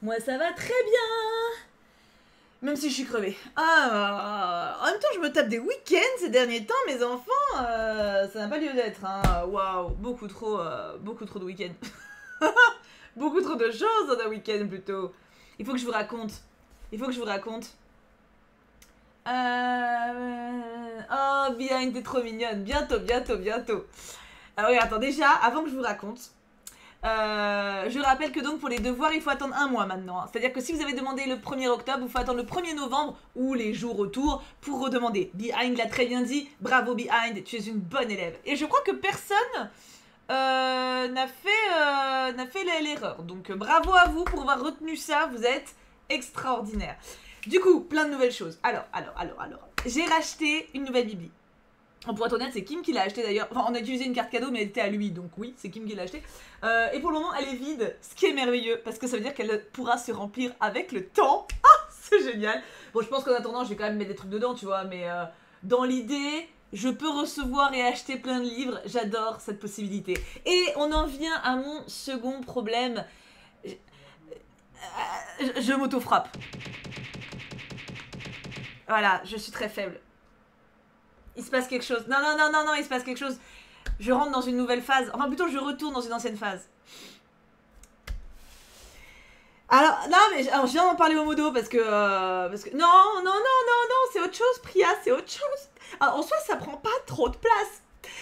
Moi ça va très bien. Même si je suis crevée. Ah, en même temps je me tape des week-ends ces derniers temps, mes enfants, ça n'a pas lieu d'être. Hein. Waouh, beaucoup trop de week-ends. Beaucoup trop de choses dans un week-end plutôt. Il faut que je vous raconte. Il faut que je vous raconte. Oh, Behind, t'es trop mignonne. Bientôt, bientôt, bientôt. Ah oui, attends, déjà, avant que je vous raconte, je rappelle que donc pour les devoirs, il faut attendre un mois maintenant. C'est-à-dire que si vous avez demandé le 1er octobre, il faut attendre le 1er novembre ou les jours autour pour redemander. Behind l'a très bien dit. Bravo Behind, tu es une bonne élève. Et je crois que personne n'a fait l'erreur. Donc bravo à vous pour avoir retenu ça, vous êtes extraordinaire. Du coup, plein de nouvelles choses. Alors. J'ai racheté une nouvelle Bibli. Pour être honnête, c'est Kim qui l'a acheté d'ailleurs. Enfin, on a utilisé une carte cadeau, mais elle était à lui, donc oui, c'est Kim qui l'a acheté. Et pour le moment, elle est vide, ce qui est merveilleux, parce que ça veut dire qu'elle pourra se remplir avec le temps. Ah, c'est génial. Bon, je pense qu'en attendant, je vais quand même mettre des trucs dedans, tu vois, mais dans l'idée, je peux recevoir et acheter plein de livres. J'adore cette possibilité. Et on en vient à mon second problème. Je m'auto-frappe. Voilà, je suis très faible. Il se passe quelque chose. Non, il se passe quelque chose. Je rentre dans une nouvelle phase. Enfin, plutôt, je retourne dans une ancienne phase. Alors, non, mais alors, je viens d'en parler au modo parce que... Non, c'est autre chose, Priya, c'est autre chose. Alors, en soi, ça prend pas trop de place.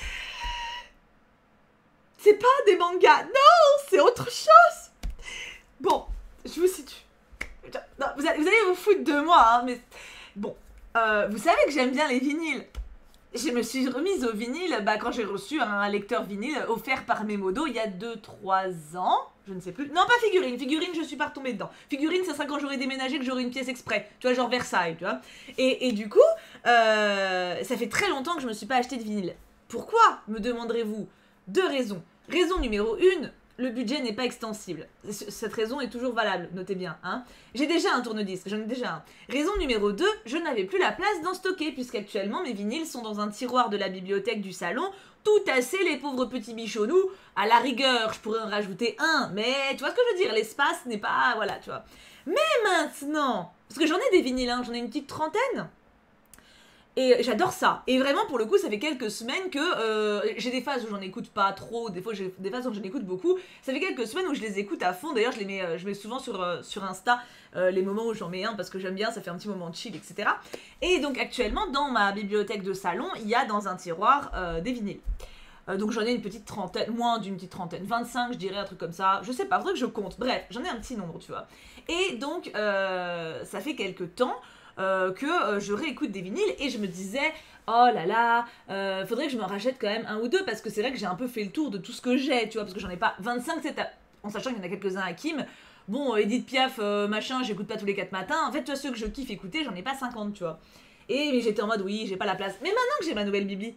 C'est pas des mangas. Non, c'est autre chose. Bon, je vous situe. Non, vous allez vous foutre de moi, hein, mais... Bon, vous savez que j'aime bien les vinyles. Je me suis remise au vinyle quand j'ai reçu un lecteur vinyle offert par Memodo il y a 2-3 ans. Je ne sais plus. Non, pas figurine. Figurine, je suis pas retombée dedans. Figurine, ça sera quand j'aurai déménagé que j'aurai une pièce exprès. Tu vois, genre Versailles, tu vois. Et du coup, ça fait très longtemps que je me suis pas acheté de vinyle. Pourquoi, me demanderez-vous? 2 raisons. Raison numéro 1, le budget n'est pas extensible. Cette raison est toujours valable, notez bien. Hein. J'ai déjà un tourne-disque, j'en ai déjà un. Raison numéro 2, je n'avais plus la place d'en stocker, puisqu'actuellement mes vinyles sont dans un tiroir de la bibliothèque du salon, tout tassés, les pauvres petits bichonnous. À la rigueur, je pourrais en rajouter un, mais tu vois ce que je veux dire, l'espace n'est pas... Voilà, tu vois. Mais maintenant, parce que j'en ai des vinyles, hein, j'en ai une petite trentaine. Et j'adore ça. Et vraiment, pour le coup, ça fait quelques semaines que j'ai des phases où j'en écoute pas trop, des fois j'ai des phases où j'en écoute beaucoup. Ça fait quelques semaines où je les écoute à fond. D'ailleurs, je mets souvent sur Insta les moments où j'en mets un parce que j'aime bien, ça fait un petit moment de chill, etc. Et donc actuellement, dans ma bibliothèque de salon, il y a dans un tiroir des vinyles. Donc j'en ai une petite trentaine, moins d'une petite trentaine, 25 je dirais, un truc comme ça. Je sais pas, faudrait que je compte. Bref, j'en ai un petit nombre, tu vois. Et donc, ça fait quelques temps... que je réécoute des vinyles et je me disais oh là là, faudrait que je me rachète quand même un ou deux parce que c'est vrai que j'ai un peu fait le tour de tout ce que j'ai, tu vois, parce que j'en ai pas 25, en sachant qu'il y en a quelques-uns à Kim. Bon, Edith Piaf, machin, j'écoute pas tous les 4 matins. En fait, tu vois, ceux que je kiffe écouter, j'en ai pas 50, tu vois. Et j'étais en mode oui, j'ai pas la place. Mais maintenant que j'ai ma nouvelle Bibli,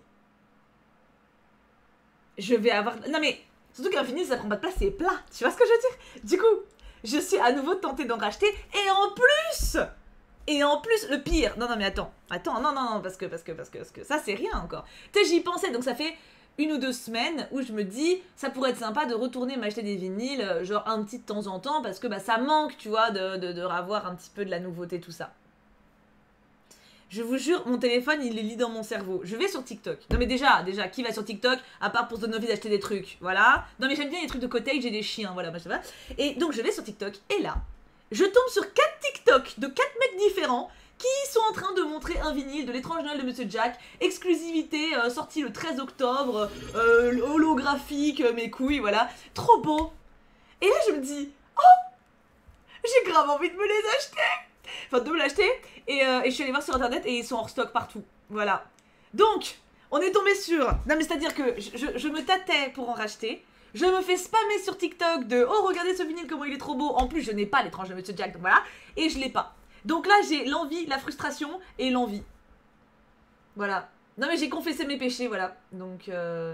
je vais avoir... Non mais, surtout qu'un vinyle, ça prend pas de place, c'est plat. Tu vois ce que je veux dire? Du coup, je suis à nouveau tentée d'en racheter et en plus... le pire, non mais attends, non, parce que ça c'est rien encore. Tu sais, j'y pensais, donc ça fait 1 ou 2 semaines où je me dis, ça pourrait être sympa de retourner m'acheter des vinyles, genre un petit de temps en temps, parce que bah ça manque, tu vois, de revoir un petit peu de la nouveauté, tout ça. Je vous jure, mon téléphone, il les lit dans mon cerveau. Je vais sur TikTok. Non mais déjà, qui va sur TikTok, à part pour se donner envie d'acheter des trucs, voilà. Non mais j'aime bien les trucs de cottage et des chiens, voilà, bah, ça va. Et donc je vais sur TikTok, et là... je tombe sur 4 TikTok de 4 mecs différents qui sont en train de montrer un vinyle de l'étrange Noël de Monsieur Jack, exclusivité, sorti le 13 octobre, holographique, mes couilles, voilà, trop beau. Et là je me dis, oh, j'ai grave envie de me les acheter, enfin de me l'acheter, et je suis allée voir sur internet et ils sont hors stock partout, voilà. Donc, on est tombé sur, non mais c'est à dire que je me tâtais pour en racheter. Je me fais spammer sur TikTok de « Oh, regardez ce vinyle, comment il est trop beau !» En plus, je n'ai pas l'étrange de Monsieur Jack, donc voilà. Et je l'ai pas. Donc là, j'ai l'envie, la frustration et l'envie. Voilà. Non mais j'ai confessé mes péchés, voilà. Donc,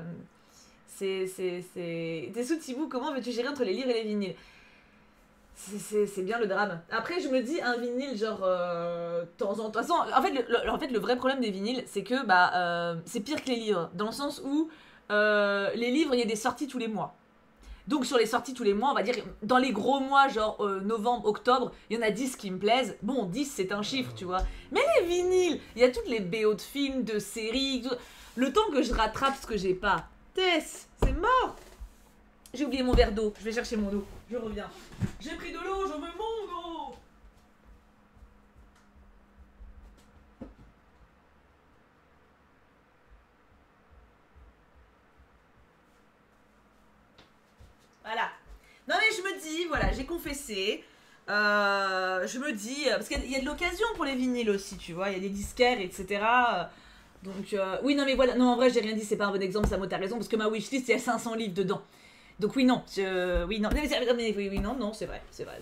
T'es sous Tibou, comment veux-tu gérer entre les livres et les vinyles? C'est bien le drame. Après, je me dis, un vinyle, genre, temps en temps... En fait, le vrai problème des vinyles, c'est que, c'est pire que les livres. Dans le sens où... les livres, il y a des sorties tous les mois. Donc sur les sorties tous les mois, on va dire, dans les gros mois, genre novembre, octobre, il y en a 10 qui me plaisent. Bon, 10 c'est un chiffre, tu vois. Mais les vinyles, il y a toutes les BO de films, de séries, tout. Le temps que je rattrape ce que j'ai pas. Tess, c'est mort. J'ai oublié mon verre d'eau, je vais chercher mon eau, je reviens. J'ai pris de l'eau, je veux mon eau. Voilà. Non mais je me dis, voilà, j'ai confessé. Je me dis, parce qu'il y a de l'occasion pour les vinyles aussi, tu vois, il y a des disquaires, etc. Donc, oui, non mais voilà, non en vrai j'ai rien dit, c'est pas un bon exemple, Samo, t'as raison, parce que ma wishlist, il y a 500 livres dedans. Donc oui, non, oui, non, mais oui, non, non, c'est vrai, c'est...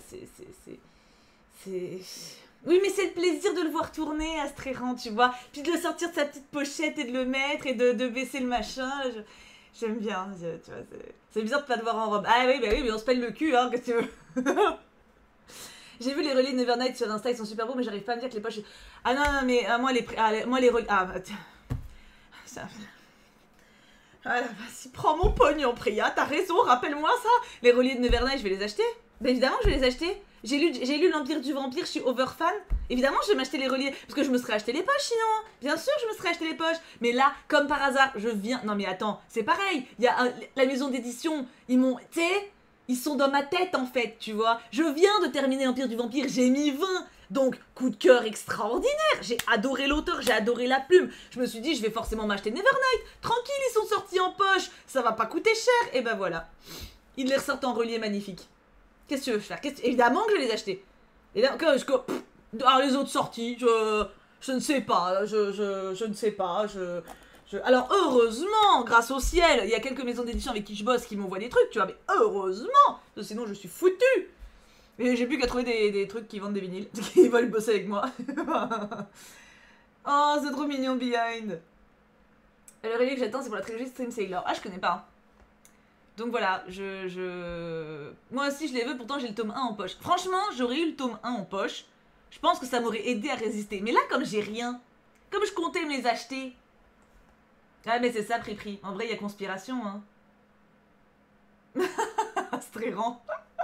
Oui, mais c'est le plaisir de le voir tourner, Astréran, tu vois, puis de le sortir de sa petite pochette et de le mettre et de baisser le machin, j'aime bien, tu vois, c'est bizarre de pas te voir en robe. Ah oui, bah oui, mais on se pèle le cul, hein, qu'est-ce que tu veux. J'ai vu les reliés de Nevernight sur Insta, ils sont super beaux, mais j'arrive pas à me dire que les poches... Ah non, non, mais moi les reliés... Ah, tiens. Ça... Ah, vas-y, prends mon pognon, Priya, t'as raison, rappelle-moi ça. Les reliés de Nevernight, je vais les acheter. Bah évidemment que je vais les acheter. J'ai lu l'Empire du Vampire, je suis overfan. Évidemment, je vais m'acheter les reliés. Parce que je me serais acheté les poches sinon. Bien sûr, je me serais acheté les poches. Mais là, comme par hasard, je viens... Non mais attends, c'est pareil. Il y a la maison d'édition, ils m'ont... Tu sais, ils sont dans ma tête en fait, tu vois. Je viens de terminer l'Empire du Vampire, j'ai mis 20. Donc, coup de cœur extraordinaire. J'ai adoré l'auteur, j'ai adoré la plume. Je me suis dit, je vais forcément m'acheter Nevernight. Tranquille, ils sont sortis en poche. Ça va pas coûter cher. Et ben voilà. Ils les ressortent en relié magnifique. Qu'est-ce que tu veux faire? Évidemment que je vais les acheter. Alors les autres sorties, je ne sais pas. Je ne sais pas. Alors heureusement, grâce au ciel, il y a quelques maisons d'édition avec qui je bosse qui m'envoient des trucs, tu vois. Mais heureusement, sinon je suis foutue. Et j'ai plus qu'à trouver des trucs qui vendent des vinyles, qui veulent bosser avec moi. Oh, c'est trop mignon, Behind. Le relié que j'attends, c'est pour la trilogie Stream Sailor. Ah, je connais pas. Donc voilà, moi aussi je les veux, pourtant j'ai le tome 1 en poche. Franchement, j'aurais eu le tome 1 en poche, je pense que ça m'aurait aidé à résister. Mais là, comme j'ai rien, comme je comptais me les acheter... Ah mais c'est ça, Pripri. En vrai, il y a conspiration, hein. C'est très rend.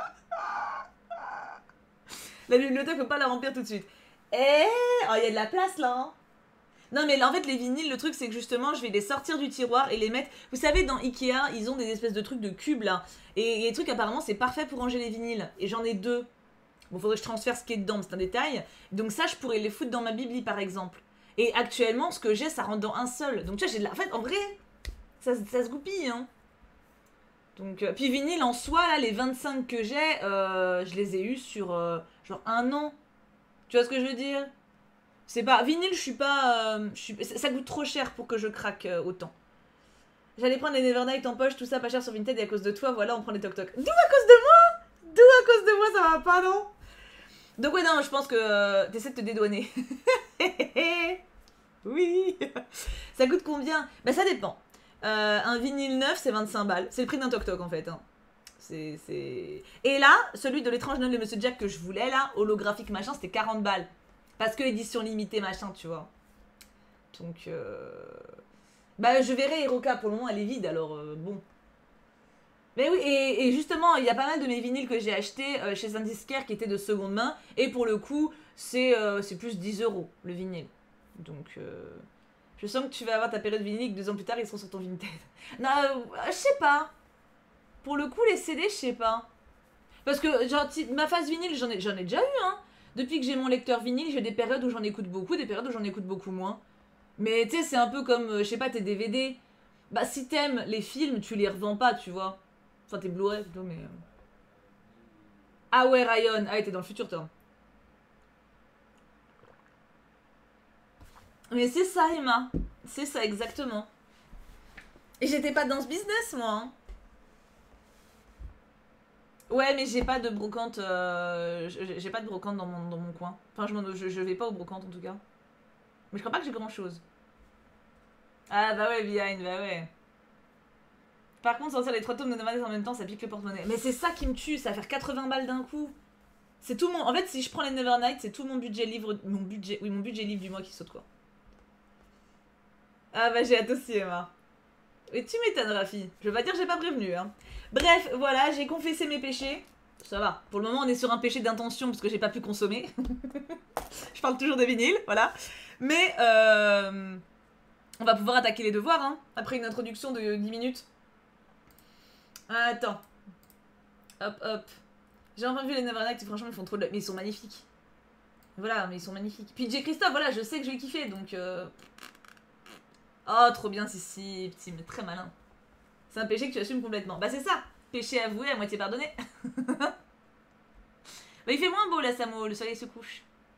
La bibliothèque peut pas la remplir tout de suite. Oh, il y a de la place là, hein. Non mais là, en fait les vinyles, le truc c'est que justement je vais les sortir du tiroir et les mettre... Vous savez dans Ikea ils ont des espèces de trucs de cubes là. Et les trucs apparemment c'est parfait pour ranger les vinyles. Et j'en ai 2. Bon faudrait que je transfère ce qui est dedans, c'est un détail. Donc ça je pourrais les foutre dans ma bibli par exemple. Et actuellement ce que j'ai ça rentre dans un seul. Donc tu vois j'ai de la... En fait en vrai ça se goupille hein. Donc puis vinyle en soi là les 25 que j'ai je les ai eus sur genre 1 an. Tu vois ce que je veux dire? C'est pas... Vinyle, je suis pas... ça coûte trop cher pour que je craque autant. J'allais prendre les Nevernight en poche, tout ça pas cher sur Vinted et à cause de toi, voilà, on prend les toc-toc. D'où à cause de moi? D'où à cause de moi, ça va pas, non? Donc ouais, non, je pense que t'essaies de te dédouaner. Oui. Ça coûte combien? Bah ça dépend. Un vinyle neuf, c'est 25 balles. C'est le prix d'un toc-toc, en fait. Hein. Et là, celui de l'étrange Noël de Monsieur Jack que je voulais, là, holographique machin, c'était 40 balles. Parce que édition limitée, machin, tu vois. Donc, bah, je verrai Hiroka. Pour le moment, elle est vide, alors bon. Mais oui, et justement, il y a pas mal de mes vinyles que j'ai achetés chez un disquaire qui était de seconde main. Et pour le coup, c'est plus 10 € le vinyle. Donc, je sens que tu vas avoir ta période vinyle que 2 ans plus tard, ils seront sur ton Vinted. Non, je sais pas. Pour le coup, les CD, je sais pas. Parce que, genre, ma phase vinyle, j'en ai déjà eu, hein. Depuis que j'ai mon lecteur vinyle, j'ai des périodes où j'en écoute beaucoup, des périodes où j'en écoute beaucoup moins. Mais tu sais, c'est un peu comme, je sais pas, tes DVD. Bah, si t'aimes les films, tu les revends pas, tu vois. Enfin, tes Blu-ray plutôt, mais... Ah ouais, Ryan. Ah ouais, t'es dans le futur, toi. Mais c'est ça, Emma. C'est ça, exactement. Et j'étais pas dans ce business, moi. Hein. Ouais, mais j'ai pas de brocante. J'ai pas de brocante dans mon coin. Enfin, je vais pas aux brocantes en tout cas. Mais je crois pas que j'ai grand chose. Ah bah ouais, Behind, bah ouais. Par contre, sortir les 3 tomes de Nomadès en même temps, ça pique le porte-monnaie. Mais c'est ça qui me tue, ça va faire 80 balles d'un coup. C'est tout mon. En fait, si je prends les Nevernight, c'est tout mon budget livre. Mon budget livre du mois qui saute quoi. Ah bah j'ai hâte aussi, Emma. Et tu m'étonnes, Rafi. Je vais pas dire que j'ai pas prévenu, hein. Bref, voilà, j'ai confessé mes péchés. Ça va. Pour le moment, on est sur un péché d'intention parce que j'ai pas pu consommer. Je parle toujours des vinyles, voilà. Mais on va pouvoir attaquer les devoirs, hein, après une introduction de 10 minutes. Attends. Hop, hop. J'ai enfin vu les Neverland Acts et franchement, ils font trop de... Mais ils sont magnifiques. Voilà, mais ils sont magnifiques. Puis J. Christophe, voilà, je sais que je vais kiffer, donc... Oh, trop bien, si, petit, mais très malin. C'est un péché que tu assumes complètement. Bah c'est ça, péché avoué, à moitié pardonné. Bah il fait moins beau là, Samo, le soleil se couche.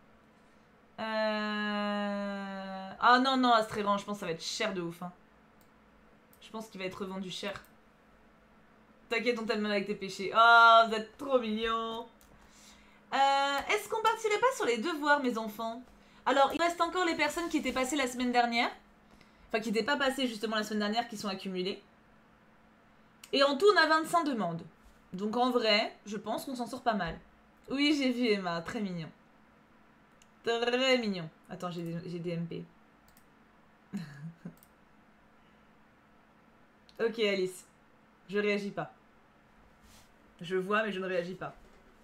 Ah non, non, Astrévan, je pense que ça va être cher de ouf. Hein. Je pense qu'il va être revendu cher. T'inquiète, on t'aime même avec tes péchés. Oh, vous êtes trop mignons. Est-ce qu'on partirait pas sur les devoirs, mes enfants? Alors, il reste encore les personnes qui étaient passées la semaine dernière. Enfin, qui n'étaient pas passées justement la semaine dernière, qui sont accumulées. Et en tout, on a 25 demandes. Donc en vrai, je pense qu'on s'en sort pas mal. Oui, j'ai vu Emma, très mignon. Très mignon. Attends, j'ai des MP. Ok, Alice. Je réagis pas. Je vois, mais je ne réagis pas.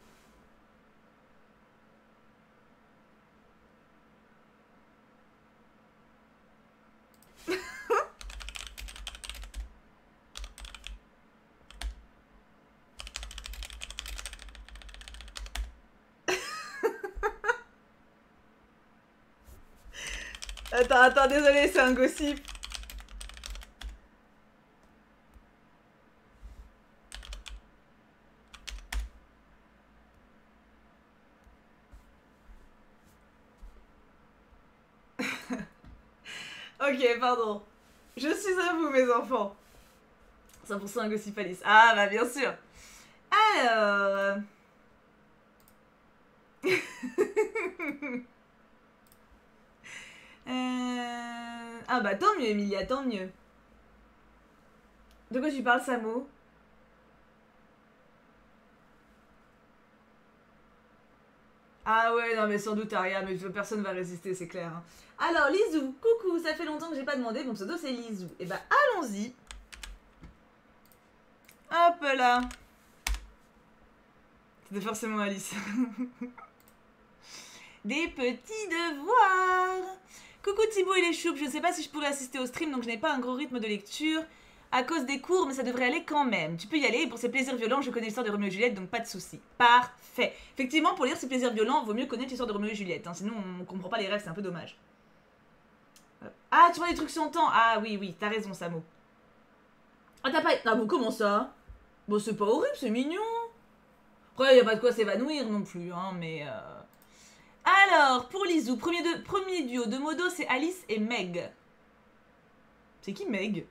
Attends, désolé, c'est un gossip. Ok, pardon. Je suis à vous, mes enfants. 100% un gossip Alice. Ah, bah bien sûr. Alors... Ah bah tant mieux, Emilia, tant mieux. De quoi tu parles, Samo? Ah ouais, non mais sans doute Aria, mais personne va résister, c'est clair. Hein. Alors, Lizou, coucou, ça fait longtemps que j'ai pas demandé, mon pseudo c'est Lizou. Et bah allons-y. Hop là. C'était forcément Alice. Des petits devoirs. Coucou Thibaut et les choupes, je sais pas si je pourrais assister au stream, donc je n'ai pas un gros rythme de lecture à cause des cours, mais ça devrait aller quand même. Tu peux y aller, et pour ces plaisirs violents, je connais l'histoire de Roméo et Juliette, donc pas de soucis. Parfait. Effectivement, pour lire ces plaisirs violents, vaut mieux connaître l'histoire de Roméo et Juliette, hein, sinon on comprend pas les rêves, c'est un peu dommage. Ah, tu vois des trucs sur le temps. Ah oui, oui, t'as raison, Samo. Ah, t'as pas... Ah bon, comment ça? Bon, c'est pas horrible, c'est mignon. Après, y a pas de quoi s'évanouir non plus, hein, mais... Alors, pour Lizou, premier duo de modo, c'est Alice et Meg. C'est qui Meg?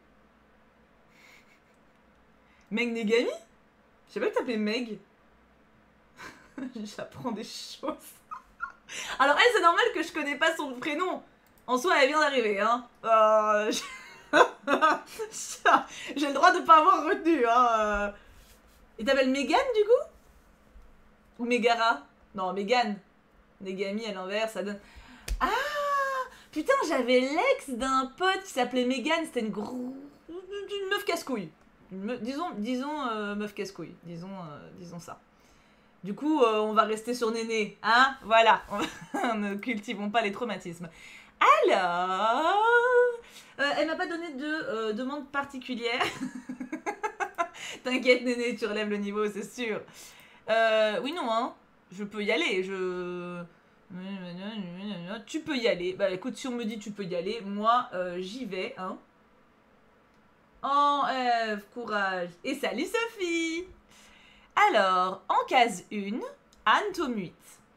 Meg Negami? Je sais pas que t'appelais Meg. J'apprends des choses. Alors elle, c'est normal que je connais pas son prénom. En soi, elle vient d'arriver, hein. J'ai le droit de pas avoir retenu, hein. Il t'appelle Megan, du coup? Ou Megara? Non, Megan. Negami à l'envers, ça donne... Ah! Putain, j'avais l'ex d'un pote qui s'appelait Megan, c'était une meuf casse-couille. Disons meuf casse-couille, disons ça. Du coup, on va rester sur Néné, hein? Voilà, ne cultivons pas les traumatismes. Alors... elle m'a pas donné de demande particulière. T'inquiète, Néné, tu relèves le niveau, c'est sûr. Oui, non, hein. Je peux y aller, Tu peux y aller. Bah écoute, si on me dit tu peux y aller, moi, j'y vais, hein. Oh, Eve, courage. Et salut, Sophie. Alors, en case 1, Anne, tome 8.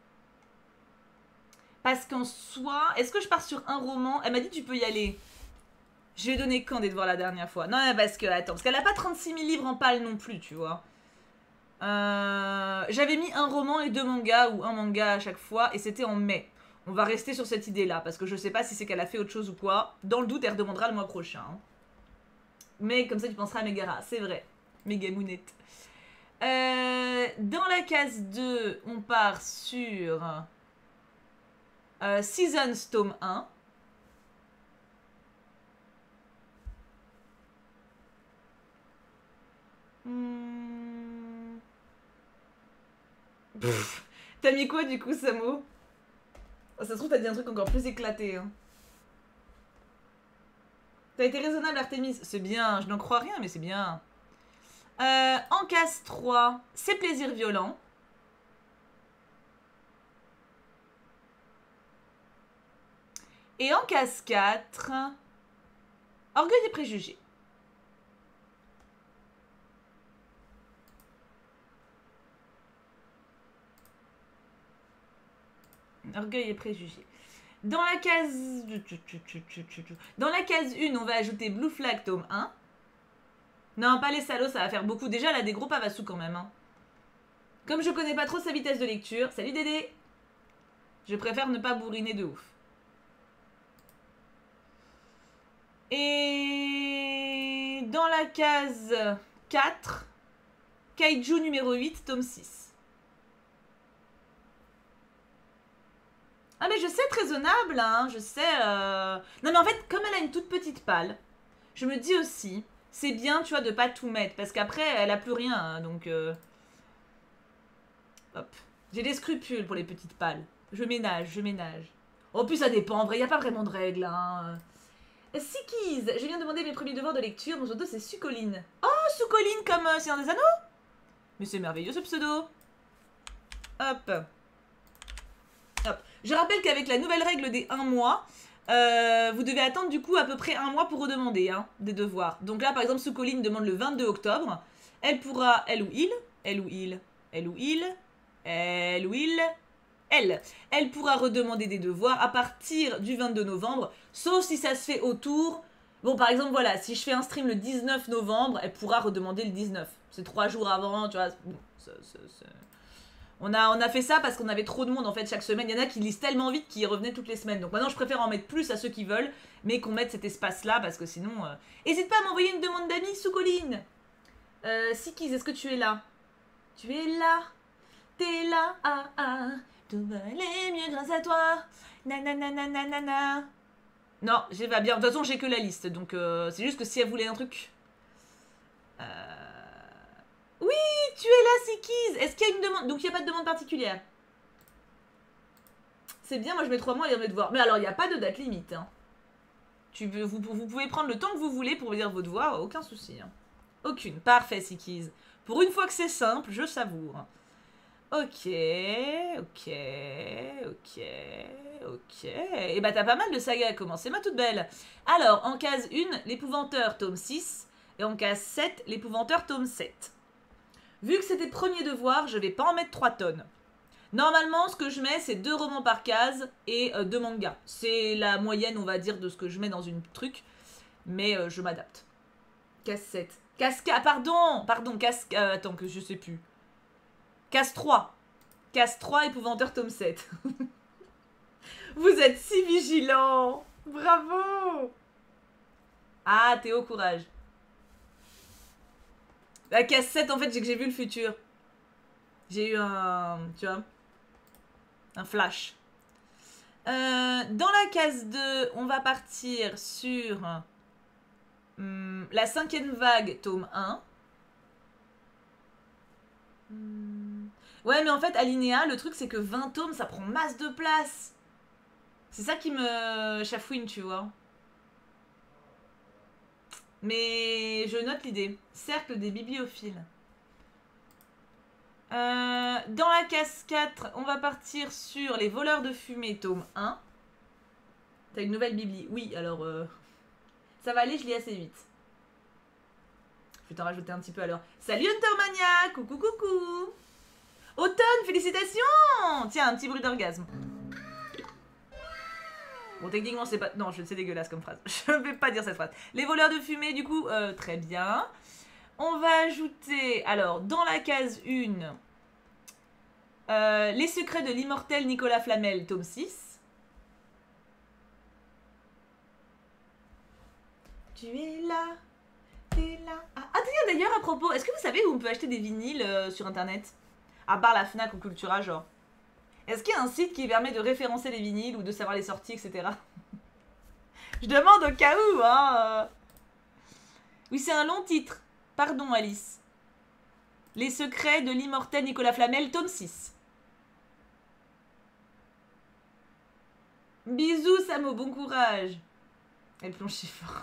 Parce qu'en soi, est-ce que je pars sur un roman? Elle m'a dit tu peux y aller. Je lui ai donné quand des devoirs la dernière fois? Non, parce que, attends, parce qu'elle a pas 36 000 livres en pâle non plus, tu vois. J'avais mis un roman et 2 mangas, ou un manga à chaque fois, et c'était en mai. On va rester sur cette idée-là, parce que je sais pas si c'est qu'elle a fait autre chose ou quoi. Dans le doute, elle redemandera le mois prochain. Hein. Mais comme ça, tu penseras à Megara, c'est vrai. Megamounette. Dans la case 2, on part sur Seasons tome 1. T'as mis quoi du coup, Samo? Ça se trouve, t'as dit un truc encore plus éclaté. Hein. T'as été raisonnable, Artemis. C'est bien, je n'en crois rien, mais c'est bien. En case 3, c'est plaisir violent. Et en case 4, orgueil et préjugés. Orgueil et préjugés. Dans la case... Dans la case 1, on va ajouter Blue Flag, tome 1. Non, pas les salauds, ça va faire beaucoup. Déjà, elle a des gros pavassous quand même. Hein. Comme je connais pas trop sa vitesse de lecture... Salut Dédé. Je préfère ne pas bourriner de ouf. Et... Dans la case 4, Kaiju numéro 8, tome 6. Ah mais je sais, être raisonnable, hein, je sais... Non mais en fait, comme elle a une toute petite palle, je me dis aussi, c'est bien, tu vois, de pas tout mettre, parce qu'après, elle a plus rien, hein, donc... Hop. J'ai des scrupules pour les petites pales. Je ménage, je ménage. Oh, puis ça dépend, en vrai, il n'y a pas vraiment de règles, hein. Sickies, je viens de demander mes premiers devoirs de lecture, mon pseudo c'est Sucoline. Oh, Sucoline comme Seigneur des Anneaux. Mais c'est merveilleux ce pseudo. Hop. Hop. Je rappelle qu'avec la nouvelle règle des 1 mois, vous devez attendre du coup à peu près 1 mois pour redemander hein, des devoirs. Donc là, par exemple, Sucoline demande le 22 octobre. Elle pourra, elle, elle pourra redemander des devoirs à partir du 22 novembre, sauf si ça se fait autour. Bon, par exemple, voilà, si je fais un stream le 19 novembre, elle pourra redemander le 19. C'est 3 jours avant, tu vois. Bon, on a fait ça parce qu'on avait trop de monde en fait chaque semaine. Il y en a qui lisent tellement vite qu'ils revenaient toutes les semaines. Donc maintenant je préfère en mettre plus à ceux qui veulent, mais qu'on mette cet espace là parce que sinon... N'hésite pas à m'envoyer une demande d'amis sous colline. Sickies, est-ce que tu es là? Tu es là. T'es là. Ah ah. Tout va aller mieux grâce à toi. Nananananana. Non, j'ai pas bien. De toute façon j'ai que la liste. Donc c'est juste que si elle voulait un truc... Oui, tu es là, Sickies. Est-ce qu'il y a une demande? Donc, il n'y a pas de demande particulière. C'est bien, moi je mets 3 mois à lire mes devoirs. Mais alors, il n'y a pas de date limite. Hein. Vous pouvez prendre le temps que vous voulez pour lire vos devoirs, aucun souci. Hein. Aucune. Parfait, Sickies. Pour une fois que c'est simple, je savoure. Ok. Et bah, t'as pas mal de sagas à commencer, ma toute belle. Alors, en case 1, l'épouvanteur, tome 6. Et en case 7, l'épouvanteur, tome 7. Vu que c'était premier devoir, je vais pas en mettre 3 tonnes. Normalement, ce que je mets, c'est 2 romans par case et 2 mangas. C'est la moyenne, on va dire, de ce que je mets dans une truc. Mais je m'adapte. Case 7. Case 4, pardon, case... attends, que je sais plus. Case 3. Case 3, épouvanteur, tome 7. Vous êtes si vigilants. Bravo. Ah, Théo, courage. La case 7, en fait, c'est que j'ai vu le futur. J'ai eu un... Tu vois, un flash. Dans la case 2, on va partir sur... la 5e vague, tome 1. Ouais, mais en fait, Alinéa, le truc, c'est que 20 tomes, ça prend masse de place. C'est ça qui me chafouine, tu vois. Mais je note l'idée. Cercle des bibliophiles. Dans la case 4, on va partir sur les voleurs de fumée, tome 1. T'as une nouvelle bibli? Oui, alors... ça va aller, je lis assez vite. Je vais t'en rajouter un petit peu alors. Salut Huntermania! Coucou, coucou! Automne, félicitations! Tiens, un petit bruit d'orgasme. Bon, techniquement, c'est pas... Non, c'est dégueulasse comme phrase. Je ne vais pas dire cette phrase. Les voleurs de fumée, du coup, très bien. On va ajouter... Alors, dans la case 1... les secrets de l'immortel Nicolas Flamel, tome 6. Tu es là. T'es là. Ah, d'ailleurs, à propos, est-ce que vous savez où on peut acheter des vinyles sur Internet? À part la Fnac ou Cultura, genre. Est-ce qu'il y a un site qui permet de référencer les vinyles ou de savoir les sorties, etc. Je demande au cas où, hein. Oui, c'est un long titre. Pardon, Alice. Les secrets de l'immortel Nicolas Flamel, tome 6. Bisous, Samo, bon courage. Elle plonge fort.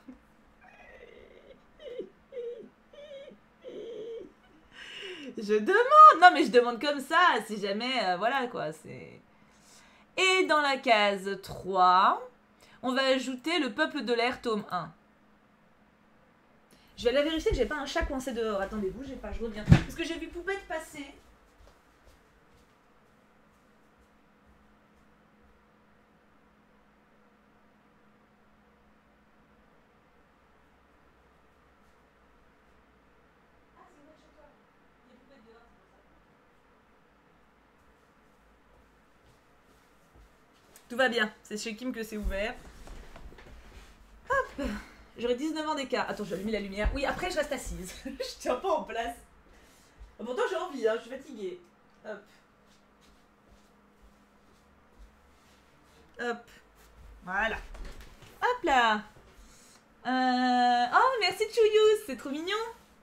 Je demande. Non, mais je demande comme ça, si jamais... voilà, quoi, c'est... Et dans la case 3, on va ajouter Le Peuple de l'air, tome 1. Je vais aller vérifier que j'ai pas un chat coincé dehors. Attendez, bougez pas, je reviens. Parce que j'ai vu Poupette passer. Ah, c'est ouvert chez toi. Il y a Poupette dehors, c'est pour ça. Tout va bien, c'est chez Kim que c'est ouvert. Hop. J'aurai 19 ans d'écart. Attends, j'ai allumé la lumière. Oui, après je reste assise. Je tiens pas en place. Pourtant j'ai envie, hein, je suis fatiguée. Hop. Hop. Voilà. Hop là. Oh, merci Chouyous, c'est trop mignon.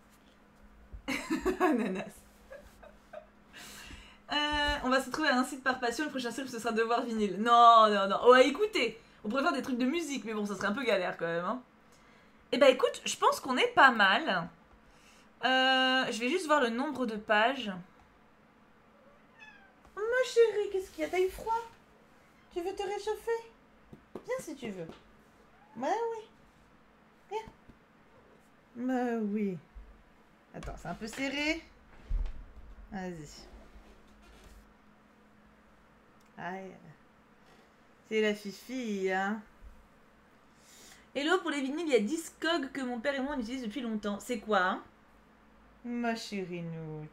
Ananas. On va se retrouver à un site par passion. Le prochain site, ce sera Devoir vinyle. Non, non, non. Oh, écoutez, on pourrait faire des trucs de musique, mais bon, ça serait un peu galère quand même. Hein. Eh ben écoute, je pense qu'on est pas mal. Je vais juste voir le nombre de pages. Oh, ma chérie, qu'est-ce qu'il y a? T'as eu froid? Tu veux te réchauffer? Viens si tu veux. Bah oui. Viens. Bah oui. Attends, c'est un peu serré. Vas-y. Aïe. C'est la fifi, hein. Hello, pour les vinyles, il y a Discog que mon père et moi on utilise depuis longtemps. C'est quoi, hein? Ma chérie Noot.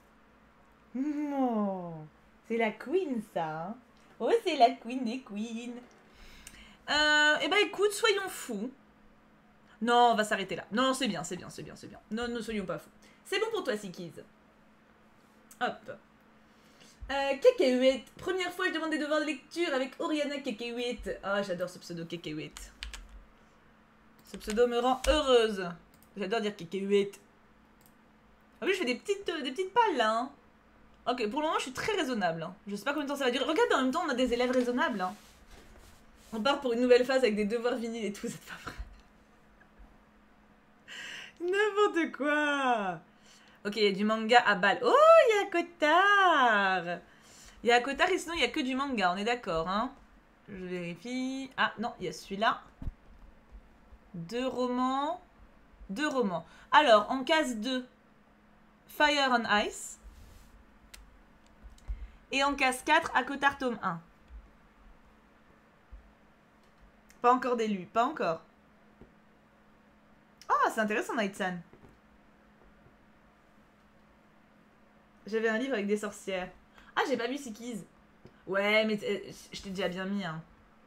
Non. C'est la queen, ça. Hein. Oh, c'est la queen des queens. Eh ben écoute, soyons fous. Non, on va s'arrêter là. Non, c'est bien, c'est bien, c'est bien, c'est bien. Non, ne soyons pas fous. C'est bon pour toi, Sikiz. Hop. Cacahuète. Première fois, je demande des devoirs de lecture avec Oriana Cacahuète. Ah, j'adore ce pseudo Cacahuète. Ce pseudo me rend heureuse. J'adore dire Cacahuète. Ah oui, je fais des petites pales là. Hein. Ok, pour le moment, je suis très raisonnable. Hein. Je sais pas combien de temps ça va durer. Regarde, en même temps, on a des élèves raisonnables. Hein. On part pour une nouvelle phase avec des devoirs vinyles et tout, c'est pas vrai. N'importe quoi. Ok, il y a du manga à balle. Oh, il y a Kotar. Il y a Kotar et sinon il y a que du manga, on est d'accord, hein. Je vérifie. Ah non, il y a celui-là. 2 romans. 2 romans. Alors, en case 2, Fire on Ice. Et en case 4, Akotar tome 1. Pas encore d'élu, pas encore. Ah, c'est intéressant, Night-san. J'avais un livre avec des sorcières. Ah, j'ai pas vu Sikiz. Ouais, mais je t'ai déjà bien mis, hein.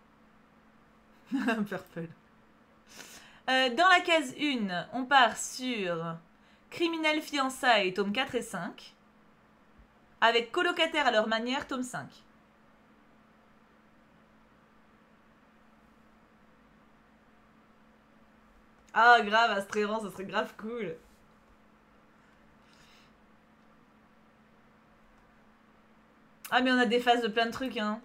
Purple. Dans la case 1, on part sur Criminel fiançailles, tome 4 et 5. Avec Colocataires à leur manière, tome 5. Ah, grave, Astréran, ça serait grave cool. Ah, mais on a des phases de plein de trucs, hein.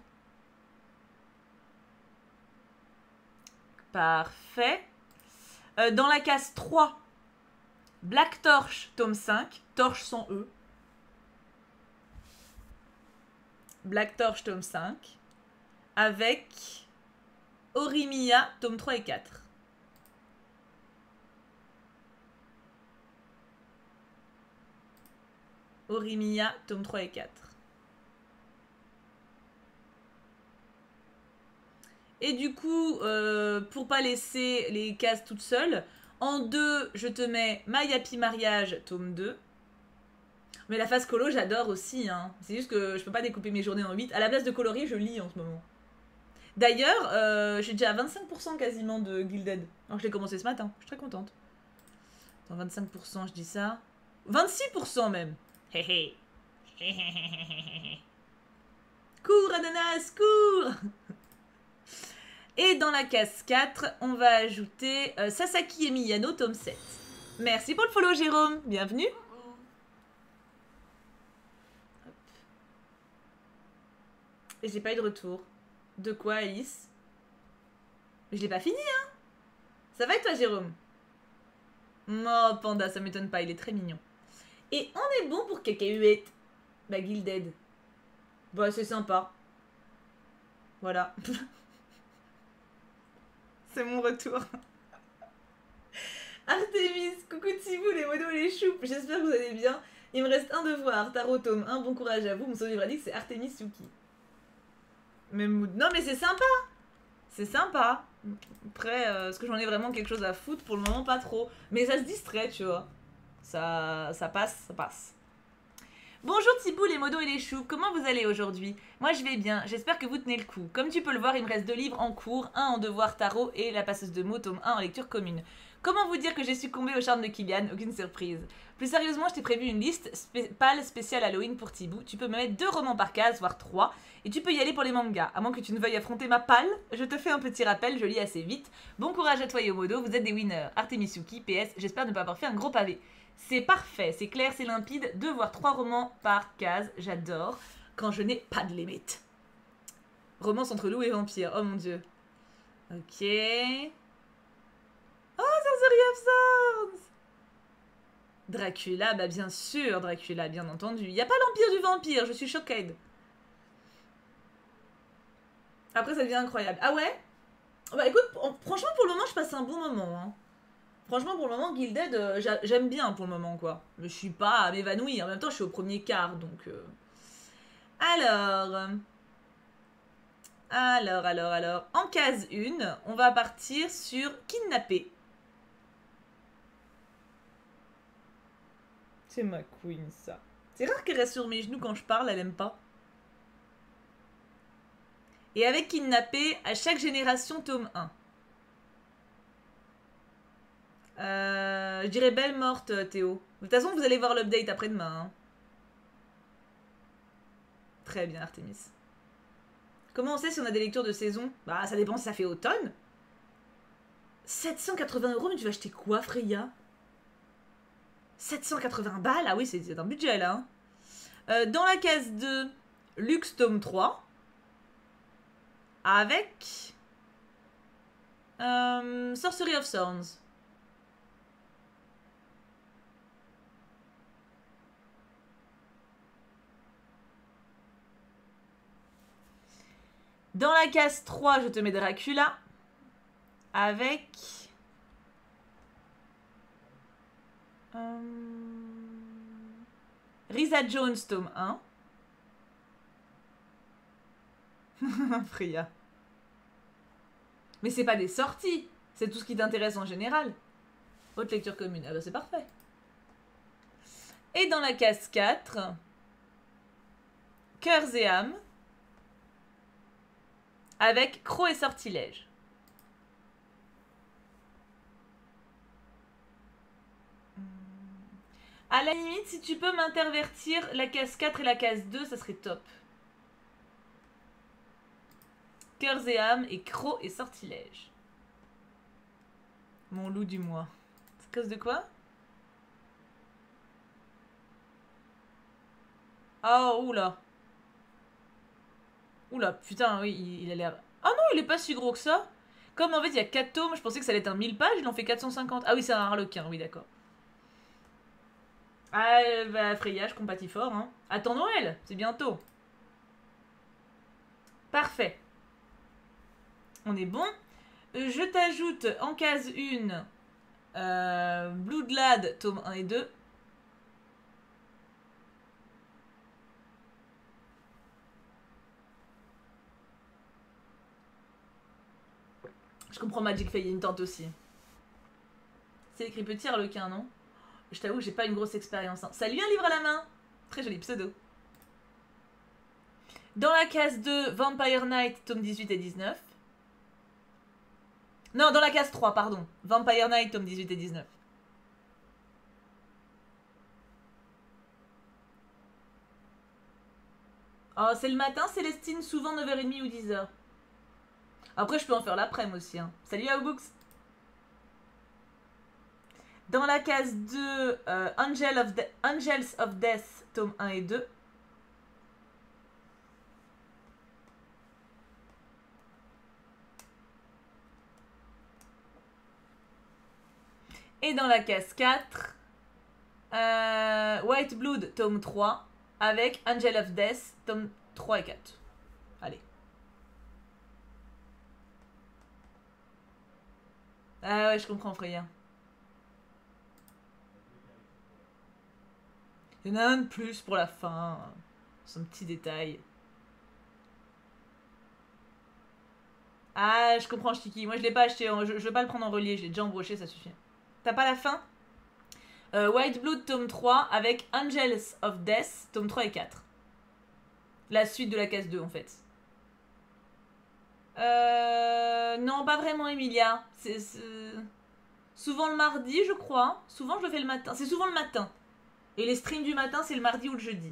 Parfait. Dans la case 3, Black Torch, tome 5. Torche sans E. Black Torch, tome 5. Avec Orimiya, tome 3 et 4. Orimiya, tome 3 et 4. Et du coup, pour pas laisser les cases toutes seules, en 2, je te mets My Happy Mariage, tome 2. Mais la phase colo, j'adore aussi. Hein. C'est juste que je peux pas découper mes journées en 8. À la place de colorier, je lis en ce moment. D'ailleurs, j'ai déjà 25% quasiment de Gilded. Alors je l'ai commencé ce matin. Je suis très contente. Attends, 25%, je dis ça. 26% même. Hé hé. Cours, ananas, cours. Et dans la case 4, on va ajouter Sasaki et Miyano, tome 7. Merci pour le follow, Jérôme. Bienvenue. Et j'ai pas eu de retour. De quoi, Alice? Je l'ai pas fini, hein? Ça va et toi, Jérôme? Oh, Panda, ça m'étonne pas, il est très mignon. Et on est bon pour cacahuète. Bah, Gilded. Bah, c'est sympa. Voilà. C'est mon retour. Artemis, coucou Tibou, les modos et les choupes. J'espère que vous allez bien. Il me reste un devoir. Tarotome, un bon courage à vous. Mon sauve dit que c'est Artemis Yuki. Non, mais c'est sympa. C'est sympa. Après, est-ce que j'en ai vraiment quelque chose à foutre? Pour le moment, pas trop. Mais ça se distrait, tu vois. Ça passe, ça passe. Bonjour Thibaut, les modos et les choux, comment vous allez aujourd'hui? Moi je vais bien, j'espère que vous tenez le coup. Comme tu peux le voir, il me reste 2 livres en cours, un en devoir tarot et La passeuse de mots, tome 1 en lecture commune. Comment vous dire que j'ai succombé au charme de Kylian? Aucune surprise. Plus sérieusement, je t'ai prévu une liste pâle spéciale Halloween pour Thibaut. Tu peux me mettre 2 romans par case, voire 3, et tu peux y aller pour les mangas. À moins que tu ne veuilles affronter ma palle, je te fais un petit rappel, je lis assez vite. Bon courage à toi et aux modos, vous êtes des winners. Artemis Yuki, PS, j'espère ne pas avoir fait un gros pavé. C'est parfait, c'est clair, c'est limpide. 2 voire 3 romans par case, j'adore. Quand je n'ai pas de limite. Romance entre loup et vampire, oh mon dieu. Ok. Oh, Sorcery of Swords! Dracula, bah bien sûr, Dracula, bien entendu. Y a pas l'empire du vampire, je suis choquée. Après, ça devient incroyable. Ah ouais? Bah écoute, franchement, pour le moment, je passe un bon moment. Hein. Franchement, pour le moment, Gilded, j'aime bien pour le moment, quoi. Je suis pas à m'évanouir. En même temps, je suis au premier quart, donc... Alors... En case 1, on va partir sur Kidnappé. C'est ma queen, ça. C'est rare qu'elle reste sur mes genoux quand je parle, elle aime pas. Et avec Kidnappé, à chaque génération, tome 1. Je dirais belle morte, Théo. De toute façon, vous allez voir l'update après-demain. Hein. Très bien, Artemis. Comment on sait si on a des lectures de saison? Bah, ça dépend si ça fait automne. 780 €, mais tu vas acheter quoi, Freya? 780 balles? Ah oui, c'est un budget, là. Hein. Dans la case 2, Lux tome 3. Avec... Sorcery of Thorns. Dans la case 3, je te mets Dracula. Avec... Risa Jones, tome 1. Freya. Mais c'est pas des sorties. C'est tout ce qui t'intéresse en général. Haute lecture commune. Ah bah c'est parfait. Et dans la case 4... Cœurs et âmes. Avec Croc et sortilège. À la limite, si tu peux m'intervertir la case 4 et la case 2, ça serait top. Cœurs et âmes et Croc et sortilège. Mon loup du mois. C'est cause de quoi? Oh, oula. Oula, putain, oui, il a l'air... Ah non, il est pas si gros que ça. Comme en fait, il y a 4 tomes, je pensais que ça allait être un 1000 pages, il en fait 450. Ah oui, c'est un harlequin, oui, d'accord. Ah, bah, Freya, je compatis fort, hein. Attends Noël, c'est bientôt. Parfait. On est bon. Je t'ajoute en case 1 Bloodlad, tome 1 et 2. Je comprends Magic Faye, il y a une tente aussi. C'est écrit petit harlequin, non? Je t'avoue, j'ai pas une grosse expérience. Hein. Salut, un livre à la main! Très joli pseudo. Dans la case 2, Vampire Knight, tome 18 et 19. Non, dans la case 3, pardon. Vampire Knight, tome 18 et 19. Oh, c'est le matin, Célestine, souvent 9h30 ou 10h. Après, je peux en faire l'après-midi aussi. Hein. Salut, Outbooks! Dans la case 2, Angels of Death, tome 1 et 2. Et dans la case 4, White Blood, tome 3, avec Angel of Death, tome 3 et 4. Allez. Ah ouais, je comprends, frère. Il y en a un de plus pour la fin. C'est un petit détail. Ah, je comprends, Chiki. Moi, je l'ai pas acheté. Je veux pas le prendre en relié. Je l'ai déjà embroché, ça suffit. T'as pas la fin? White Blood, tome 3, avec Angels of Death, tome 3 et 4. La suite de la case 2, en fait. Non, pas vraiment, Emilia. C'est souvent le mardi, je crois. Souvent, je le fais le matin. C'est souvent le matin. Et les streams du matin, c'est le mardi ou le jeudi.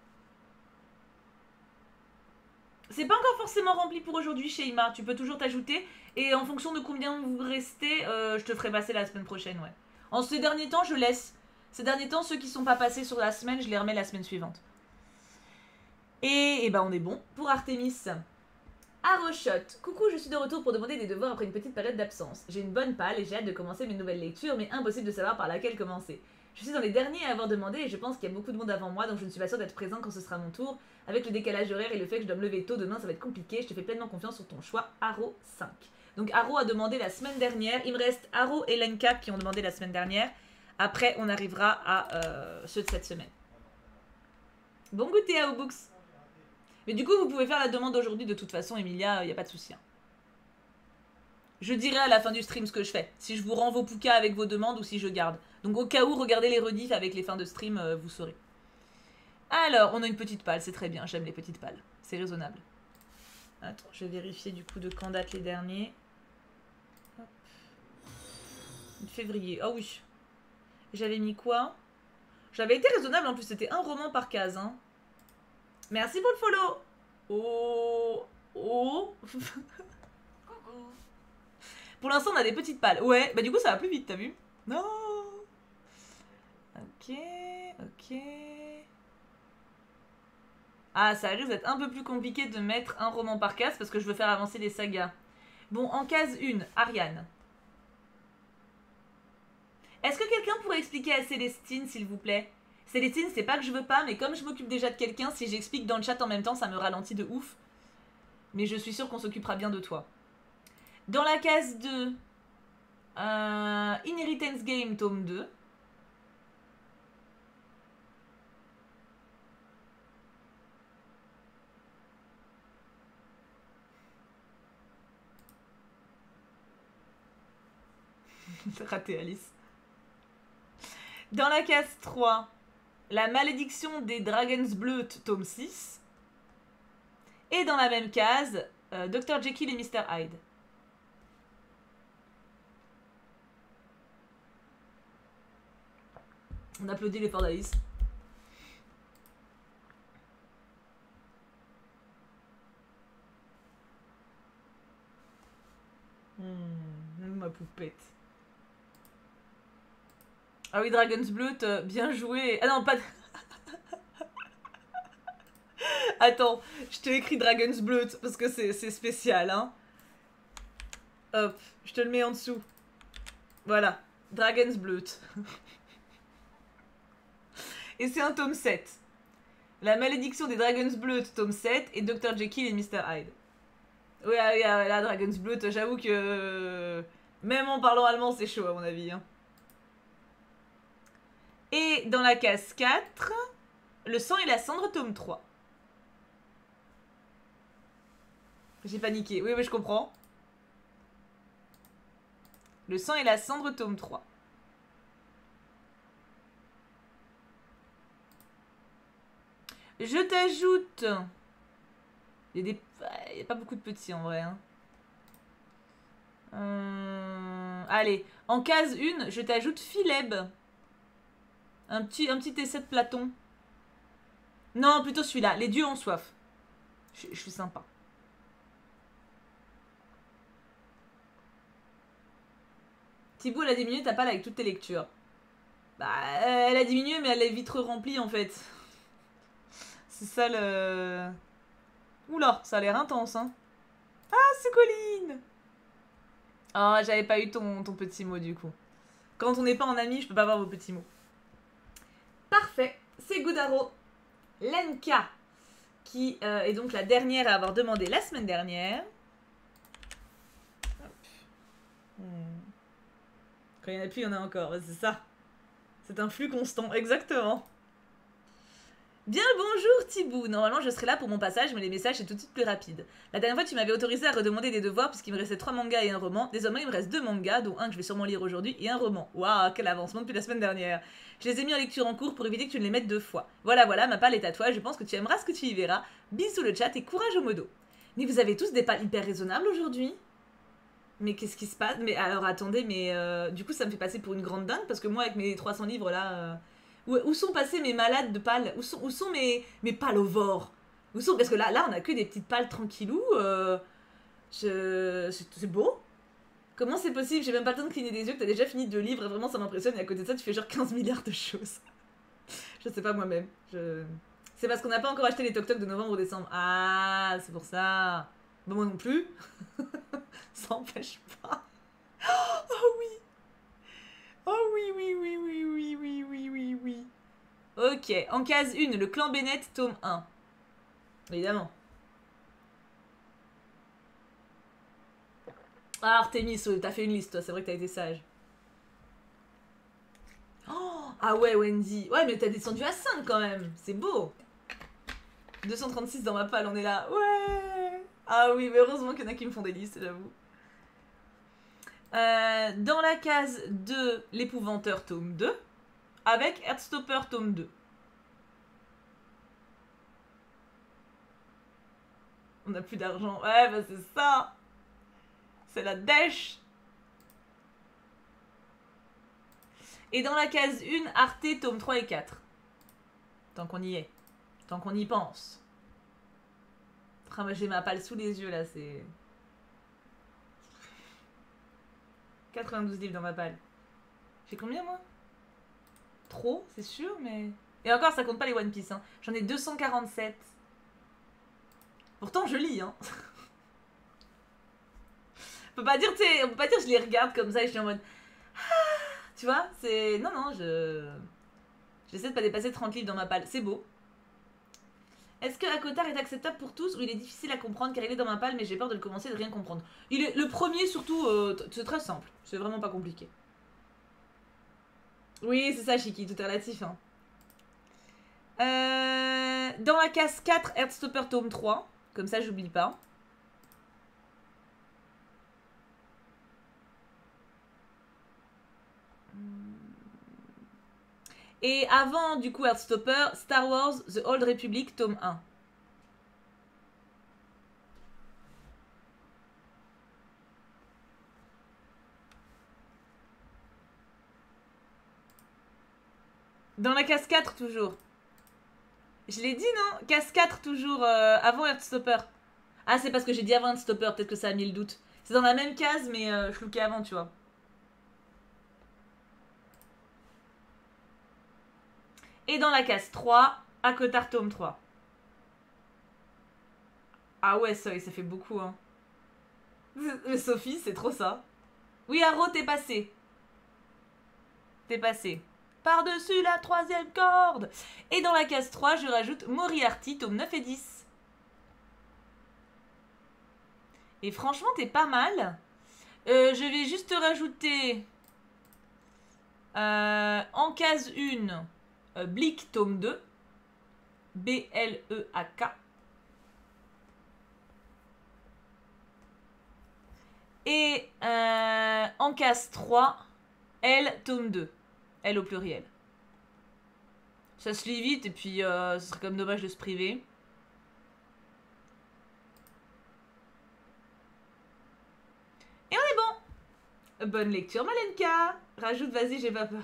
C'est pas encore forcément rempli pour aujourd'hui, Sheima. Tu peux toujours t'ajouter. Et en fonction de combien vous restez, je te ferai passer la semaine prochaine, ouais. En ces derniers temps, je laisse. Ces derniers temps, ceux qui sont pas passés sur la semaine, je les remets la semaine suivante. Et ben, on est bon pour Artemis. Aroshot. Coucou, je suis de retour pour demander des devoirs après une petite période d'absence. J'ai une bonne palle et j'ai hâte de commencer mes nouvelles lectures, mais impossible de savoir par laquelle commencer. Je suis dans les derniers à avoir demandé et je pense qu'il y a beaucoup de monde avant moi, donc je ne suis pas sûre d'être présent quand ce sera mon tour. Avec le décalage horaire et le fait que je dois me lever tôt demain, ça va être compliqué. Je te fais pleinement confiance sur ton choix, Aro 5. Donc Aro a demandé la semaine dernière. Il me reste Aro et Lenka qui ont demandé la semaine dernière. Après, on arrivera à ceux de cette semaine. Bon goûter à Obooks. Mais du coup, vous pouvez faire la demande aujourd'hui de toute façon, Emilia, il n'y a pas de souci. Je dirai à la fin du stream ce que je fais. Si je vous rends vos poukas avec vos demandes ou si je garde. Donc au cas où, regardez les rediffs avec les fins de stream, vous saurez. Alors, on a une petite palle, c'est très bien, j'aime les petites pales. C'est raisonnable. Attends, je vais vérifier du coup de quand datent les derniers. Hop. Février, ah oui. J'avais mis quoi? J'avais été raisonnable en plus, c'était un roman par case. Hein. Merci pour le follow. Oh. Oh. Pour l'instant, on a des petites pales. Ouais, bah du coup, ça va plus vite, t'as vu? Non. Ok, ok. Ah, ça risque d'être un peu plus compliqué de mettre un roman par case parce que je veux faire avancer les sagas. Bon, en case 1, Ariane. Est-ce que quelqu'un pourrait expliquer à Célestine, s'il vous plaît? Célestine, c'est pas que je veux pas, mais comme je m'occupe déjà de quelqu'un, si j'explique dans le chat en même temps, ça me ralentit de ouf. Mais je suis sûre qu'on s'occupera bien de toi. Dans la case 2, Inheritance Game, tome 2. Raté Alice. Dans la case 3, La malédiction des Dragon's Blood, tome 6. Et dans la même case, Dr. Jekyll et Mr. Hyde. On applaudit l'effort d'Alice. Ma poupette. Ah oui, Dragon's Blood, bien joué. Ah non, pas... Attends, je te écris Dragon's Blood parce que c'est spécial, hein. Hop, je te le mets en dessous. Voilà, Dragon's Blood. Et c'est un tome 7. La malédiction des Dragon's Blood, tome 7, et Dr. Jekyll et Mr. Hyde. Oui, là, Dragon's Blood, j'avoue que... Même en parlant allemand, c'est chaud, à mon avis. Hein. Et dans la case 4, Le sang et la cendre, tome 3. J'ai paniqué. Oui, mais je comprends. Le sang et la cendre, tome 3. Je t'ajoute... Il y a pas beaucoup de petits en vrai. Hein. Allez, en case 1, je t'ajoute Phileb. Un petit essai de Platon. Non, plutôt celui-là. Les dieux ont soif. Je suis sympa. Thibaut, elle a diminué ta palle avec toutes tes lectures. Bah, elle a diminué, mais elle est vite remplie en fait. C'est ça le... Oula, ça a l'air intense, hein. Ah, c'est Colline. Ah, j'avais pas eu ton petit mot du coup. Quand on n'est pas en ami, je peux pas voir vos petits mots. Parfait, c'est Goudaro. Lenka, qui est donc la dernière à avoir demandé la semaine dernière. Quand il n'y en a plus, il y en a encore, c'est ça. C'est un flux constant, exactement. Bien le bonjour Thibou. Normalement je serai là pour mon passage, mais les messages c'est tout de suite plus rapide. La dernière fois tu m'avais autorisé à redemander des devoirs puisqu'il me restait 3 mangas et un roman. Désormais il me reste 2 mangas, dont un que je vais sûrement lire aujourd'hui, et un roman. Waouh, quel avancement depuis la semaine dernière. Je les ai mis en lecture en cours pour éviter que tu ne les mettes 2 fois. Voilà, ma palle est à toi, je pense que tu aimeras ce que tu y verras. Bisous le chat et courage au modo. Mais vous avez tous des palles hyper raisonnables aujourd'hui. Mais qu'est-ce qui se passe? Mais alors attendez, mais du coup ça me fait passer pour une grande dingue parce que moi avec mes 300 livres là... Où sont passés mes malades de pales? Où sont mes palovores? Où sont... Parce que là on a que des petites pales tranquillou. C'est beau. Comment c'est possible? J'ai même pas le temps de cligner des yeux que t'as déjà fini 2 livres. Vraiment ça m'impressionne. Et à côté de ça tu fais genre 15 milliards de choses. Je sais pas moi-même. C'est parce qu'on n'a pas encore acheté les toc-toc de novembre ou décembre. Ah, c'est pour ça. Bah moi non plus. Ça empêche pas. Oh oui. Oh oui, oui, oui, oui, oui, oui, oui, oui, oui. Ok, en case 1, le clan Bennett, tome 1. Évidemment. Ah, Artemis, t'as fait une liste, toi, c'est vrai que t'as été sage. Oh, ah ouais, Wendy. Ouais, mais t'as descendu à 5 quand même. C'est beau. 236 dans ma palle, on est là. Ouais. Ah oui, mais heureusement qu'il y en a qui me font des listes, j'avoue. Dans la case 2, l'épouvanteur tome 2, avec Heartstopper tome 2. On n'a plus d'argent. Ouais, bah c'est ça. C'est la dèche. Et dans la case 1, Arte tome 3 et 4. Tant qu'on y est. Tant qu'on y pense. J'ai ma palle sous les yeux là, c'est... 92 livres dans ma palle. J'ai combien moi? Trop, c'est sûr, mais... Et encore, ça compte pas les One Piece, hein. J'en ai 247. Pourtant, je lis, hein. On peut pas dire, tu sais, on peut pas dire je les regarde comme ça et je suis en mode... Tu vois, c'est... Non, non, j'essaie de pas dépasser 30 livres dans ma palle. C'est beau. Est-ce que Akotar est acceptable pour tous ou il est difficile à comprendre car il est dans ma palle mais j'ai peur de le commencer et de rien comprendre? Il est le premier surtout, c'est très simple. C'est vraiment pas compliqué. Oui, c'est ça, Chiki, tout est relatif. Hein. Dans la case 4, Heartstopper tome 3. Comme ça, j'oublie pas. Et avant, du coup, Heartstopper, Star Wars The Old Republic tome 1. Dans la case 4, toujours. Je l'ai dit, non? Case 4, toujours, avant Heartstopper. Ah, c'est parce que j'ai dit avant Heartstopper, peut-être que ça a mis le doute. C'est dans la même case, mais je lookais avant, tu vois. Et dans la case 3, Akotar tome 3. Ah ouais, ça fait beaucoup, hein. Mais Sophie, c'est trop ça. Oui, Haro, t'es passé. T'es passé. Par-dessus la 3e corde. Et dans la case 3, je rajoute Moriarty, tome 9 et 10. Et franchement, t'es pas mal. Je vais juste te rajouter... en case 1... Bleak, tome 2. B-L-E-A-K. Et en case 3, L, tome 2. L au pluriel. Ça se lit vite et puis ce serait quand même dommage de se priver. Et on est bon. Bonne lecture, Malenka. Rajoute, vas-y, j'ai pas peur.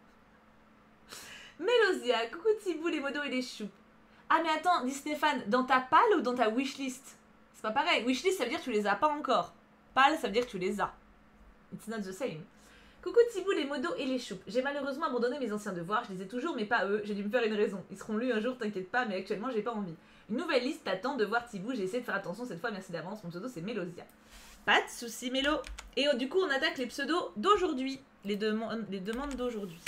Mélosia, coucou Thibou, les modos et les choux. Ah mais attends, dis Stéphane, dans ta palle ou dans ta wishlist? C'est pas pareil. Wishlist, ça veut dire que tu les as pas encore. Palle, ça veut dire que tu les as. It's not the same. Coucou Thibou, les modos et les choux. J'ai malheureusement abandonné mes anciens devoirs, je les ai toujours mais pas eux. J'ai dû me faire une raison. Ils seront lus un jour, t'inquiète pas, mais actuellement j'ai pas envie. Une nouvelle liste t'attend de voir Thibou, j'ai essayé de faire attention cette fois, merci d'avance. Mon pseudo c'est Mélosia. Pas de soucis, Mélo. Et du coup, on attaque les pseudos d'aujourd'hui. Les demandes d'aujourd'hui.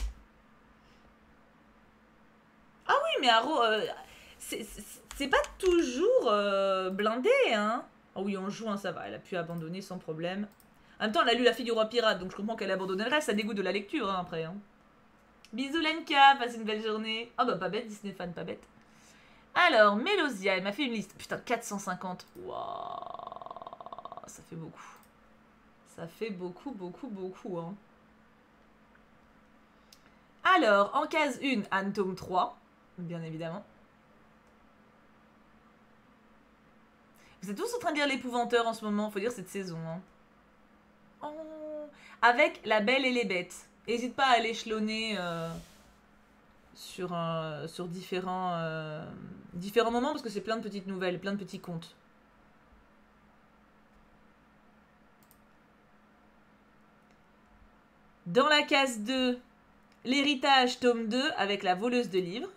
Ah oui, mais Aro, c'est pas toujours blindé, hein. Oh oui, on joue, hein, ça va. Elle a pu abandonner sans problème. En même temps, elle a lu La fille du roi pirate, donc je comprends qu'elle a abandonné le reste. Ça dégoûte de la lecture, hein, après. Hein. Bisous, Lenka. Passe une belle journée. Oh bah, pas bête, Disney fan, pas bête. Alors, Mélosia, elle m'a fait une liste. Putain, 450. Waouh. Ça fait beaucoup. Ça fait beaucoup, beaucoup, beaucoup, hein. Alors, en case 1, Anne tome 3. Bien évidemment. Vous êtes tous en train de lire L'Épouvanteur en ce moment, faut dire cette saison. Hein. Oh. Avec La Belle et les Bêtes. N'hésite pas à l'échelonner sur différents moments parce que c'est plein de petites nouvelles, plein de petits contes. Dans la case 2, L'Héritage tome 2 avec La voleuse de livres.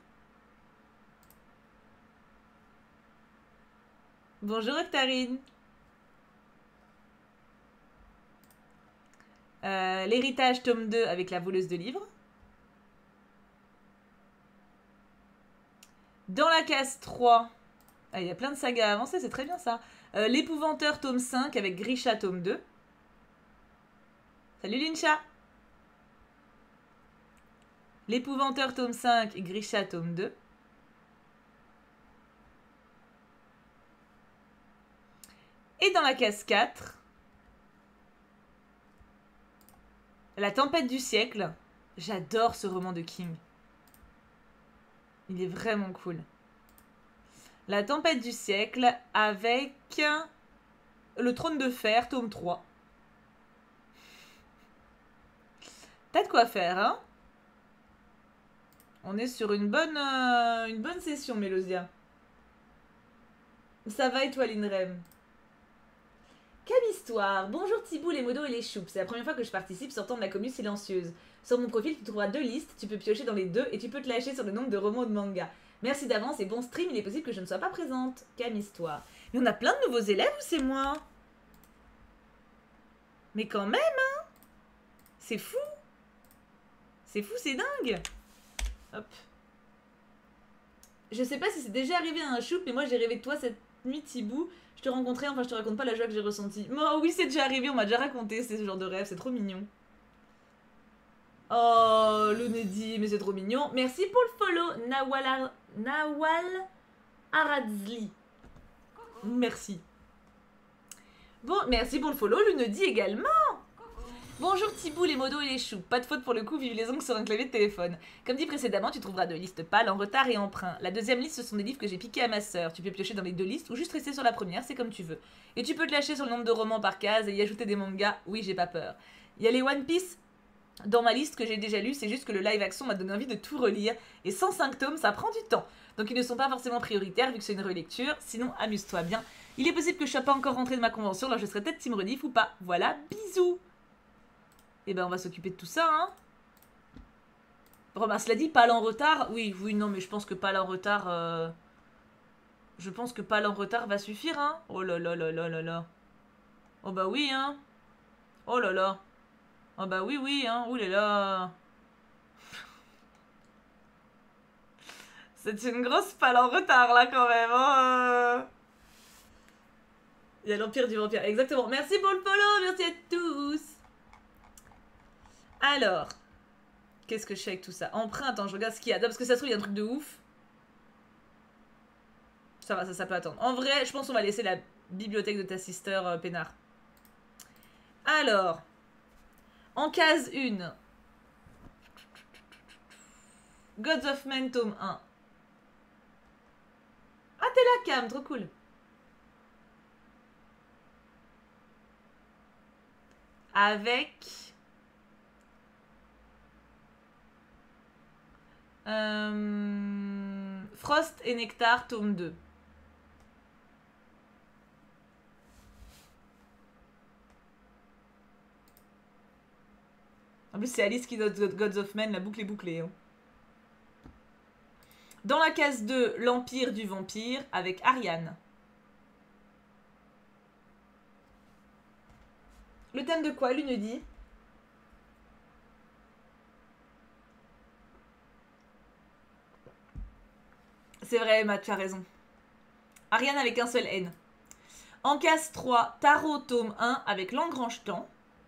Bonjour Octarine. L'Héritage tome 2 avec La voleuse de livres. Dans la case 3, il y a plein de sagas à avancer, c'est très bien ça. L'Épouvanteur tome 5 avec Grisha tome 2. Salut Lincha. L'Épouvanteur tome 5 et Grisha tome 2. Et dans la case 4, La tempête du siècle. J'adore ce roman de King. Il est vraiment cool. La tempête du siècle avec Le trône de fer, tome 3. T'as de quoi faire, hein? On est sur une bonne session, Mélosia. Ça va et toi, Linrem? Quelle histoire! Bonjour Thibault, les modos et les choups. C'est la première fois que je participe sortant de la commune silencieuse. Sur mon profil, tu trouveras 2 listes. Tu peux piocher dans les 2 et tu peux te lâcher sur le nombre de romans ou de mangas. Merci d'avance et bon stream, il est possible que je ne sois pas présente. Quelle histoire! Mais on a plein de nouveaux élèves ou c'est moi? Mais quand même, hein? C'est fou! C'est fou, c'est dingue! Hop. Je sais pas si c'est déjà arrivé à un choup, mais moi j'ai rêvé de toi cette nuit, Thibou. Je te rencontrais, enfin je te raconte pas la joie que j'ai ressentie. Oh oui, c'est déjà arrivé, on m'a déjà raconté ce genre de rêve, c'est trop mignon. Oh, Lunedi, mais c'est trop mignon. Merci pour le follow, Nawal Aradzli. Merci. Bon, merci pour le follow, Lunedi également. Bonjour Thibault, les modos et les choux. Pas de faute pour le coup, vive les ongles sur un clavier de téléphone. Comme dit précédemment, tu trouveras 2 listes pâles, en retard et emprunt. La deuxième liste, ce sont des livres que j'ai piqués à ma sœur. Tu peux piocher dans les 2 listes ou juste rester sur la première, c'est comme tu veux. Et tu peux te lâcher sur le nombre de romans par case et y ajouter des mangas. Oui, j'ai pas peur. Il y a les One Piece dans ma liste que j'ai déjà lu, c'est juste que le live action m'a donné envie de tout relire. Et 105 tomes, ça prend du temps. Donc ils ne sont pas forcément prioritaires vu que c'est une relecture. Sinon, amuse-toi bien. Il est possible que je sois pas encore rentrée de ma convention, alors je serai peut-être team rediff ou pas. Voilà, bisous. Et ben on va s'occuper de tout ça, hein. Bon, bah, cela dit, pas en retard. Oui, non, mais je pense que pas en retard. Je pense que pas en retard va suffire, hein. Oh là là là là là là. Oh bah oui, hein. Oh là là. Oh bah oui, hein. Ouh là là. C'est une grosse palle en retard, là, quand même, hein. Il y a l'Empire du Vampire. Exactement. Merci pour le follow. Merci à tous. Alors, qu'est-ce que je fais avec tout ça? Emprunt, attends, je regarde ce qu'il y a. Parce que ça se trouve, il y a un truc de ouf. Ça va, ça peut attendre. En vrai, je pense qu'on va laisser la bibliothèque de ta sister peinard. Alors, en case 1, Gods of Men, tome 1. Ah, t'es là, Cam, trop cool. Avec... Frost et Nectar, tome 2. En plus, c'est Alice qui note Gods of Men, la boucle est bouclée. Hein. Dans la case 2, l'Empire du Vampire, avec Ariane. Le thème de quoi, Lune dit? C'est vrai, Emma, tu as raison. Ariane avec un seul N. En case 3, Tarot tome 1 avec l'engrange-temps.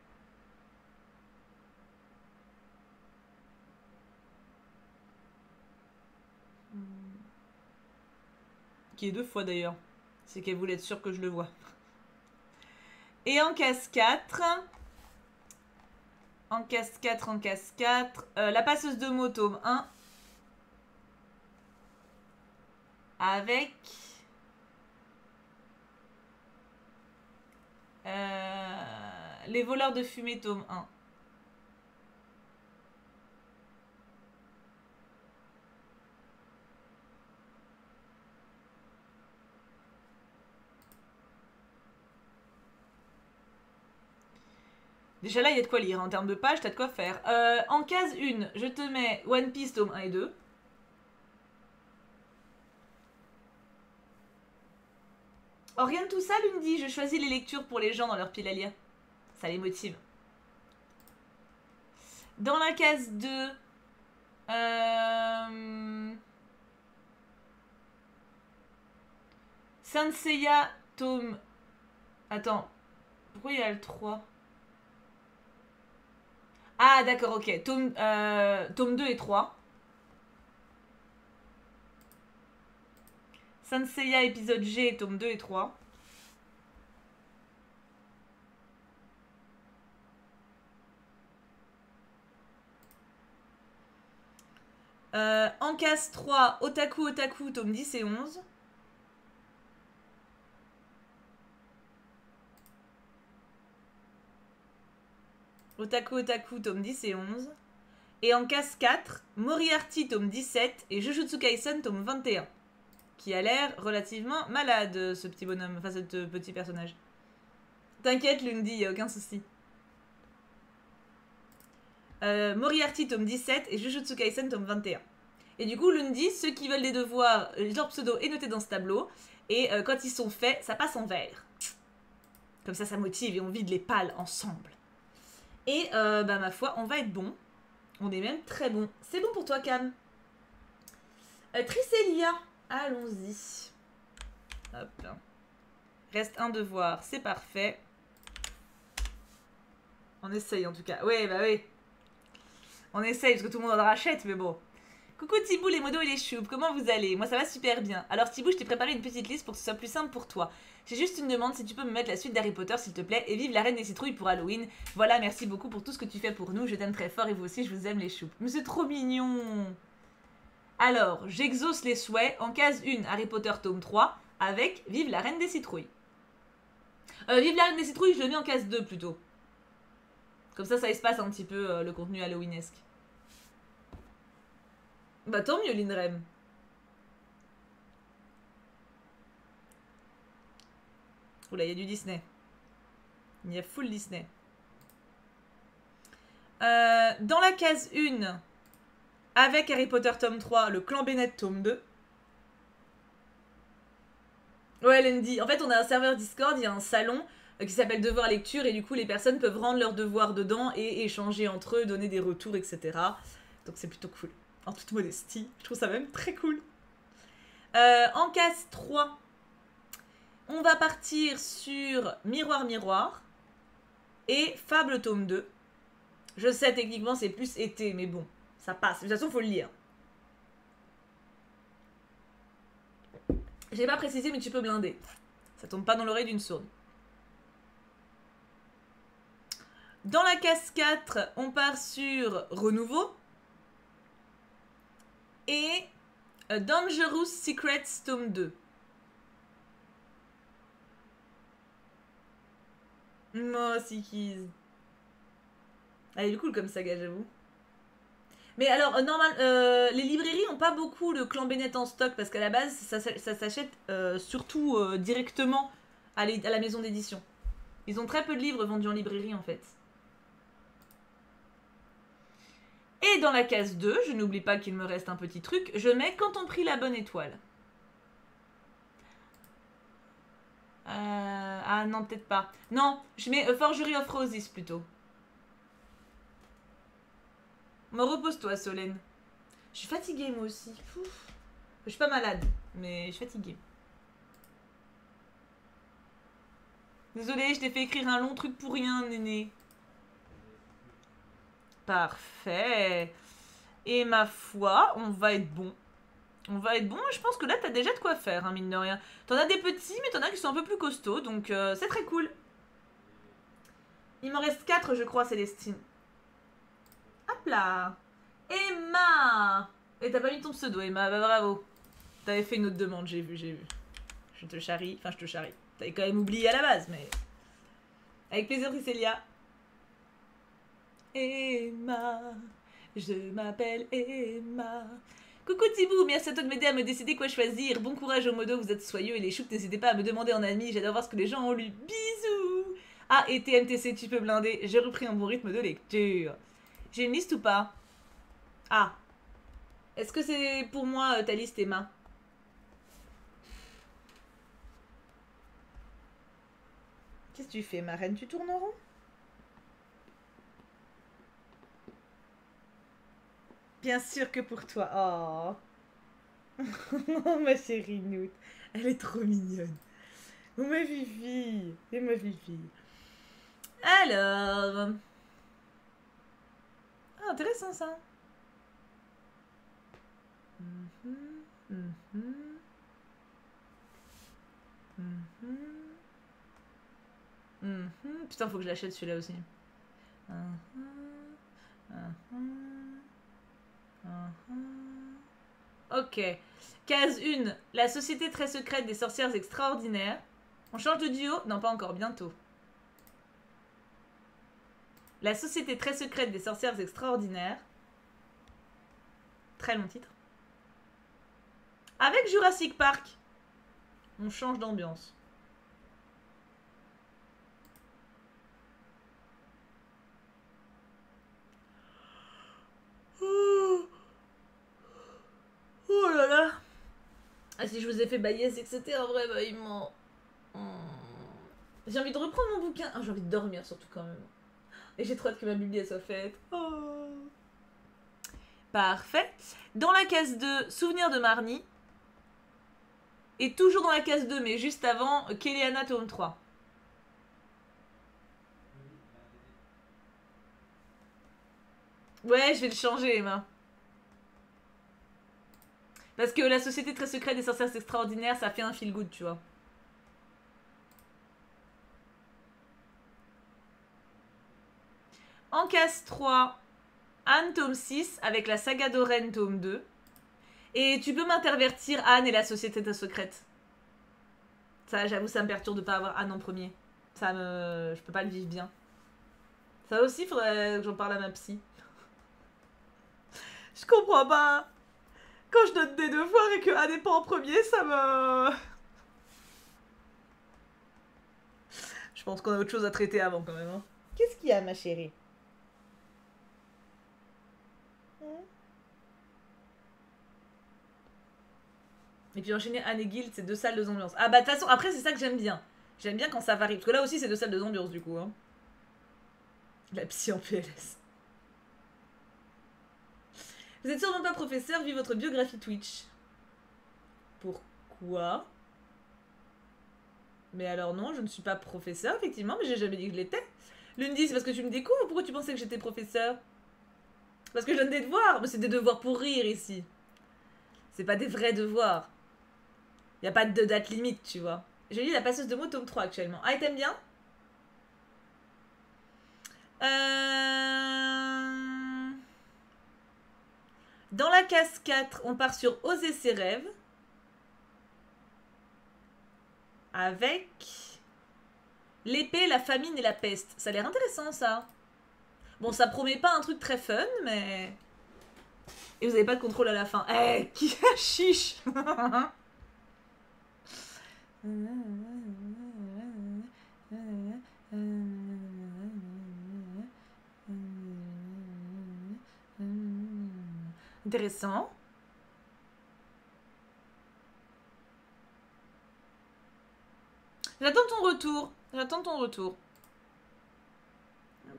Qui est 2 fois d'ailleurs. C'est qu'elle voulait être sûre que je le vois. Et en case 4. En case 4. La passeuse de mots tome 1. Avec... les voleurs de fumée tome 1. Déjà là, il y a de quoi lire. En termes de pages, t'as de quoi faire. En case 1, je te mets One Piece tome 1 et 2. Oh, rien de tout ça, Lune dit. Je choisis les lectures pour les gens dans leur pile à lire. Ça les motive. Dans la case 2... Saint Seiya tome... Attends. Pourquoi il y a le 3? Ah, d'accord, ok. Tome 2 et 3. Saint Seiya épisode G, tome 2 et 3. En case 3, Otaku Otaku, tome 10 et 11. Otaku Otaku, tome 10 et 11. Et en case 4, Moriarty, tome 17 et Jujutsu Kaisen, tome 21. Qui a l'air relativement malade, ce petit bonhomme, enfin ce petit personnage. T'inquiète, Lundi, y a aucun souci. Moriarty, tome 17 et Jujutsu Kaisen, tome 21. Et du coup, Lundi, ceux qui veulent des devoirs, leur pseudo est noté dans ce tableau. Et quand ils sont faits, ça passe en vert. Comme ça motive et on vide les pales ensemble. Et bah ma foi, on va être bon. On est même très bon. C'est bon pour toi, Cam. Tricelia, allons-y. Hop. Reste un devoir, c'est parfait. On essaye en tout cas. Ouais, bah oui. On essaye parce que tout le monde en rachète, mais bon. Coucou Thibaut, les modos et les choupes, comment vous allez? Moi ça va super bien. Alors Thibaut, je t'ai préparé une petite liste pour que ce soit plus simple pour toi. J'ai juste une demande, si tu peux me mettre la suite d'Harry Potter s'il te plaît, et vive la reine des citrouilles pour Halloween. Voilà, merci beaucoup pour tout ce que tu fais pour nous, je t'aime très fort et vous aussi, je vous aime les choupes. Mais c'est trop mignon. Alors, j'exauce les souhaits en case 1, Harry Potter tome 3, avec vive la reine des citrouilles. Vive la reine des citrouilles, je le mets en case 2 plutôt. Comme ça espace un petit peu le contenu halloweenesque. Bah tant mieux, Lindrem. Oula, il y a du Disney. Il y a full Disney. Dans la case 1, avec Harry Potter tome 3, le clan Bennett tome 2. Ouais, Lundi. En fait, on a un serveur Discord, il y a un salon qui s'appelle Devoir Lecture, et du coup, les personnes peuvent rendre leurs devoirs dedans et échanger entre eux, donner des retours, etc. Donc c'est plutôt cool. En toute modestie, je trouve ça même très cool. En case 3, on va partir sur Miroir Miroir et Fable tome 2. Je sais, techniquement, c'est plus été, mais bon, ça passe. De toute façon, il faut le lire. J'ai pas précisé, mais tu peux blinder. Ça tombe pas dans l'oreille d'une sourde. Dans la case 4, on part sur Renouveau. Et Dangerous Secrets tome 2. Moi aussi, Kiz. Elle est cool comme saga, j'avoue. Mais alors, les librairies n'ont pas beaucoup le clan Bennett en stock parce qu'à la base, ça s'achète surtout directement à la maison d'édition. Ils ont très peu de livres vendus en librairie en fait. Et dans la case 2, je n'oublie pas qu'il me reste un petit truc, je mets Quand on prit la bonne étoile. Ah non, peut-être pas. Non, je mets Forgery of Roses plutôt. Me repose-toi, Solène. Je suis fatiguée moi aussi. Ouf. Je suis pas malade, mais je suis fatiguée. Désolée, je t'ai fait écrire un long truc pour rien, néné. Parfait. Et ma foi, on va être bon. On va être bon. Je pense que là, t'as déjà de quoi faire, hein, mine de rien. T'en as des petits, mais t'en as qui sont un peu plus costauds, donc c'est très cool. Il m'en reste 4, je crois, Célestine. Hop là. Emma. Et t'as pas mis ton pseudo, Emma. Bah bravo. T'avais fait une autre demande, j'ai vu, j'ai vu. Je te charrie. Enfin, je te charrie. T'avais quand même oublié à la base, mais... Avec plaisir, Célia. Emma. Je m'appelle Emma. Coucou Thibou, merci à toi de m'aider à me décider quoi choisir. Bon courage au modo, vous êtes soyeux et les choux, n'hésitez pas à me demander en ami. J'adore voir ce que les gens ont lu. Bisous. Ah, et TMTC, tu peux blinder. J'ai repris un bon rythme de lecture. J'ai une liste ou pas? Ah. Est-ce que c'est pour moi ta liste, Emma? Qu'est-ce que tu fais, ma reine? Tu tournes en rond? Bien sûr que pour toi. Oh. Oh, ma chérie Nout. Elle est trop mignonne. Oh, ma Fifi. Et ma Fifi. Alors... Ah, intéressant ça. Putain, faut que je l'achète celui-là aussi. Ok. Case 1. La société très secrète des sorcières extraordinaires. On change de duo? Non, pas encore, bientôt. La société très secrète des sorcières extraordinaires. Très long titre. Avec Jurassic Park. On change d'ambiance. Oh là là. Ah, si je vous ai fait bailler, c'est que c'était un vrai bâillement. J'ai envie de reprendre mon bouquin. Ah, j'ai envie de dormir surtout quand même. Et j'ai trop hâte que ma bibliothèque soit faite. Oh. Parfait. Dans la case 2, Souvenir de Marnie. Et toujours dans la case 2, mais juste avant, Kéléana tome 3. Ouais, je vais le changer, Emma. Parce que la société très secrète des sorcières extraordinaires, ça fait un feel good, tu vois. En case 3, Anne tome 6 avec la saga d'Oren tome 2. Et tu peux m'intervertir Anne et la société très secrète. Ça, j'avoue, ça me perturbe de pas avoir Anne en premier. Ça me... Je peux pas le vivre bien. Ça aussi, faudrait que j'en parle à ma psy. Je comprends pas. Quand je donne des devoirs et que Anne n'est pas en premier, ça me... Je pense qu'on a autre chose à traiter avant quand même. Hein. Qu'est-ce qu'il y a, ma chérie? Et puis enchaîner Anne et Guild, c'est 2 salles, 2 ambiances. Ah bah de toute façon, après c'est ça que j'aime bien. J'aime bien quand ça varie. Parce que là aussi c'est 2 salles, 2 ambiances du coup. Hein. La psy en PLS. Vous êtes sûrement pas professeur, vu votre biographie Twitch. Pourquoi? Mais alors non, je ne suis pas professeur, effectivement, mais j'ai jamais dit que je l'étais. Lundi, c'est parce que tu me découvres. Pourquoi tu pensais que j'étais professeur? Parce que je donne des devoirs. Mais c'est des devoirs pour rire ici. C'est pas des vrais devoirs. Y a pas de date limite, tu vois. Je lis La passeuse de mots tome 3 actuellement. Ah, et t'aimes bien? Dans la case 4, on part sur Oser ses rêves. Avec l'épée, la famine et la peste. Ça a l'air intéressant, ça. Bon, ça promet pas un truc très fun, mais... Et vous avez pas de contrôle à la fin. Eh, qui a chiche? Intéressant. J'attends ton retour. J'attends ton retour. Hop.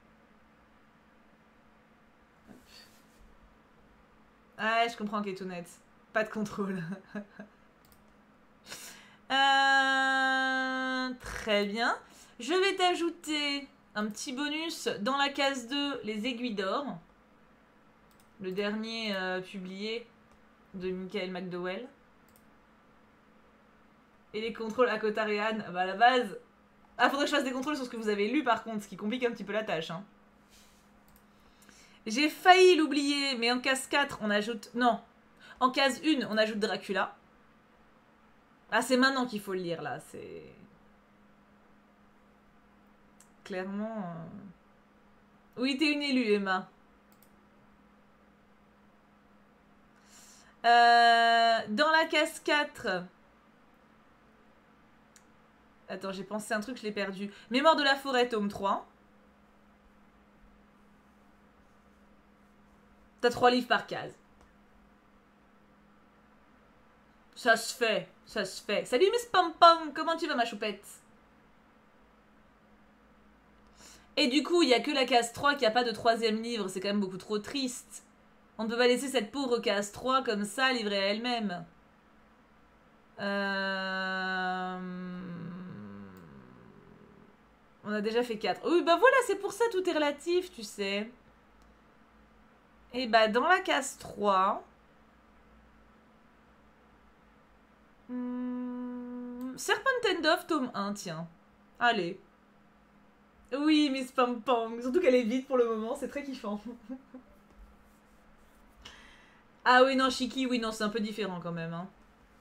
Hop. Ah, je comprends, Ketounette. Pas de contrôle. Très bien. Je vais t'ajouter un petit bonus dans la case 2, les aiguilles d'or. Le dernier publié de Michael McDowell. Et les contrôles à Kotarian, bah à la base... Ah, faudrait que je fasse des contrôles sur ce que vous avez lu par contre, ce qui complique un petit peu la tâche. Hein. J'ai failli l'oublier, mais en case 4, on ajoute... Non, en case 1, on ajoute Dracula. Ah, c'est maintenant qu'il faut le lire, là. C'est... Clairement... Oui, t'es une élue, Emma. Dans la case 4... Attends, j'ai pensé à un truc, je l'ai perdu. Mémoire de la forêt, tome 3. T'as 3 livres par case. Ça se fait, ça se fait. Salut Miss Pom Pom, comment tu vas ma choupette? Et du coup, il n'y a que la case 3 qui a pas de 3e livre. C'est quand même beaucoup trop triste. On ne peut pas laisser cette pauvre case 3 comme ça, livrée à elle-même. On a déjà fait 4. Oui, bah voilà, c'est pour ça, tout est relatif, tu sais. Et bah, dans la case 3... Serpent and Dove, tome 1, tiens. Allez. Oui, Miss Pom Pom. Surtout qu'elle est vite pour le moment, c'est très kiffant. Ah oui, non, Shiki, oui, non, c'est un peu différent quand même. Hein.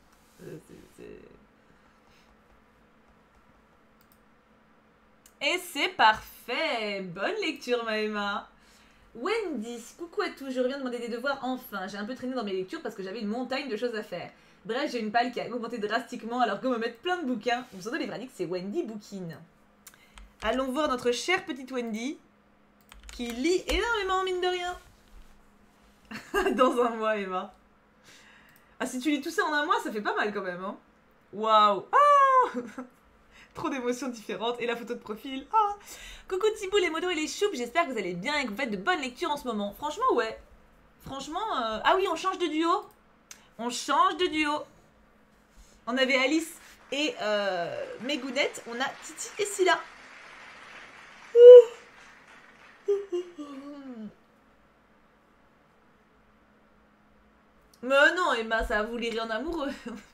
Et c'est parfait. Bonne lecture, Maëma. Wendy, coucou à tous, je reviens demander des devoirs enfin. J'ai un peu traîné dans mes lectures parce que j'avais une montagne de choses à faire. Bref, j'ai une palle qui a augmenté drastiquement alors qu'on me mettre plein de bouquins. Mon pseudo livranik, c'est Wendy Bookine. Allons voir notre chère petite Wendy qui lit énormément, mine de rien. Dans un mois, Emma. Ah, si tu lis tout ça en un mois, ça fait pas mal quand même, hein. Waouh. Oh trop d'émotions différentes. Et la photo de profil. Oh. Coucou Thibault, les modos et les choupes. J'espère que vous allez bien et que vous faites de bonnes lectures en ce moment. Franchement, ouais. Franchement, ah oui, on change de duo. On change de duo. On avait Alice et Mégounette. On a Titi et Scylla. Mais non, Emma, ça vous lirez en amoureux.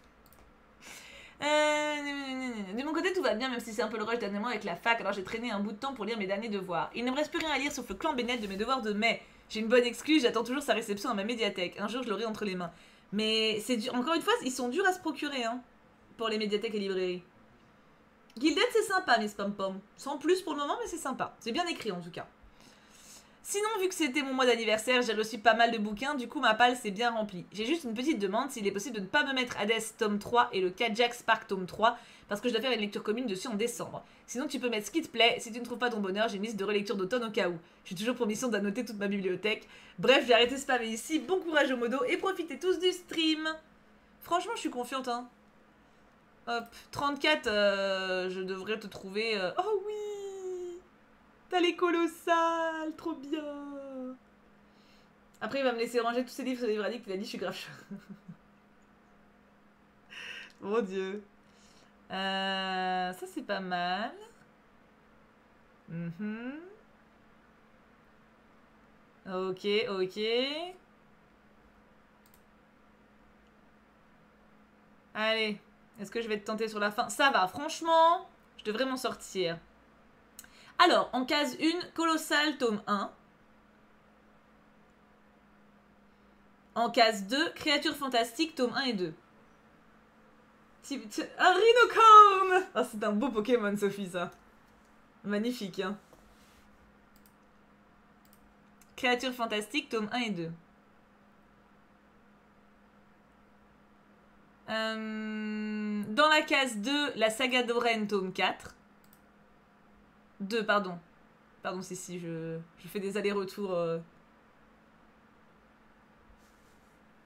De mon côté, tout va bien, même si c'est un peu le rush dernièrement avec la fac. Alors j'ai traîné un bout de temps pour lire mes derniers devoirs. Il ne me reste plus rien à lire sauf le clan Bennett de mes devoirs de mai. J'ai une bonne excuse, j'attends toujours sa réception à ma médiathèque. Un jour, je l'aurai entre les mains. Mais c'est dur. Encore une fois, ils sont durs à se procurer, hein, pour les médiathèques et librairies. Gilded, c'est sympa, Miss Pom Pom. Sans plus pour le moment, mais c'est sympa. C'est bien écrit en tout cas. Sinon, vu que c'était mon mois d'anniversaire, j'ai reçu pas mal de bouquins, du coup ma palle s'est bien remplie. J'ai juste une petite demande, s'il est possible de ne pas me mettre Hades tome 3 et le Kajak Spark tome 3, parce que je dois faire une lecture commune dessus en décembre. Sinon tu peux mettre ce qui te plaît, si tu ne trouves pas ton bonheur, j'ai une liste de relecture d'automne au cas où. J'ai toujours pour mission d'annoter toute ma bibliothèque. Bref, j'ai arrêté spammer ici, bon courage au modo et profitez tous du stream. Franchement, je suis confiante, hein. Hop, 34, je devrais te trouver... Oh oui! T'as les colossales, trop bien. Après, il va me laisser ranger tous ses livres sur les livres addicts. Il a dit, je suis grave chaud. Mon Dieu. Ça, c'est pas mal. Ok, ok. Allez. Est-ce que je vais te tenter sur la fin? Ça va, franchement, je devrais m'en sortir. Alors, en case 1, Colossal, tome 1. En case 2, Créatures fantastiques, tome 1 et 2. Un rhinocorne! Ah, c'est un beau Pokémon, Sophie, ça. Magnifique, hein. Créatures fantastiques, tome 1 et 2. Dans la case 2, la saga d'Oren, tome 4. 2, pardon. Pardon, si, je fais des allers-retours.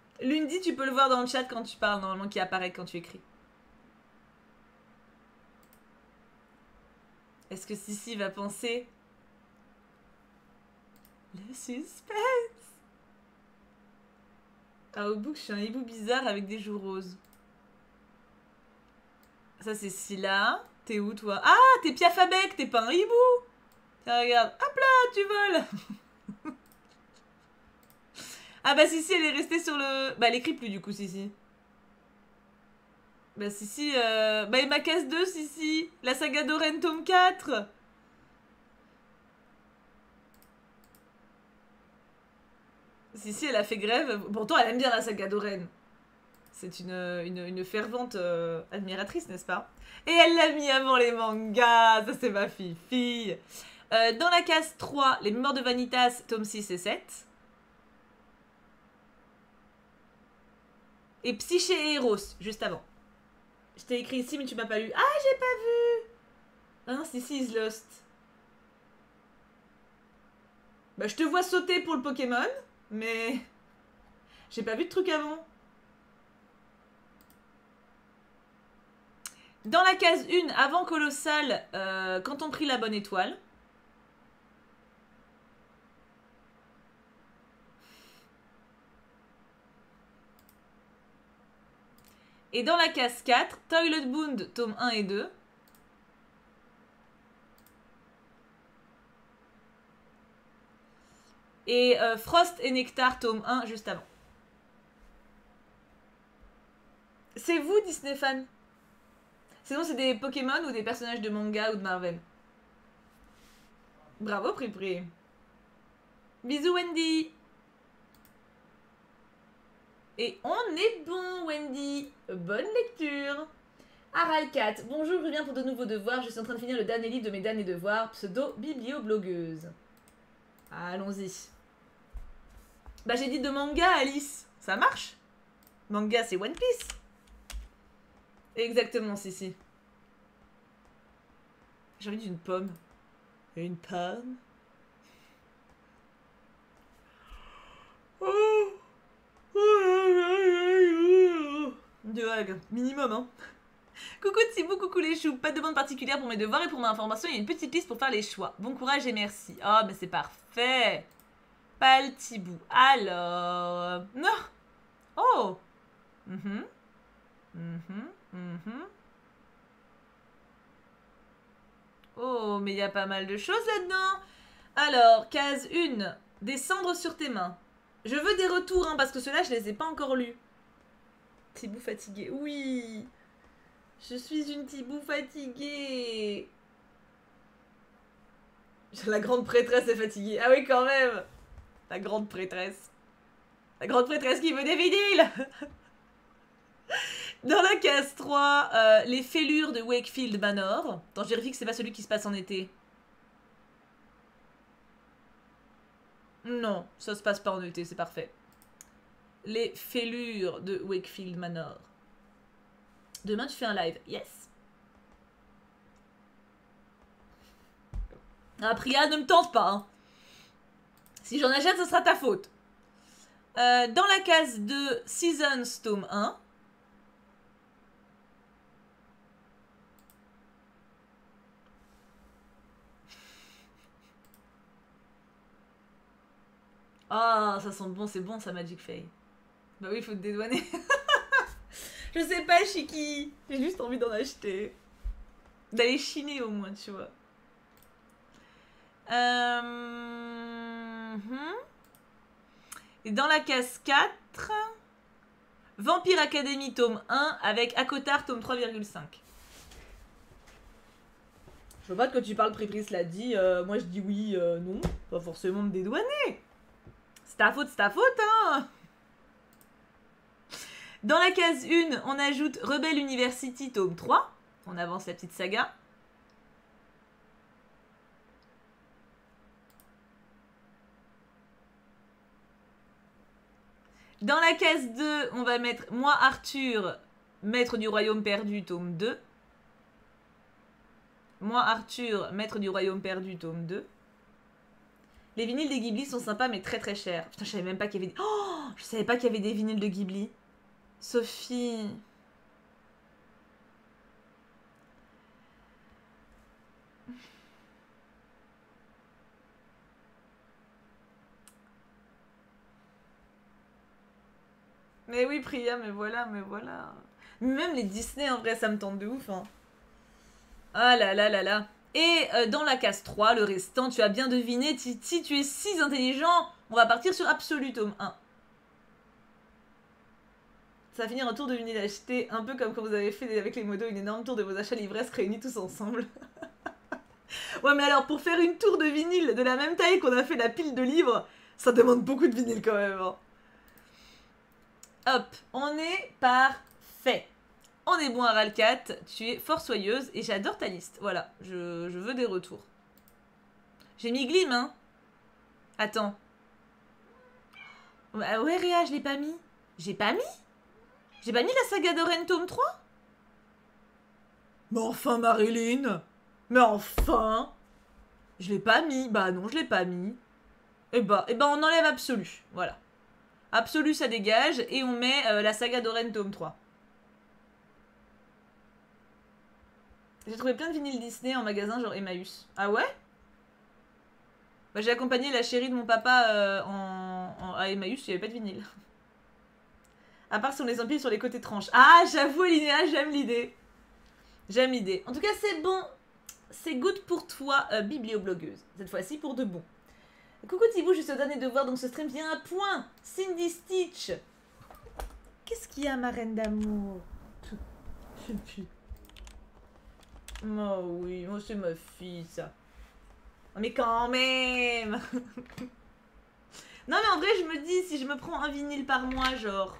Lundi, tu peux le voir dans le chat quand tu parles, normalement, qui apparaît quand tu écris. Est-ce que Sissi va penser... Le suspense. Ah, au bout que je suis un hibou bizarre avec des joues roses. Ça, c'est Scylla. T'es où, toi? Ah, t'es Piafabek, t'es pas un hibou. Tiens, regarde. Hop là, tu voles. Ah bah Sissi, elle est restée sur le... Bah, elle écrit plus, du coup, Sissi. Bah, Sissi... Bah, il m'a casse 2, Sissi. La saga d'Oren, tome 4. Sissi, elle a fait grève. Pourtant, elle aime bien la saga d'Oren. C'est une fervente admiratrice, n'est-ce pas? Et elle l'a mis avant les mangas. Ça, c'est ma fille. Dans la case 3, Les Mémoires de Vanitas, tome 6 et 7. Et Psyché et Eros, juste avant. Je t'ai écrit ici, mais tu m'as pas lu. Ah, j'ai pas vu. Ah non, Sissi is lost. Bah, je te vois sauter pour le Pokémon, mais... J'ai pas vu de truc avant. Dans la case 1, avant Colossal, quand on prit la bonne étoile. Et dans la case 4, Toilet Bound, tome 1 et 2. Et Frost et Nectar, tome 1, juste avant. C'est vous, Disney fan? Sinon, c'est des Pokémon ou des personnages de manga ou de Marvel. Bravo, Pripri. Bisous, Wendy. Et on est bon, Wendy. Bonne lecture. Aral4, bonjour, je reviens pour de nouveaux devoirs. Je suis en train de finir le dernier livre de mes derniers devoirs. Pseudo biblioblogueuse. Allons-y. Bah, j'ai dit de manga, Alice. Ça marche? Manga, c'est One Piece. Exactement, si. J'ai envie d'une pomme. Une pomme. Oh. Deux hags, minimum, hein. Coucou Tsibou, coucou les choux. Pas de demande particulière pour mes devoirs et pour ma information. Il y a une petite liste pour faire les choix. Bon courage et merci. Oh, mais c'est parfait. Pas le Tsibou. Alors... Non. Oh. Oh, mais il y a pas mal de choses là-dedans. Alors, case 1. Des cendres sur tes mains. Je veux des retours, hein, parce que ceux-là, je les ai pas encore lus. Tibou fatigué. Oui. Je suis une Tibou fatiguée. La grande prêtresse est fatiguée. Ah oui, quand même. La grande prêtresse. La grande prêtresse qui veut des vinyles. Dans la case 3, les fêlures de Wakefield Manor. Attends, je vérifie que c'est pas celui qui se passe en été. Non, ça se passe pas en été, c'est parfait. Les fêlures de Wakefield Manor. Demain, tu fais un live. Yes. Ah, Priya, ne me tente pas. Hein. Si j'en achète, ce sera ta faute. Dans la case de Seasons, tome 1. Ah, ça sent bon, c'est bon ça, Magic Faye. Bah oui, il faut te dédouaner. Je sais pas, Chiki. J'ai juste envie d'en acheter. D'aller chiner au moins, tu vois. Et dans la case 4, Vampire Academy tome 1 avec Akotar tome 3,5. Je vois pas de quoi tu parles, Pripris l'a dit. Moi je dis oui, non. Pas forcément me dédouaner. C'est ta faute, hein. Dans la case 1, on ajoute Rebel University tome 3. On avance la petite saga. Dans la case 2, on va mettre Moi Arthur, Maître du Royaume Perdu, tome 2. Moi Arthur, Maître du Royaume Perdu, tome 2. Les vinyles des Ghibli sont sympas mais très très chers. Putain, je savais même pas qu'il y avait... Oh, je savais pas qu'il y avait des vinyles de Ghibli. Sophie... Mais oui, Priya, mais voilà, mais voilà. Même les Disney, en vrai, ça me tente de ouf. Hein. Ah là là là là. Et dans la case 3, le restant, tu as bien deviné, si tu es si intelligent, on va partir sur Absolu, tome 1. Ça va finir un tour de vinyle acheté, un peu comme quand vous avez fait avec les modos une énorme tour de vos achats livresques réunis tous ensemble. Ouais, mais alors, pour faire une tour de vinyle de la même taille qu'on a fait la pile de livres, ça demande beaucoup de vinyle quand même. Hein. Hop, on est parfait. On est bon à Ralcat, tu es fort soyeuse et j'adore ta liste. Voilà, je veux des retours. J'ai mis Glim, hein. Attends. Ouais, Réa, je l'ai pas mis. J'ai pas mis J'ai pas mis la saga de Ren tome 3 ? Mais enfin, Marilyn. Mais enfin. Je l'ai pas mis. Bah non, je l'ai pas mis. Eh ben, on enlève Absolu. Voilà. Absolu, ça dégage. Et on met la saga d'Oren tome 3. J'ai trouvé plein de vinyles Disney en magasin, genre Emmaüs. Ah ouais? Bah, j'ai accompagné la chérie de mon papa à Emmaüs, il n'y avait pas de vinyle. À part si on les empile sur les côtés tranches. Ah, j'avoue, Linéa, j'aime l'idée. J'aime l'idée. En tout cas, c'est bon. C'est good pour toi, biblioblogueuse. Cette fois-ci pour de bon. Coucou Thibaut, juste au dernier devoir dans ce stream, il y a un point. Cindy Stitch. Qu'est-ce qu'il y a, ma reine d'amour? Oh oui, moi c'est ma fille, ça. Mais quand même. Non mais en vrai, je me dis, si je me prends un vinyle par mois, genre...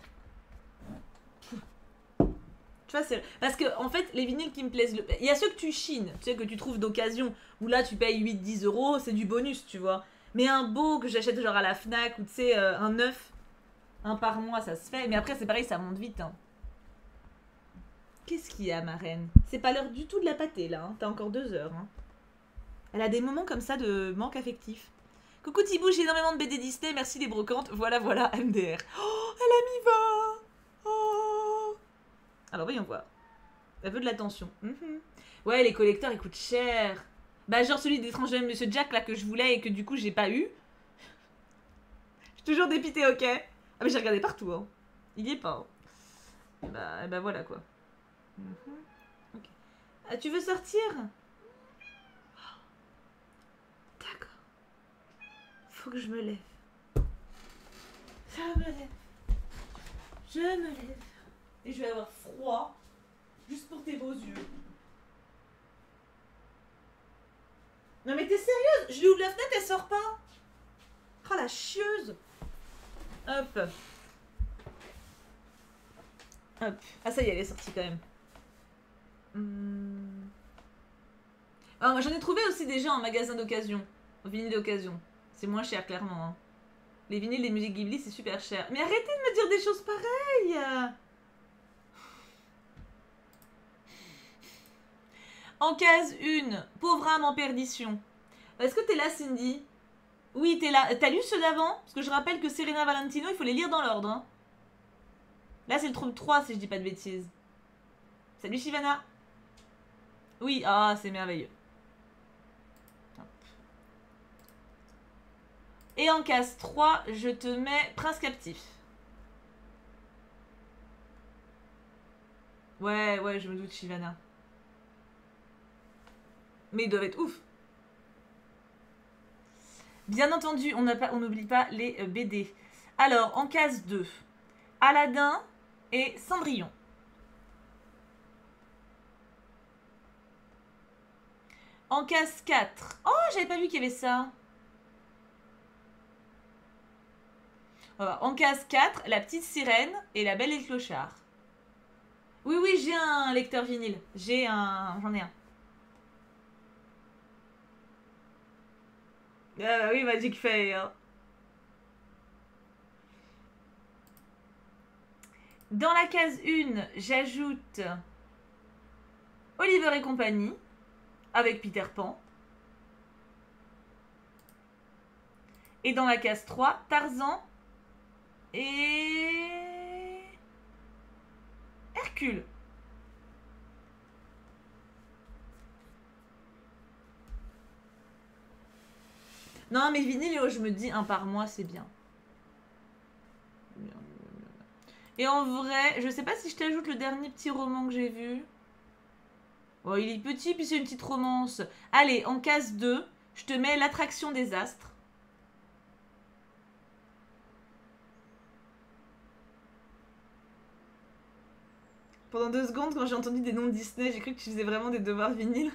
Tu vois, c'est... Parce que, en fait, les vinyles qui me plaisent... Il y a ceux que tu chines, tu sais, que tu trouves d'occasion, où là, tu payes 8-10 euros, c'est du bonus, tu vois. Mais un beau que j'achète genre à la Fnac, ou tu sais, un neuf, un par mois, ça se fait. Mais après, c'est pareil, ça monte vite, hein. Qu'est-ce qu'il y a, ma reine? C'est pas l'heure du tout de la pâter, là, hein. T'as encore 2 heures, hein. Elle a des moments comme ça de manque affectif. Coucou Thibaut, j'ai énormément de BD Disney, merci les brocantes. Voilà, voilà, MDR. Oh, elle a mis 20. Oh. Alors voyons voir. Elle veut de l'attention. Ouais, les collecteurs, ils coûtent cher. Bah genre celui d'étranger Monsieur Jack, là, que je voulais et que du coup, j'ai pas eu. Je suis toujours dépitée, ok. Ah mais j'ai regardé partout, hein. Il y est pas. Hein. Et bah voilà, quoi. Okay. Ah, tu veux sortir? D'accord. Faut que je me lève. Je me lève. Je me lève. Et je vais avoir froid. Juste pour tes beaux yeux. Non mais t'es sérieuse? Je lui ouvre la fenêtre, elle sort pas. Oh la chieuse. Hop. Hop. Ah ça y est, elle est sortie quand même. Alors, j'en ai trouvé aussi déjà en magasin d'occasion. Au vinyle d'occasion. C'est moins cher, clairement. Hein. Les vinyles des musiques Ghibli, c'est super cher. Mais arrêtez de me dire des choses pareilles. En case 1, pauvre âme en perdition. Est-ce que t'es là, Cindy? Oui, t'es là. T'as lu ceux d'avant? Parce que je rappelle que Serena Valentino, il faut les lire dans l'ordre. Hein. Là, c'est le tome 3, si je dis pas de bêtises. Salut, Shivana. Oui, ah, c'est merveilleux. Et en case 3, je te mets Prince Captif. Ouais, je me doute, Shivana. Mais ils doivent être ouf. Bien entendu, on n'oublie pas les BD. Alors, en case 2, Aladdin et Cendrillon. En case 4. Oh, j'avais pas vu qu'il y avait ça. Voilà. En case 4, La Petite Sirène et La Belle et le Clochard. Oui, j'ai un lecteur vinyle. J'en ai un. Ah oui, Magic Fair. Dans la case 1, j'ajoute Oliver et compagnie avec Peter Pan. Et dans la case 3, Tarzan et Hercule. Non, mais vinyle, je me dis un par mois, c'est bien. Et en vrai, je sais pas si je t'ajoute le dernier petit roman que j'ai vu. Oh, il est petit, puis c'est une petite romance. Allez, en case 2, je te mets l'attraction des astres. Pendant 2 secondes, quand j'ai entendu des noms de Disney, j'ai cru que tu faisais vraiment des devoirs vinyles.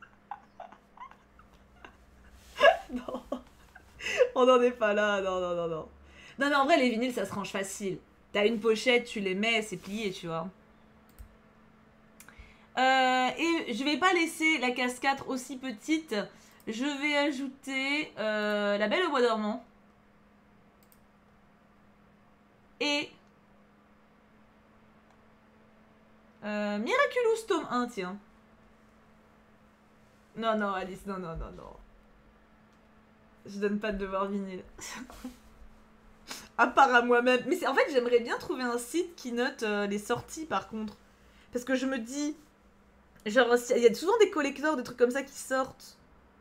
Non, on n'en est pas là, non, non, non, non. Non, mais en vrai, les vinyles, ça se range facile. T'as une pochette, tu les mets, c'est plié, tu vois. Et je vais pas laisser la case 4 aussi petite. Je vais ajouter La Belle au Bois dormant. Et Miraculous tome 1, tiens. Non, non, Alice, non, non, non, non. Je donne pas de devoir vinyle. À part à moi-même. Mais en fait, j'aimerais bien trouver un site qui note les sorties, par contre. Parce que je me dis... Genre, il y a souvent des collecteurs, des trucs comme ça qui sortent.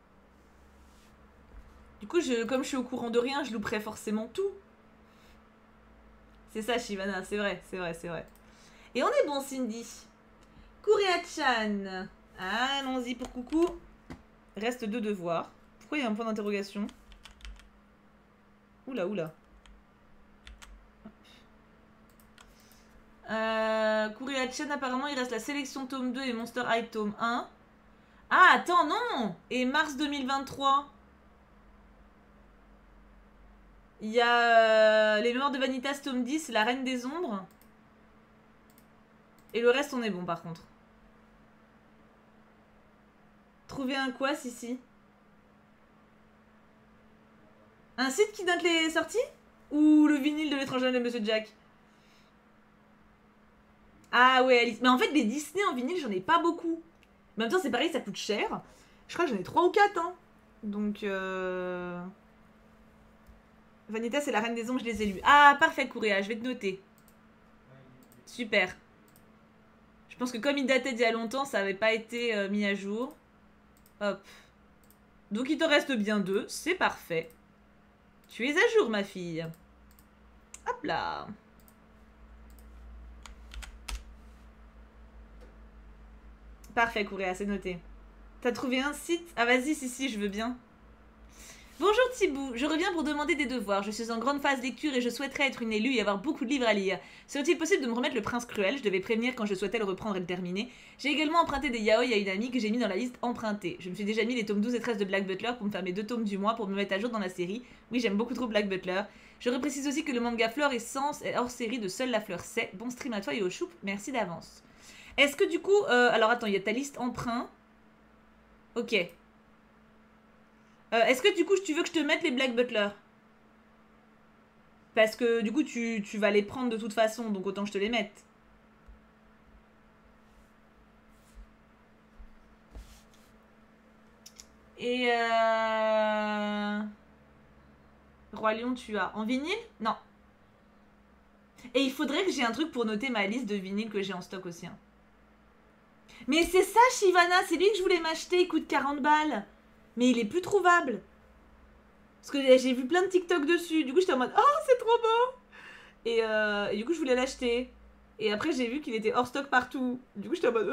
Du coup, comme je suis au courant de rien, je louperais forcément tout. C'est ça, Shivana, c'est vrai, c'est vrai, c'est vrai. Et on est bon, Cindy. Kurea-chan. Allons-y pour coucou. Reste 2 devoirs. Pourquoi il y a un point d'interrogation? Oula, oula. Kurea-chan, apparemment, il reste la sélection tome 2 et Monster High tome 1. Ah, attends, non! Et mars 2023. Il y a Les Mémoires de Vanitas tome 10, La Reine des Ombres. Et le reste, on est bon, par contre. Trouver un quoi, Sissi? Un site qui note les sorties? Ou le vinyle de l'étranger de Monsieur Jack? Ah ouais, Alice. Mais en fait, les Disney en vinyle, j'en ai pas beaucoup. Mais en même temps, c'est pareil, ça coûte cher. Je crois que j'en ai 3 ou 4, hein. Donc, Vanitas et La Reine des Ombres, je les ai lus. Ah, parfait, Kouréa, je vais te noter. Super. Je pense que comme il datait d'il y a longtemps, ça avait pas été mis à jour. Hop. Donc il te reste bien 2, c'est parfait. Tu es à jour, ma fille. Hop là. Parfait, Kouréa, c'est noté. T'as trouvé un site? Ah vas-y, si, je veux bien. Bonjour Thibou, je reviens pour demander des devoirs. Je suis en grande phase lecture et je souhaiterais être une élue et avoir beaucoup de livres à lire. Serait-il possible de me remettre Le Prince Cruel? Je devais prévenir quand je souhaitais le reprendre et le terminer. J'ai également emprunté des yaoi à une amie que j'ai mis dans la liste empruntée. Je me suis déjà mis les tomes 12 et 13 de Black Butler pour me faire mes 2 tomes du mois pour me mettre à jour dans la série. Oui, j'aime beaucoup trop Black Butler. Je reprécise aussi que le manga Fleur et Sens est hors série de Seule la Fleur sait. Bon stream à toi et au choup, merci d'avance. Est-ce que du coup... alors attends, il y a ta liste emprunt. Ok. Est-ce que du coup tu veux que je te mette les Black Butler? Parce que du coup tu vas les prendre de toute façon, donc autant que je te les mette. Et Roi Lion, tu as en vinyle? Non. Et il faudrait que j'ai un truc pour noter ma liste de vinyles que j'ai en stock aussi. Hein. Mais c'est ça, Shivana, c'est lui que je voulais m'acheter, il coûte 40 balles. Mais il est plus trouvable. Parce que j'ai vu plein de TikTok dessus. Du coup, j'étais en mode, oh, c'est trop beau. Et du coup, je voulais l'acheter. Et après, j'ai vu qu'il était hors stock partout. Du coup, j'étais en mode,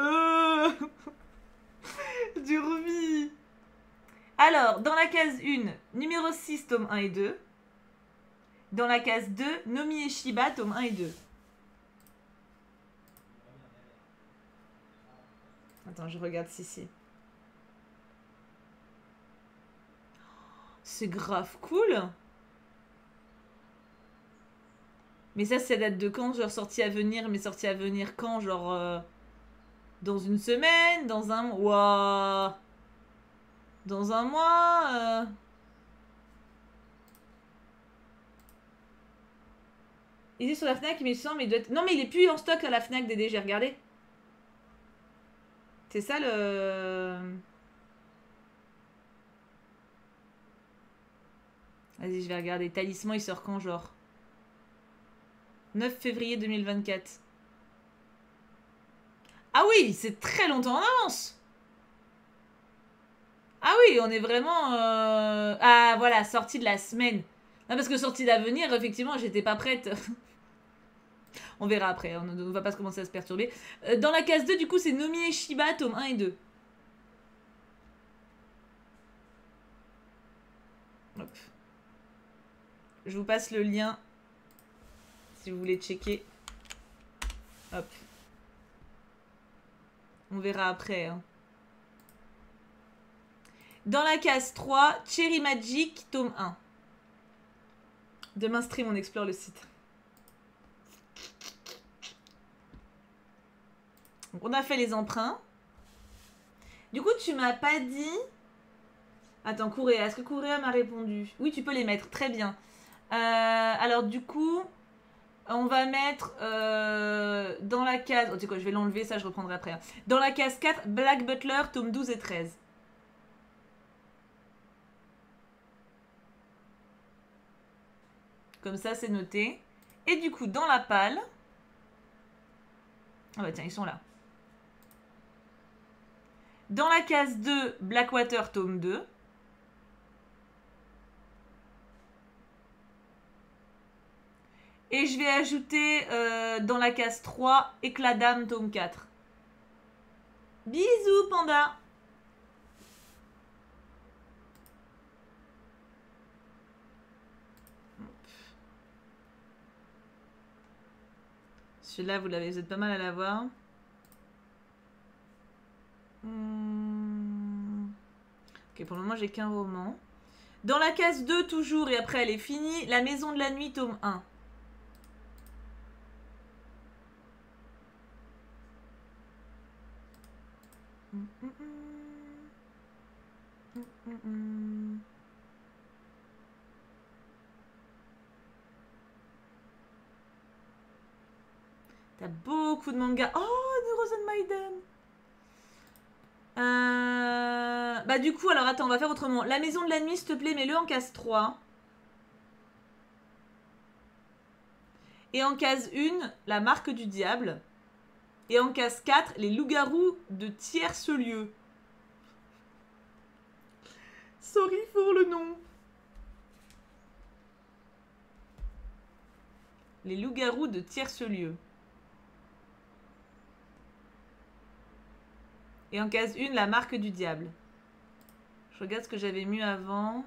du Ruby. Alors, dans la case 1, numéro 6, tome 1 et 2. Dans la case 2, Nomi et Shiba, tome 1 et 2. Attends, je regarde si. C'est grave cool. Mais ça date de quand? Genre sortie à venir, mais sortie à venir quand? Genre dans une semaine? Dans un mois? Wow. Dans un mois Il est sur la Fnac, mais il semble, il doit être... Non, mais il est plus en stock à la Fnac, Dédé, j'ai regardé. C'est ça le... Vas-y, je vais regarder. Talisman, il sort quand, genre 9 février 2024. Ah oui, c'est très longtemps en avance. Ah oui, on est vraiment... Ah, voilà, sortie de la semaine. Non, parce que sortie d'avenir, effectivement, j'étais pas prête. On verra après, on ne va pas commencer à se perturber. Dans la case 2, du coup, c'est Nomi et Shiba, tome 1 et 2. Hop. Je vous passe le lien si vous voulez checker. Hop. On verra après. Hein. Dans la case 3, Cherry Magic, tome 1. Demain stream, on explore le site. Donc, on a fait les emprunts. Du coup, tu m'as pas dit... Attends, Kouréa. Est-ce que Kouréa m'a répondu? Oui, tu peux les mettre. Très bien. Alors, du coup... On va mettre dans la case... Oh, tu sais quoi, je vais l'enlever, ça je reprendrai après. Hein. Dans la case 4, Black Butler, tome 12 et 13. Comme ça, c'est noté. Et du coup, dans la palle... Ah bah tiens, ils sont là. Dans la case 2, Blackwater, tome 2. Et je vais ajouter dans la case 3, Éclat d'âme, tome 4. Bisous, panda! Celui-là, vous êtes pas mal à l'avoir. Ok, pour le moment, j'ai qu'un roman. Dans la case 2, toujours, et après, elle est finie. La Maison de la Nuit, tome 1. T'as beaucoup de mangas. Oh, The Rosenmaiden. Bah du coup, alors attends, on va faire autrement. La Maison de la Nuit, s'il te plaît, mets-le en case 3. Et en case 1, La Marque du Diable. Et en case 4, Les Loups-garous de Tierce-lieu. Sorry pour le nom. Les Loups-garous de Tierce-lieu. Et en case 1, La Marque du Diable. Je regarde ce que j'avais mis avant.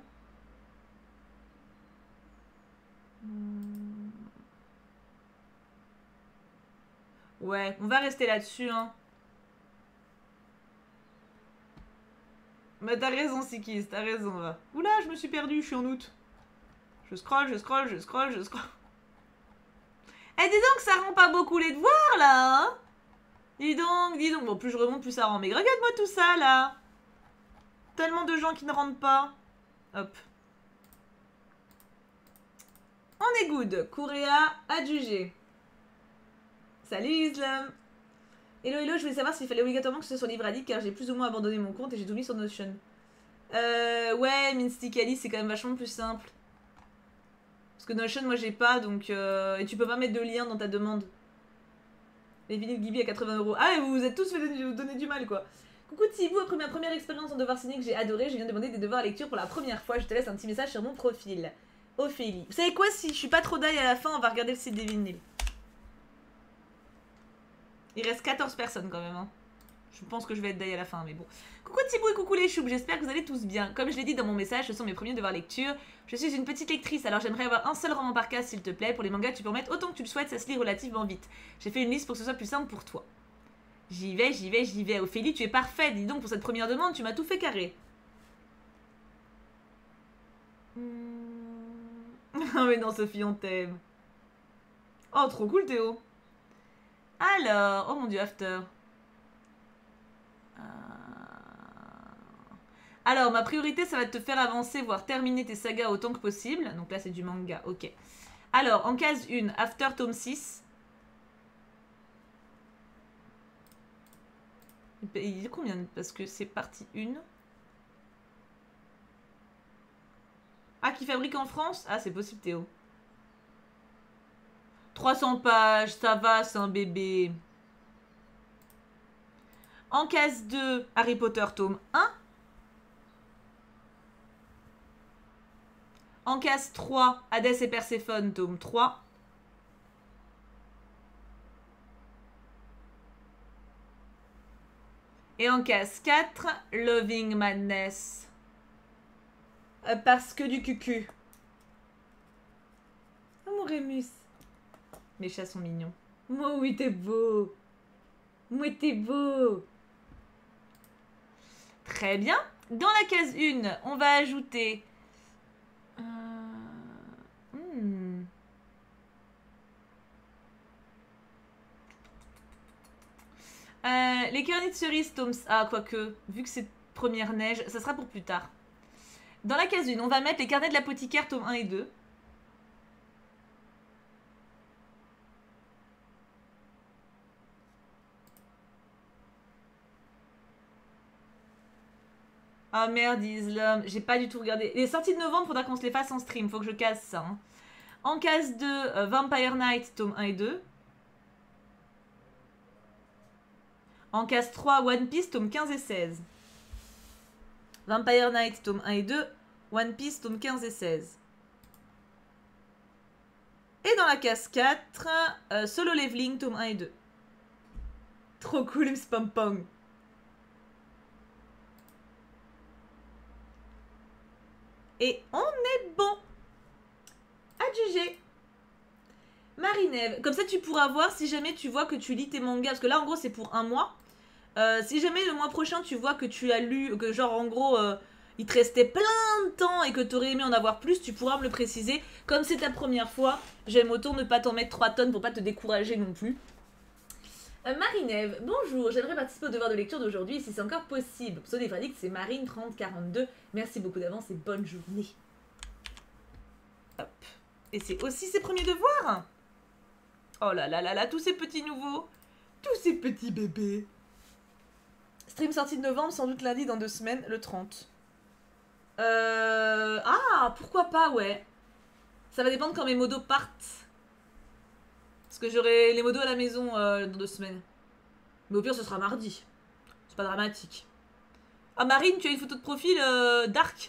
Ouais, on va rester là-dessus, hein. Mais t'as raison, Sikis, t'as raison, va. Oula, je me suis perdue, je suis en août. Je scroll, je scroll, je scroll, je scroll. Eh, dis donc, ça rend pas beaucoup les devoirs, là, hein. Dis donc, dis donc. Bon, plus je remonte, plus ça rend. Mais regarde-moi tout ça, là. Tellement de gens qui ne rentrent pas. Hop. On est good. Kouréa adjugé. Salut Islam. Hello, hello, je voulais savoir s'il fallait obligatoirement que ce soit sur Libradic car j'ai plus ou moins abandonné mon compte et j'ai tout mis sur Notion. Ouais, Mystically, c'est quand même vachement plus simple. Parce que Notion, moi j'ai pas, donc... Et tu peux pas mettre de lien dans ta demande. Les vinyles Gibi à 80 €. Ah, vous vous êtes tous fait donner du mal, quoi. Coucou Thibou, après ma première expérience en devoir signé que j'ai adoré, je viens de demander des devoirs à lecture pour la première fois. Je te laisse un petit message sur mon profil. Ophélie. Vous savez quoi, si je suis pas trop d'ail à la fin, on va regarder le site des vinyles. Il reste 14 personnes quand même. Hein. Je pense que je vais être d'ail à la fin, mais bon. Coucou Thibou et coucou les choupes, j'espère que vous allez tous bien. Comme je l'ai dit dans mon message, ce sont mes premiers devoirs lecture. Je suis une petite lectrice, alors j'aimerais avoir un seul roman par case s'il te plaît. Pour les mangas, tu peux en mettre autant que tu le souhaites, ça se lit relativement vite. J'ai fait une liste pour que ce soit plus simple pour toi. J'y vais, j'y vais, j'y vais. Ophélie, tu es parfaite. Dis donc, pour cette première demande, tu m'as tout fait carré. Oh mais non, Sophie, on t'aime. Oh, trop cool, Théo. Alors, oh mon dieu, After. Alors, ma priorité, ça va te faire avancer, voire terminer tes sagas autant que possible. Donc là, c'est du manga, ok. Alors, en case 1, After tome 6. Il dit combien? Parce que c'est partie 1. Ah, qui fabrique en France? Ah, c'est possible, Théo. 300 pages, ça va, c'est un bébé. En case 2, Harry Potter tome 1. En case 3, Hadès et Perséphone tome 3. Et en case 4, Loving Madness. Parce que du cucu. Oh mon Rémus. Mes chats sont mignons. Oh oui, t'es beau. Oui, t'es beau. Très bien. Dans la case 1, on va ajouter... les carnets de cerises, Toms... Ah, quoique, vu que c'est première neige, ça sera pour plus tard. Dans la case 1, on va mettre les carnets de l'apothicaire, tome 1 et 2. Ah merde, Islam, j'ai pas du tout regardé. Les sorties de novembre, faudra qu'on se les fasse en stream, faut que je casse ça. Hein. En case 2, Vampire Knight, tome 1 et 2. En case 3, One Piece, tome 15 et 16. Vampire Knight, tome 1 et 2. One Piece, tome 15 et 16. Et dans la case 4, Solo Leveling, tome 1 et 2. Trop cool, Spampong. Et on est bon. Adjugé. Marie-Neve. Comme ça, tu pourras voir si jamais tu vois que tu lis tes mangas. Parce que là, en gros, c'est pour un mois. Si jamais le mois prochain, tu vois que tu as lu, que genre, en gros, il te restait plein de temps et que tu aurais aimé en avoir plus, tu pourras me le préciser. Comme c'est ta première fois, j'aime autant ne pas t'en mettre 3 tonnes pour pas te décourager non plus. Marie-Neve, bonjour, j'aimerais participer au devoir de lecture d'aujourd'hui si c'est encore possible. Pseudo Verdict, c'est Marine 3042. Merci beaucoup d'avance et bonne journée. Hop. Et c'est aussi ses premiers devoirs. Oh là là là là, tous ces petits nouveaux. Tous ces petits bébés. Stream sortie de novembre, sans doute lundi dans 2 semaines, le 30. Ah, pourquoi pas, ouais. Ça va dépendre quand mes modos partent. Parce que j'aurai les modos à la maison dans 2 semaines. Mais au pire, ce sera mardi. C'est pas dramatique. Ah, Marine, tu as une photo de profil dark.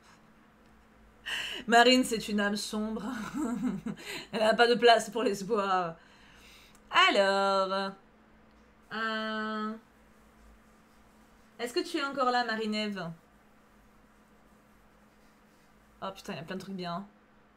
Marine, c'est une âme sombre. Elle n'a pas de place pour l'espoir. Alors... Est-ce que tu es encore là, Marie-Neve? Oh putain, il y a plein de trucs bien.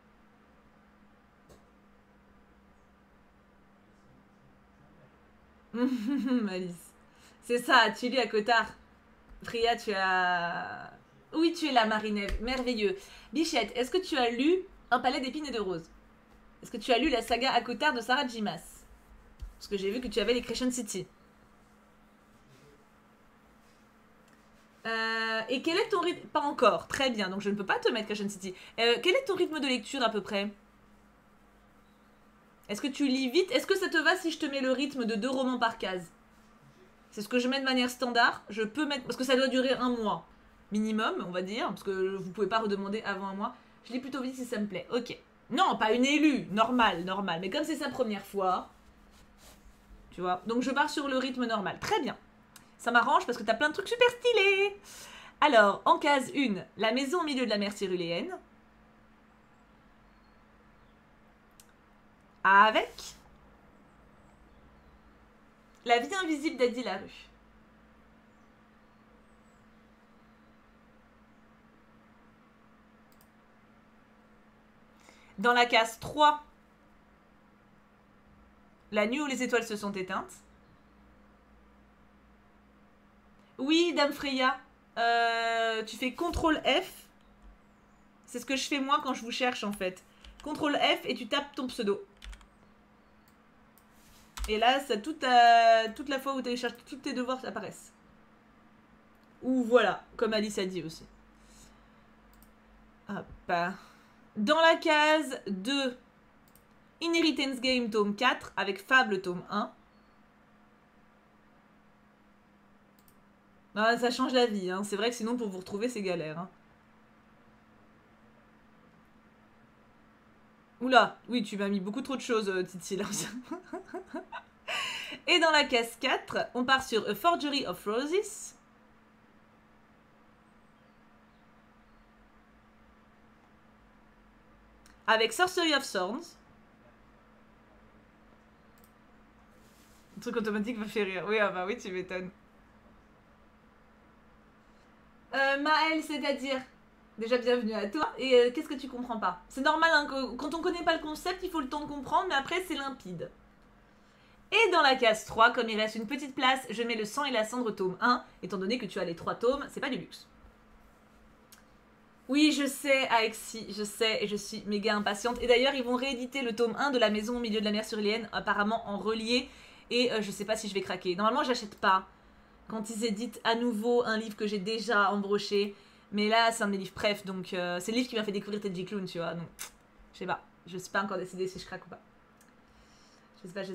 Malice. C'est ça, tu lis à Cotard. Fria, tu as... Oui, tu es là, Marie-Neve. Merveilleux. Bichette, est-ce que tu as lu Un palais d'épines et de roses? Est-ce que tu as lu la saga à Cotard de Sarah Jimas? Parce que j'ai vu que tu avais les Crescent City. Et quel est ton rythme? Pas encore, très bien, donc je ne peux pas te mettre Crescent City. Quel est ton rythme de lecture à peu près? Est-ce que tu lis vite? Est-ce que ça te va si je te mets le rythme de 2 romans par case? C'est ce que je mets de manière standard. Je peux mettre... Parce que ça doit durer 1 mois. Minimum, on va dire. Parce que vous pouvez pas redemander avant 1 mois. Je lis plutôt vite si ça me plaît. Ok. Non, pas une élue. Normal, normal. Mais comme c'est sa première fois... Tu vois. Donc je pars sur le rythme normal. Très bien. Ça m'arrange parce que t'as plein de trucs super stylés. Alors, en case 1, la maison au milieu de la mer tyruléenne. Avec La vie invisible d'Eddie Larue. Dans la case 3, La nuit où les étoiles se sont éteintes. Oui, Dame Freya. Tu fais CTRL F. C'est ce que je fais moi quand je vous cherche en fait. CTRL F et tu tapes ton pseudo. Et là, ça, toute la fois où tu cherches tous tes devoirs apparaissent. Ou voilà, comme Alice a dit aussi. Hop. Dans la case 2, Inheritance Game tome 4 avec Fable tome 1. Ah, ça change la vie, hein. C'est vrai que sinon pour vous retrouver c'est galère. Hein. Oula, oui, tu m'as mis beaucoup trop de choses, Titi, là. Et dans la case 4, on part sur A Forgery of Roses. Avec Sorcery of Thorns. Le truc automatique va faire rire. Oui, ah bah oui, tu m'étonnes. Maël, c'est-à-dire? Déjà, bienvenue à toi. Et qu'est-ce que tu comprends pas? C'est normal, hein, quand on connaît pas le concept, il faut le temps de comprendre, mais après, c'est limpide. Et dans la case 3, comme il reste une petite place, je mets le sang et la cendre tome 1, étant donné que tu as les 3 tomes, c'est pas du luxe. Oui, je sais, Alexis, je sais, et je suis méga impatiente. Et d'ailleurs, ils vont rééditer le tome 1 de La Maison au milieu de la mer sur Lienne, apparemment en relié, et je sais pas si je vais craquer. Normalement, j'achète pas quand ils éditent à nouveau un livre que j'ai déjà embroché. Mais là, c'est un de mes livres préf, donc c'est le livre qui m'a fait découvrir Teddy Clown, tu vois. Donc, je sais pas. Je suis pas encore décidée si je craque ou pas. Je sais pas.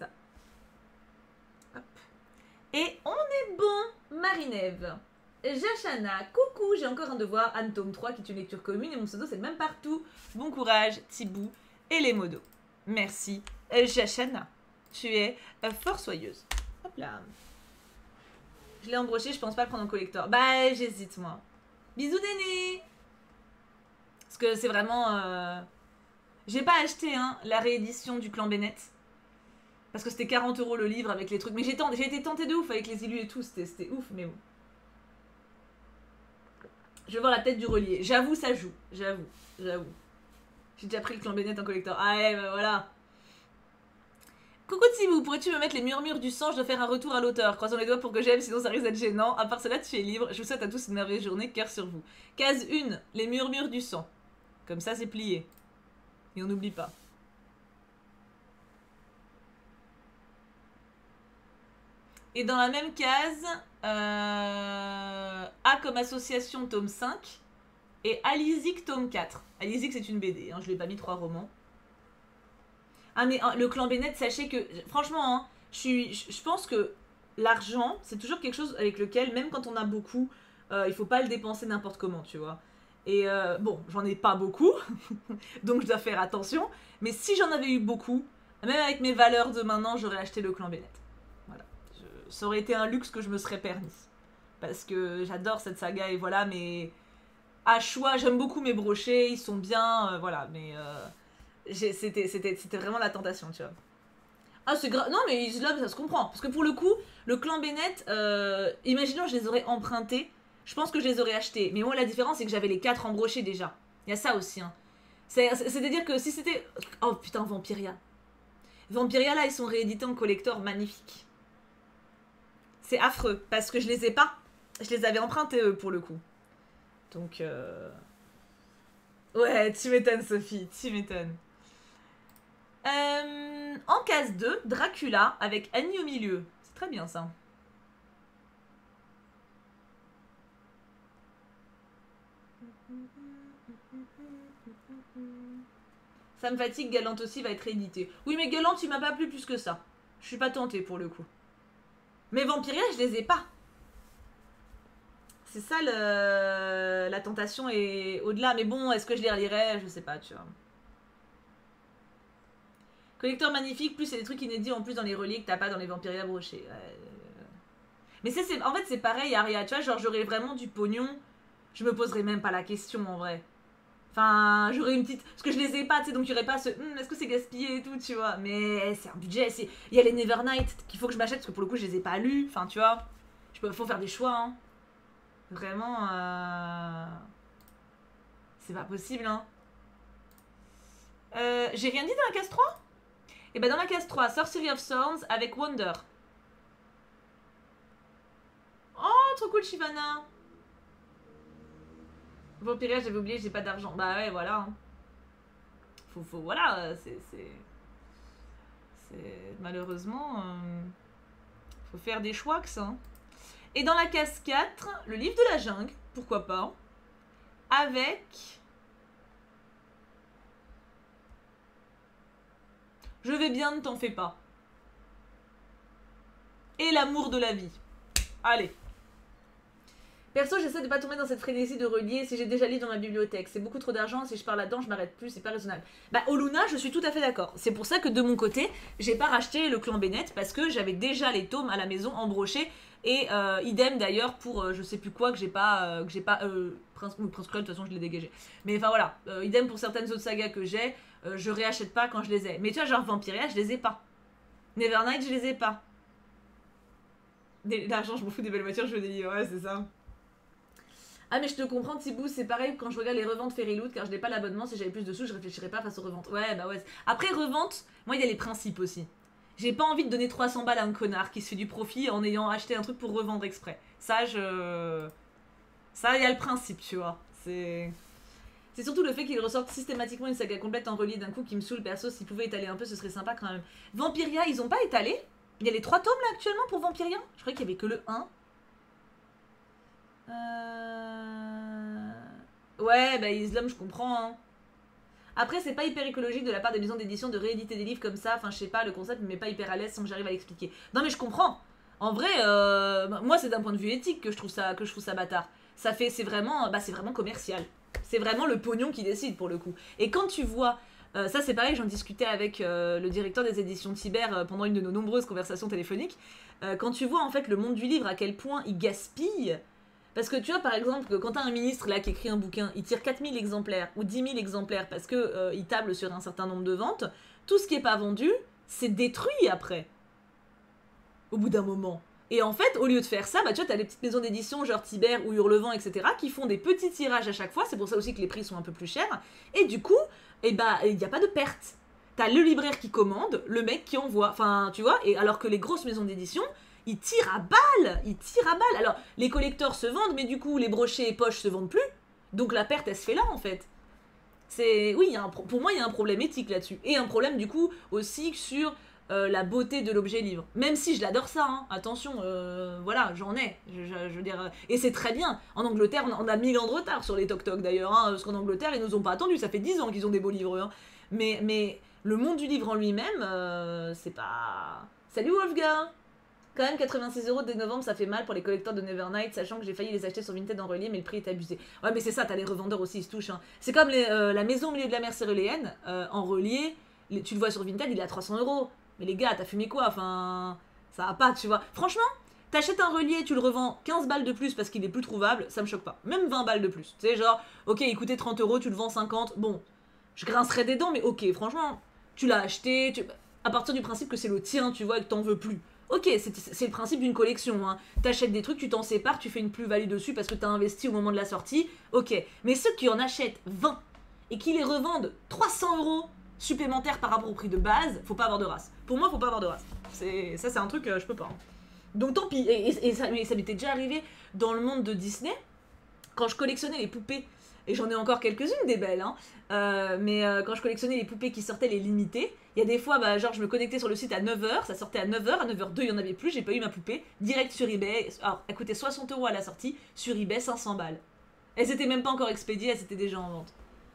Hop. Et on est bon, Marinève. Jachana, coucou, j'ai encore un devoir. Anne, tome 3, qui est une lecture commune, et mon pseudo, c'est le même partout. Bon courage, Thibou et les modos. Merci, Jachana. Tu es fort soyeuse. Hop là. Je l'ai embroché, je pense pas le prendre en collector. Bah, j'hésite, moi. Bisous, Déné. Parce que c'est vraiment... J'ai pas acheté hein, la réédition du Clan Bennett. Parce que c'était 40 € le livre avec les trucs. Mais j'ai été tentée de ouf avec les illus et tout. C'était ouf, mais bon. Je vais voir la tête du relié. J'avoue, ça joue. J'avoue. J'ai déjà pris le Clan Bennett en collector. Ah ouais, bah voilà. Coucou Tibou, pourrais-tu me mettre les murmures du sang? Je dois faire un retour à l'auteur. Croisons les doigts pour que j'aime, sinon ça risque d'être gênant. À part cela, tu es libre. Je vous souhaite à tous une merveilleuse journée. Cœur sur vous. Case 1, les murmures du sang. Comme ça, c'est plié. Et on n'oublie pas. Et dans la même case, A comme association, tome 5. Et Alizik, tome 4. Alizik, c'est une BD. Hein, je lui ai pas mis 3 romans. Ah, mais le Clan Bennett, sachez que... Franchement, hein, je pense que l'argent, c'est toujours quelque chose avec lequel, même quand on a beaucoup, il faut pas le dépenser n'importe comment, tu vois. Et bon, j'en ai pas beaucoup, donc je dois faire attention. Mais si j'en avais eu beaucoup, même avec mes valeurs de maintenant, j'aurais acheté le Clan Bennett. Voilà. Ça aurait été un luxe que je me serais permis. Parce que j'adore cette saga et voilà, mais à choix, j'aime beaucoup mes brochets, ils sont bien, voilà, mais c'était vraiment la tentation, tu vois. Ah, c'est grave. Non, mais Islam, ça se comprend. Parce que pour le coup, le Clan Bennett, imaginons je les aurais empruntés, je pense que je les aurais achetés. Mais moi, la différence, c'est que j'avais les 4 embrochés déjà. Il y a ça aussi, hein. C'est-à-dire que si c'était... Oh putain, Vampiria. Vampiria, là, ils sont réédités en collector, magnifique. C'est affreux, parce que je les ai pas. Je les avais empruntés, eux, pour le coup. Donc, ouais, tu m'étonnes, Sophie, tu m'étonnes. En case 2, Dracula, avec Annie au milieu. C'est très bien, ça. Ça me fatigue, Galante aussi va être réédité. Oui, mais Galante, il m'a pas plu plus que ça. Je suis pas tentée, pour le coup. Mais Vampiria, je les ai pas. C'est ça, la tentation est au-delà. Mais bon, est-ce que je les relirais? Je sais pas, tu vois. Collecteur magnifique, plus c'est des trucs inédits en plus dans les reliques que t'as pas dans les Vampiria brochés. Mais en fait, c'est pareil, Aria. Tu vois, genre, j'aurais vraiment du pognon. Je me poserais même pas la question, en vrai. Enfin, j'aurais une petite... Parce que je les ai pas, tu sais, donc il y aurait pas ce... est-ce que c'est gaspillé et tout, tu vois. Mais c'est un budget. Il y a les Nevernight qu'il faut que je m'achète, parce que pour le coup, je les ai pas lus. Enfin, tu vois. Faut faire des choix, hein. Vraiment, c'est pas possible, hein. J'ai rien dit dans la case 3? Et ben dans la case 3, Sorcery of Thorns avec Wonder. Oh, trop cool, Shivana. Vampiria, j'avais oublié, j'ai pas d'argent. Bah ouais, voilà. Hein. Voilà, c'est... Malheureusement... faut faire des choix que ça. Hein. Et dans la case 4, le livre de la jungle, pourquoi pas. Avec... Je vais bien, ne t'en fais pas. Et l'amour de la vie. Allez. Perso, j'essaie de pas tomber dans cette frénésie de relier si j'ai déjà lu dans ma bibliothèque. C'est beaucoup trop d'argent, si je pars là-dedans, je m'arrête plus, c'est pas raisonnable. Bah, Oluna, je suis tout à fait d'accord. C'est pour ça que de mon côté, j'ai pas racheté le Clan Bennett parce que j'avais déjà les tomes à la maison embrochés. Et idem d'ailleurs pour je sais plus quoi que j'ai pas. Prince Cruel, de toute façon, je l'ai dégagé. Mais enfin voilà, idem pour certaines autres sagas que j'ai, je réachète pas quand je les ai. Mais tu vois, genre Vampiria, je les ai pas. Nevernight, je les ai pas. L'argent, je m'en fous des belles voitures, je veux des livres, ouais, c'est ça. Ah mais je te comprends Thibaut, c'est pareil quand je regarde les reventes Fairyloot car je n'ai pas l'abonnement, si j'avais plus de sous je réfléchirais pas face aux reventes. Ouais bah ouais. Après revente, moi il y a les principes aussi. J'ai pas envie de donner 300 balles à un connard qui se fait du profit en ayant acheté un truc pour revendre exprès. Ça il y a le principe tu vois. C'est surtout le fait qu'il ressorte systématiquement une saga complète en relié d'un coup qui me saoule perso, s'ils pouvaient étaler un peu ce serait sympa quand même. Vampiria ils ont pas étalé. Il y a les 3 tomes là actuellement pour Vampiria. Je croyais qu'il y avait que le 1. Ouais, bah Islam, je comprends. Hein. Après, c'est pas hyper écologique de la part des maisons d'édition de rééditer des livres comme ça. Enfin, je sais pas, le concept me met pas hyper à l'aise sans que j'arrive à l'expliquer. Non, mais je comprends. En vrai, moi, c'est d'un point de vue éthique que je trouve ça bâtard. C'est vraiment commercial. C'est vraiment le pognon qui décide pour le coup. Et quand tu vois. Ça, c'est pareil, j'en discutais avec le directeur des éditions Tiber pendant une de nos nombreuses conversations téléphoniques. Quand tu vois en fait le monde du livre, à quel point il gaspille. Parce que tu vois, par exemple, quand t'as un ministre là qui écrit un bouquin, il tire 4000 exemplaires ou 10 000 exemplaires parce que il table sur un certain nombre de ventes, tout ce qui est pas vendu, c'est détruit après. Au bout d'un moment. Et en fait, au lieu de faire ça, bah tu vois, t'as des petites maisons d'édition genre Tiber ou Hurlevent, etc., qui font des petits tirages à chaque fois, c'est pour ça aussi que les prix sont un peu plus chers, et du coup, il n'y a pas de perte. T'as le libraire qui commande, le mec qui envoie, enfin, tu vois, et alors que les grosses maisons d'édition, ils tirent à balles. Alors, les collecteurs se vendent, mais du coup, les brochets et poches se vendent plus. Donc la perte, elle se fait là, en fait. Oui, pour moi, il y a un problème éthique là-dessus. Et un problème, du coup, aussi sur la beauté de l'objet livre. Même si je l'adore ça, hein. Attention, voilà, j'en ai. Je veux dire, et c'est très bien. En Angleterre, on a 1000 ans de retard sur les toc-toc, d'ailleurs. Hein, parce qu'en Angleterre, ils nous ont pas attendu. Ça fait 10 ans qu'ils ont des beaux livres. Hein. Mais le monde du livre en lui-même, c'est pas... Salut Wolfgang. Quand même, 86€ dès novembre, ça fait mal pour les collecteurs de Nevernight, sachant que j'ai failli les acheter sur Vinted en relié, mais le prix est abusé. Ouais, mais c'est ça, t'as les revendeurs aussi, ils se touchent. Hein. C'est comme la maison au milieu de la mer céruléenne, en relié, tu le vois sur Vinted, il est à 300€. Mais les gars, t'as fumé quoi? Enfin, ça va pas, tu vois. Franchement, t'achètes un relié, tu le revends 15 balles de plus parce qu'il est plus trouvable, ça me choque pas. Même 20 balles de plus. Tu sais, genre, ok, il coûtait 30€, tu le vends 50, bon, je grincerais des dents, mais ok, franchement, tu l'as acheté, à partir du principe que c'est le tien, tu vois, et que t'en veux plus. Ok, c'est le principe d'une collection. Hein. T'achètes des trucs, tu t'en sépares, tu fais une plus-value dessus parce que t'as investi au moment de la sortie. Ok, mais ceux qui en achètent 20 et qui les revendent 300€ supplémentaires par rapport au prix de base, faut pas avoir de race. Pour moi, faut pas avoir de race. Ça, c'est un truc, je peux pas. Hein. Donc tant pis. Et ça m'était déjà arrivé dans le monde de Disney, quand je collectionnais les poupées. Et j'en ai encore quelques-unes des belles, hein. Mais quand je collectionnais les poupées qui sortaient les limitées, il y a des fois, bah, genre je me connectais sur le site à 9h, ça sortait à 9h, à 9h02 il y en avait plus, j'ai pas eu ma poupée, direct sur eBay, alors elle coûtait 60€ à la sortie, sur eBay 500 balles. Elles étaient même pas encore expédiées, elles étaient déjà en vente.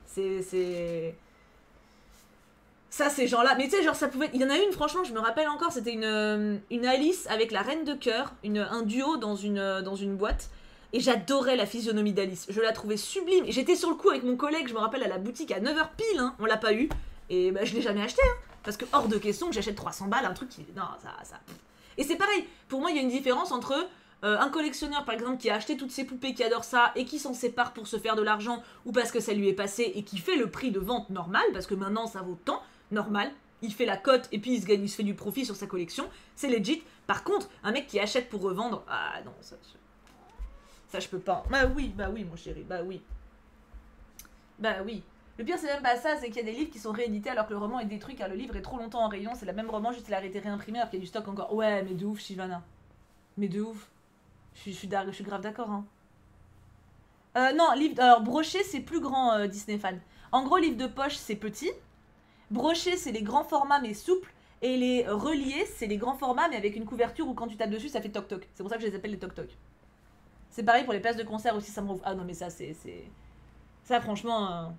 Ça, ces gens-là, mais tu sais, genre ça pouvait... Il y en a une, franchement, je me rappelle encore, c'était une Alice avec la Reine de Cœur, un duo dans une boîte. Et j'adorais la physionomie d'Alice. Je la trouvais sublime. Et j'étais sur le coup avec mon collègue, je me rappelle, à la boutique à 9h pile. Hein. On l'a pas eu. Et bah, je l'ai jamais acheté. Hein. Parce que hors de question que j'achète 300 balles, un truc qui... Non, ça... Et c'est pareil. Pour moi, il y a une différence entre un collectionneur, par exemple, qui a acheté toutes ses poupées, qui adore ça, et qui s'en sépare pour se faire de l'argent, ou parce que ça lui est passé, et qui fait le prix de vente normal, parce que maintenant, ça vaut tant, normal. Il fait la cote, et puis il se fait du profit sur sa collection. C'est legit. Par contre, un mec qui achète pour revendre... Ah non, ça, je peux pas. Bah oui, mon chéri, bah oui. Bah oui. Le pire, c'est même pas ça, c'est qu'il y a des livres qui sont réédités alors que le roman est détruit car le livre est trop longtemps en rayon. C'est le même roman, juste il a été réimprimé alors qu'il y a du stock encore. Ouais, mais de ouf, Shivana. Mais de ouf. Je suis grave d'accord, hein. Non, alors broché, c'est plus grand, Disney fan. En gros, livre de poche, c'est petit. Broché, c'est les grands formats mais souples. Et les reliés, c'est les grands formats mais avec une couverture où quand tu tapes dessus, ça fait toc-toc. C'est pour ça que je les appelle les toc-toc. C'est pareil pour les places de concert aussi, ça me... Ah non, mais ça, c'est... Ça, franchement...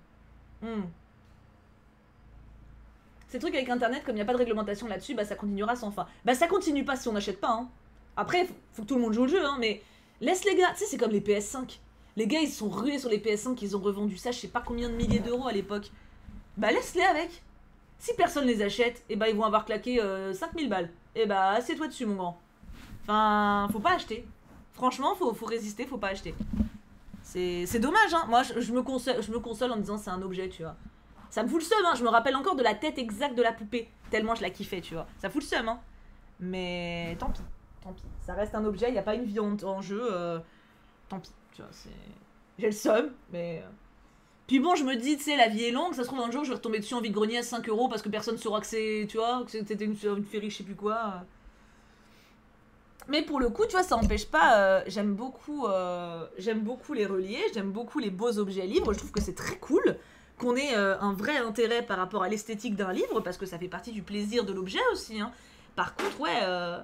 Ces trucs avec Internet, comme il n'y a pas de réglementation là-dessus, bah ça continuera sans fin. Bah ça continue pas si on n'achète pas, hein. Après, faut que tout le monde joue le jeu, hein, mais... Laisse les gars... Tu sais, c'est comme les PS5. Les gars, ils se sont rués sur les PS5, ils ont revendu ça, je sais pas combien de milliers d'euros à l'époque. Bah laisse-les avec. Si personne les achète, et bah ils vont avoir claqué 5000 balles. Et bah assieds-toi dessus, mon grand. Enfin, faut pas acheter. Franchement, faut résister, faut pas acheter. C'est dommage, hein. Moi, je me console en me disant c'est un objet, tu vois. Ça me fout le seum, hein. Je me rappelle encore de la tête exacte de la poupée. Tellement je la kiffais, tu vois. Ça fout le seum, hein. Mais tant pis. Ça reste un objet, il n'y a pas une vie en jeu. Tant pis, tu vois, c'est... J'ai le seum, mais... Puis bon, je me dis, tu sais, la vie est longue, ça se trouve un jour, je vais retomber dessus en vide-grenier à 5 € parce que personne saura que c'est, tu vois, que c'était une féerie, je sais plus quoi. Mais pour le coup, tu vois, ça empêche pas, j'aime beaucoup les reliés, j'aime beaucoup les beaux objets livres, je trouve que c'est très cool qu'on ait un vrai intérêt par rapport à l'esthétique d'un livre, parce que ça fait partie du plaisir de l'objet aussi, hein. Par contre, ouais,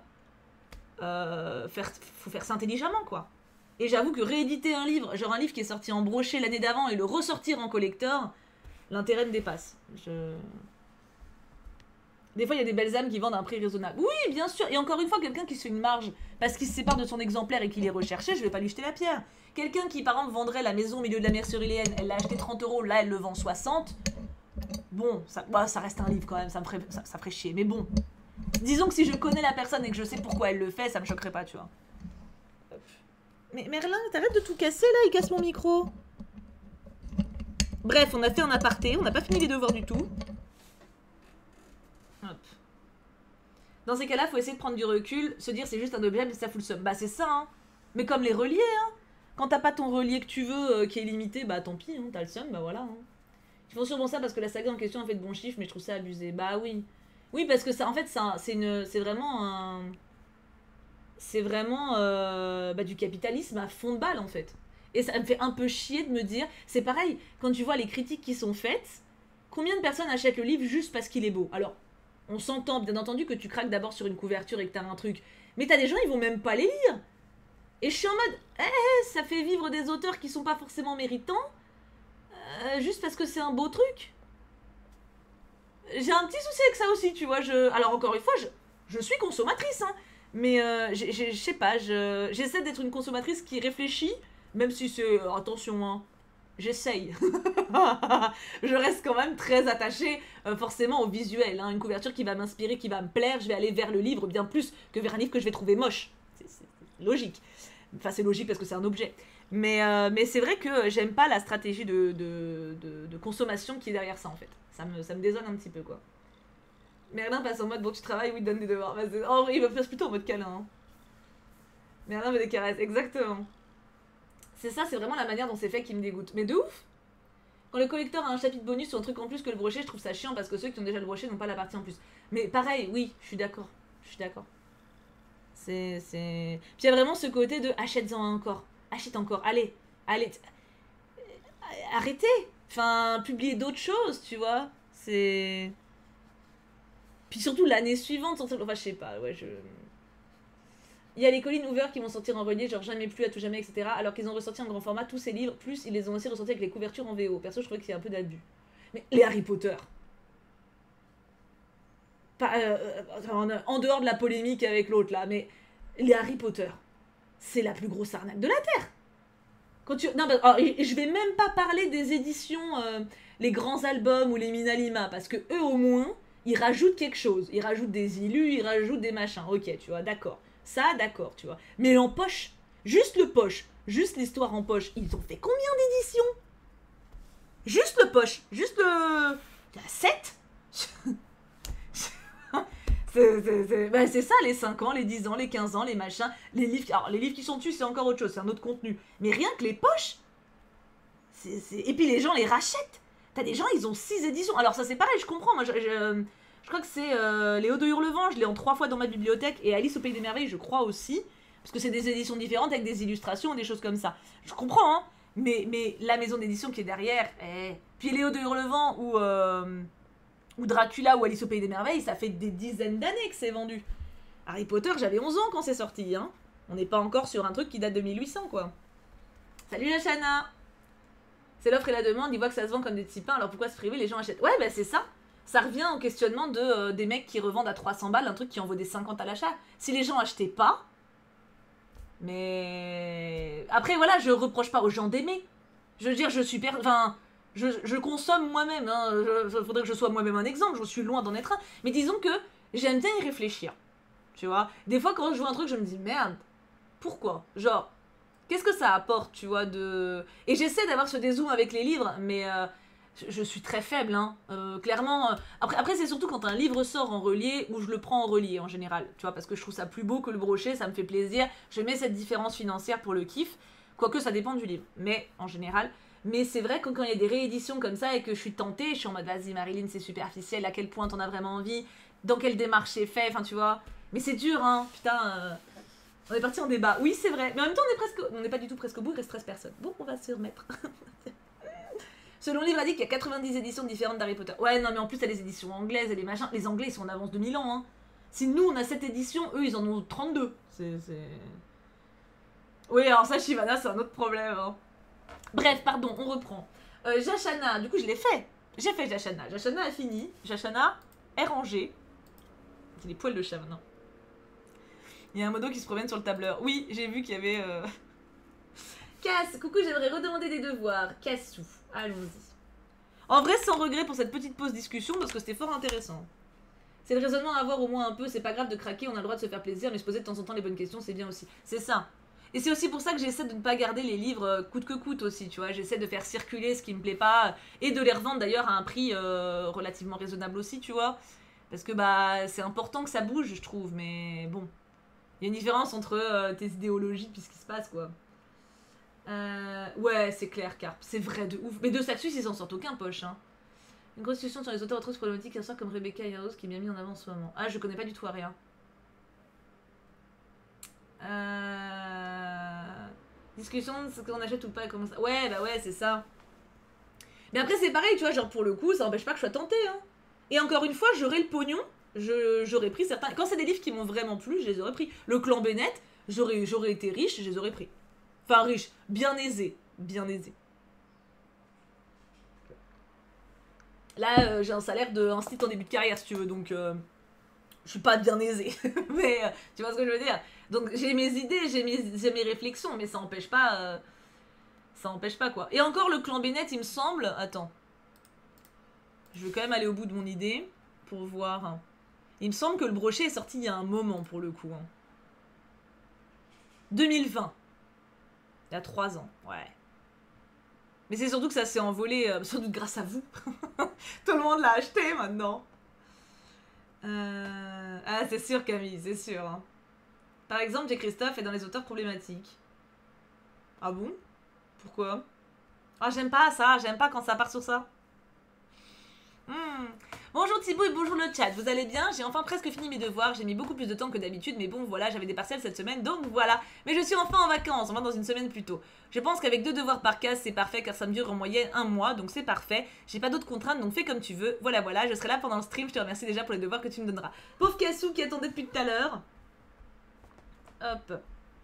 faut faire ça intelligemment, quoi. Et j'avoue que rééditer un livre, genre un livre qui est sorti en brochet l'année d'avant et le ressortir en collector, l'intérêt me dépasse. Des fois, il y a des belles âmes qui vendent à un prix raisonnable. Oui, bien sûr. Et encore une fois, quelqu'un qui se fait une marge parce qu'il se sépare de son exemplaire et qu'il est recherché, je vais pas lui jeter la pierre. Quelqu'un qui, par exemple, vendrait la maison au milieu de la mer ceruléenne, elle l'a acheté 30 €, là, elle le vend 60. Bon, ça reste un livre quand même, ça ferait chier. Mais bon, disons que si je connais la personne et que je sais pourquoi elle le fait, ça me choquerait pas, tu vois. Mais Merlin, t'arrêtes de tout casser là, il casse mon micro. Bref, on a fait un aparté, on n'a pas fini les devoirs du tout. Hop. Dans ces cas-là, faut essayer de prendre du recul, se dire c'est juste un objet, mais ça fout le seum. Bah c'est ça, hein. Mais comme les reliés, hein. Quand t'as pas ton relié que tu veux, qui est limité, bah tant pis, hein, t'as le seum, bah voilà. Hein. Ils font sûrement ça parce que la saga en question a fait de bons chiffres, mais je trouve ça abusé. Bah oui. Oui, parce que ça, en fait, c'est vraiment un... C'est vraiment du capitalisme à fond de balle, en fait. Et ça me fait un peu chier de me dire... C'est pareil, quand tu vois les critiques qui sont faites, combien de personnes achètent le livre juste parce qu'il est beau? Alors, on s'entend, bien entendu, que tu craques d'abord sur une couverture et que t'as un truc. Mais t'as des gens, ils vont même pas les lire. Et je suis en mode... ça fait vivre des auteurs qui sont pas forcément méritants, juste parce que c'est un beau truc. J'ai un petit souci avec ça aussi, tu vois. Alors, encore une fois, je suis consommatrice, hein. Mais je sais pas, j'essaie d'être une consommatrice qui réfléchit, même si c'est... attention, hein, j'essaye. Je reste quand même très attachée forcément au visuel. Hein. Une couverture qui va m'inspirer, qui va me plaire, je vais aller vers le livre bien plus que vers un livre que je vais trouver moche. C'est logique. Enfin, c'est logique parce que c'est un objet. Mais c'est vrai que j'aime pas la stratégie de consommation qui est derrière ça, en fait. Ça me désonne un petit peu, quoi. Merlin passe en mode bon tu travailles ou il te donne des devoirs. Oh, il va faire plutôt en mode câlin. Hein. Merlin veut des caresses, exactement. C'est ça, c'est vraiment la manière dont c'est fait qui me dégoûte. Mais de ouf. Quand le collecteur a un chapitre bonus ou un truc en plus que le brochet, je trouve ça chiant parce que ceux qui ont déjà le brochet n'ont pas la partie en plus. Mais pareil, oui, je suis d'accord. Je suis d'accord. C'est... Puis il y a vraiment ce côté de achète-en encore. Achète encore. Allez. Arrêtez. Enfin, publiez d'autres choses, tu vois. C'est... Puis surtout l'année suivante, enfin je sais pas, ouais, Il y a les Colin Hoover qui vont sortir en relié, genre Jamais plus, à tout jamais, etc. Alors qu'ils ont ressorti en grand format tous ces livres, plus ils les ont aussi ressortis avec les couvertures en VO. Perso, je trouvais que c'est un peu d'abus. Mais les Harry Potter. Pas, en dehors de la polémique avec l'autre là, mais les Harry Potter, c'est la plus grosse arnaque de la Terre. Quand tu... Non, bah, je vais même pas parler des éditions, les grands albums ou les Minalima, parce que eux au moins... Ils rajoutent quelque chose. Ils rajoutent des illus, ils rajoutent des machins. Ok, tu vois, d'accord. Ça, d'accord, tu vois. Mais en poche, juste le poche, juste l'histoire en poche, ils ont fait combien d'éditions? Juste le poche, juste le... 7. C'est ça, les 5 ans, les 10 ans, les 15 ans, les machins, les livres... Alors, les livres qui sont dessus, c'est encore autre chose, c'est un autre contenu. Mais rien que les poches, et puis les gens les rachètent. T'as des gens, ils ont 6 éditions. Alors ça c'est pareil, je comprends. Moi, je crois que c'est Léo de Hurlevent, je l'ai en 3 fois dans ma bibliothèque. Et Alice au Pays des Merveilles, je crois aussi. Parce que c'est des éditions différentes avec des illustrations, des choses comme ça. Je comprends, hein. Mais la maison d'édition qui est derrière... Puis Léo de Hurlevent ou Dracula ou Alice au Pays des Merveilles, ça fait des dizaines d'années que c'est vendu. Harry Potter, j'avais 11 ans quand c'est sorti, hein. On n'est pas encore sur un truc qui date de 1800, quoi. Salut la Chana. C'est l'offre et la demande, ils voient que ça se vend comme des petits pains, alors pourquoi se priver, les gens achètent. Ouais, bah c'est ça. Ça revient au questionnement de des mecs qui revendent à 300 balles un truc qui en vaut des 50 à l'achat. Si les gens achetaient pas... Mais... Après, voilà, je reproche pas aux gens d'aimer. Je veux dire, je suis... Enfin, je consomme moi-même. Hein. Faudrait que je sois moi-même un exemple, je suis loin d'en être un. Mais disons que j'aime bien y réfléchir. Tu vois. Des fois, quand je vois un truc, je me dis, merde, pourquoi? Genre... Qu'est-ce que ça apporte, tu vois, de... Et j'essaie d'avoir ce dézoom avec les livres, mais je suis très faible, hein. Clairement... Après c'est surtout quand un livre sort en relié, où je le prends en relié, en général. Tu vois, parce que je trouve ça plus beau que le brochet, ça me fait plaisir. Je mets cette différence financière pour le kiff. Quoique ça dépend du livre, mais en général. Mais c'est vrai que quand il y a des rééditions comme ça et que je suis tentée, je suis en mode vas-y Marilyn, c'est superficiel, à quel point t'en as vraiment envie, dans quelle démarche c'est fait, enfin tu vois. Mais c'est dur, hein, putain. On est parti en débat. Oui, c'est vrai. Mais en même temps, on n'est pas du tout presque au bout, il reste 13 personnes. Bon, on va se remettre. Selon le livre, a dit qu'il y a 90 éditions différentes d'Harry Potter. Ouais, non, mais en plus, il y a les éditions anglaises et les machins. Les Anglais, ils sont en avance de 1000 ans, hein. Si nous, on a cette édition, eux, ils en ont 32. C'est... Oui, alors ça, Shivana, c'est un autre problème, hein. Bref, pardon, on reprend. Jashana, du coup, je l'ai fait. J'ai fait Jashana. Jashana a fini. Jashana est rangée. C'est les poils de chat, maintenant. Il y a un modo qui se promène sur le tableur. Oui, j'ai vu qu'il y avait... Cass, coucou, j'aimerais redemander des devoirs. Cassou, allons-y. En vrai, sans regret pour cette petite pause discussion, parce que c'était fort intéressant. C'est le raisonnement à avoir au moins un peu, c'est pas grave de craquer, on a le droit de se faire plaisir, mais se poser de temps en temps les bonnes questions, c'est bien aussi. C'est ça. Et c'est aussi pour ça que j'essaie de ne pas garder les livres coûte que coûte aussi, tu vois. J'essaie de faire circuler ce qui me plaît pas, et de les revendre d'ailleurs à un prix relativement raisonnable aussi, tu vois. Parce que bah c'est important que ça bouge, je trouve, mais bon. Il y a une différence entre tes idéologies puis ce qui se passe, quoi. Ouais, c'est clair, Carp. C'est vrai de ouf. Mais de Saxus, ils s'en sortent aucun poche, hein. Une grosse discussion sur les auteurs autres problématiques, un soir comme Rebecca Yarros qui est bien mis en avant en ce moment. Ah, je connais pas du tout Aria. Discussion de ce qu'on achète ou pas, comment ça. Ouais, bah ouais, c'est ça. Mais après, c'est pareil, tu vois, genre pour le coup, ça empêche pas que je sois tentée, hein. Et encore une fois, j'aurais le pognon, j'aurais pris certains. Quand c'est des livres qui m'ont vraiment plu, je les aurais pris. Le clan Bennett, j'aurais été riche, je les aurais pris. Enfin, riche, bien aisé. Bien aisé. Là, j'ai un salaire d'un site en début de carrière, si tu veux, donc je suis pas bien aisée. Mais tu vois ce que je veux dire. Donc j'ai mes idées, j'ai mes réflexions, mais ça empêche pas. Ça empêche pas, quoi. Et encore, le clan Bennett, il me semble. Attends. Je vais quand même aller au bout de mon idée pour voir. Il me semble que le brochet est sorti il y a un moment, pour le coup. 2020. Il y a 3 ans, ouais. Mais c'est surtout que ça s'est envolé, sans doute grâce à vous. Tout le monde l'a acheté maintenant. Ah, c'est sûr, Camille, c'est sûr. Hein. Par exemple, J. Christophe est dans les auteurs problématiques. Ah bon? Pourquoi? Ah, j'aime pas ça, j'aime pas quand ça part sur ça. Bonjour Thibaut et bonjour le chat, vous allez bien? J'ai enfin presque fini mes devoirs, j'ai mis beaucoup plus de temps que d'habitude, mais bon voilà, j'avais des partiels cette semaine, donc voilà. Mais je suis enfin en vacances, enfin dans une semaine plus tôt. Je pense qu'avec 2 devoirs par case, c'est parfait car ça me dure en moyenne 1 mois, donc c'est parfait. J'ai pas d'autres contraintes, donc fais comme tu veux. Voilà, voilà, je serai là pendant le stream, je te remercie déjà pour les devoirs que tu me donneras. Pauvre Cassou qui attendait depuis tout à l'heure. Hop.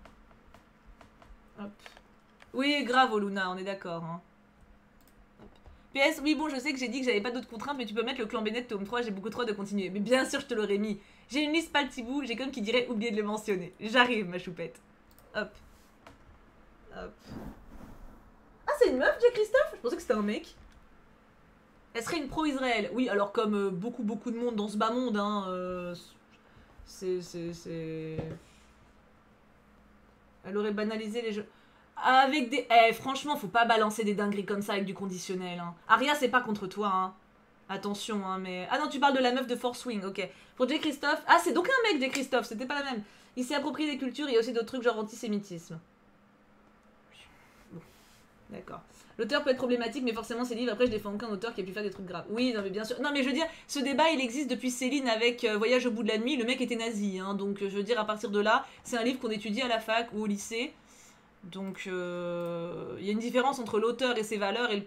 Hop. Oui, grave, Oluna, on est d'accord, hein. PS, oui, bon, je sais que j'ai dit que j'avais pas d'autres contraintes, mais tu peux mettre le clan Bennett tome 3, j'ai beaucoup trop de continuer. Mais bien sûr, je te l'aurais mis. J'ai une liste pas le petit bout, j'ai comme qui dirait oublier de le mentionner. J'arrive, ma choupette. Hop. Hop. Ah, c'est une meuf, Jay Christophe? Je pensais que c'était un mec. Elle serait une pro-Israël. Oui, alors comme beaucoup de monde dans ce bas monde, hein. C'est... Elle aurait banalisé les jeux... Avec des... franchement, faut pas balancer des dingueries comme ça avec du conditionnel. Hein. Aria, c'est pas contre toi, hein. Attention, hein, mais... Ah non, tu parles de la meuf de Force Wing, ok. Pour J. Christophe... Ah, c'est donc un mec, J. Christophe, c'était pas la même. Il s'est approprié des cultures, il y a aussi d'autres trucs genre antisémitisme. Bon, d'accord. L'auteur peut être problématique, mais forcément, ses livres, après, je défends aucun auteur qui a pu faire des trucs graves. Oui, non, mais bien sûr. Non, mais je veux dire, ce débat, il existe depuis Céline avec Voyage au bout de la nuit. Le mec était nazi, hein. Donc, je veux dire, à partir de là, c'est un livre qu'on étudie à la fac ou au lycée. Donc, il y a une différence entre l'auteur et ses valeurs et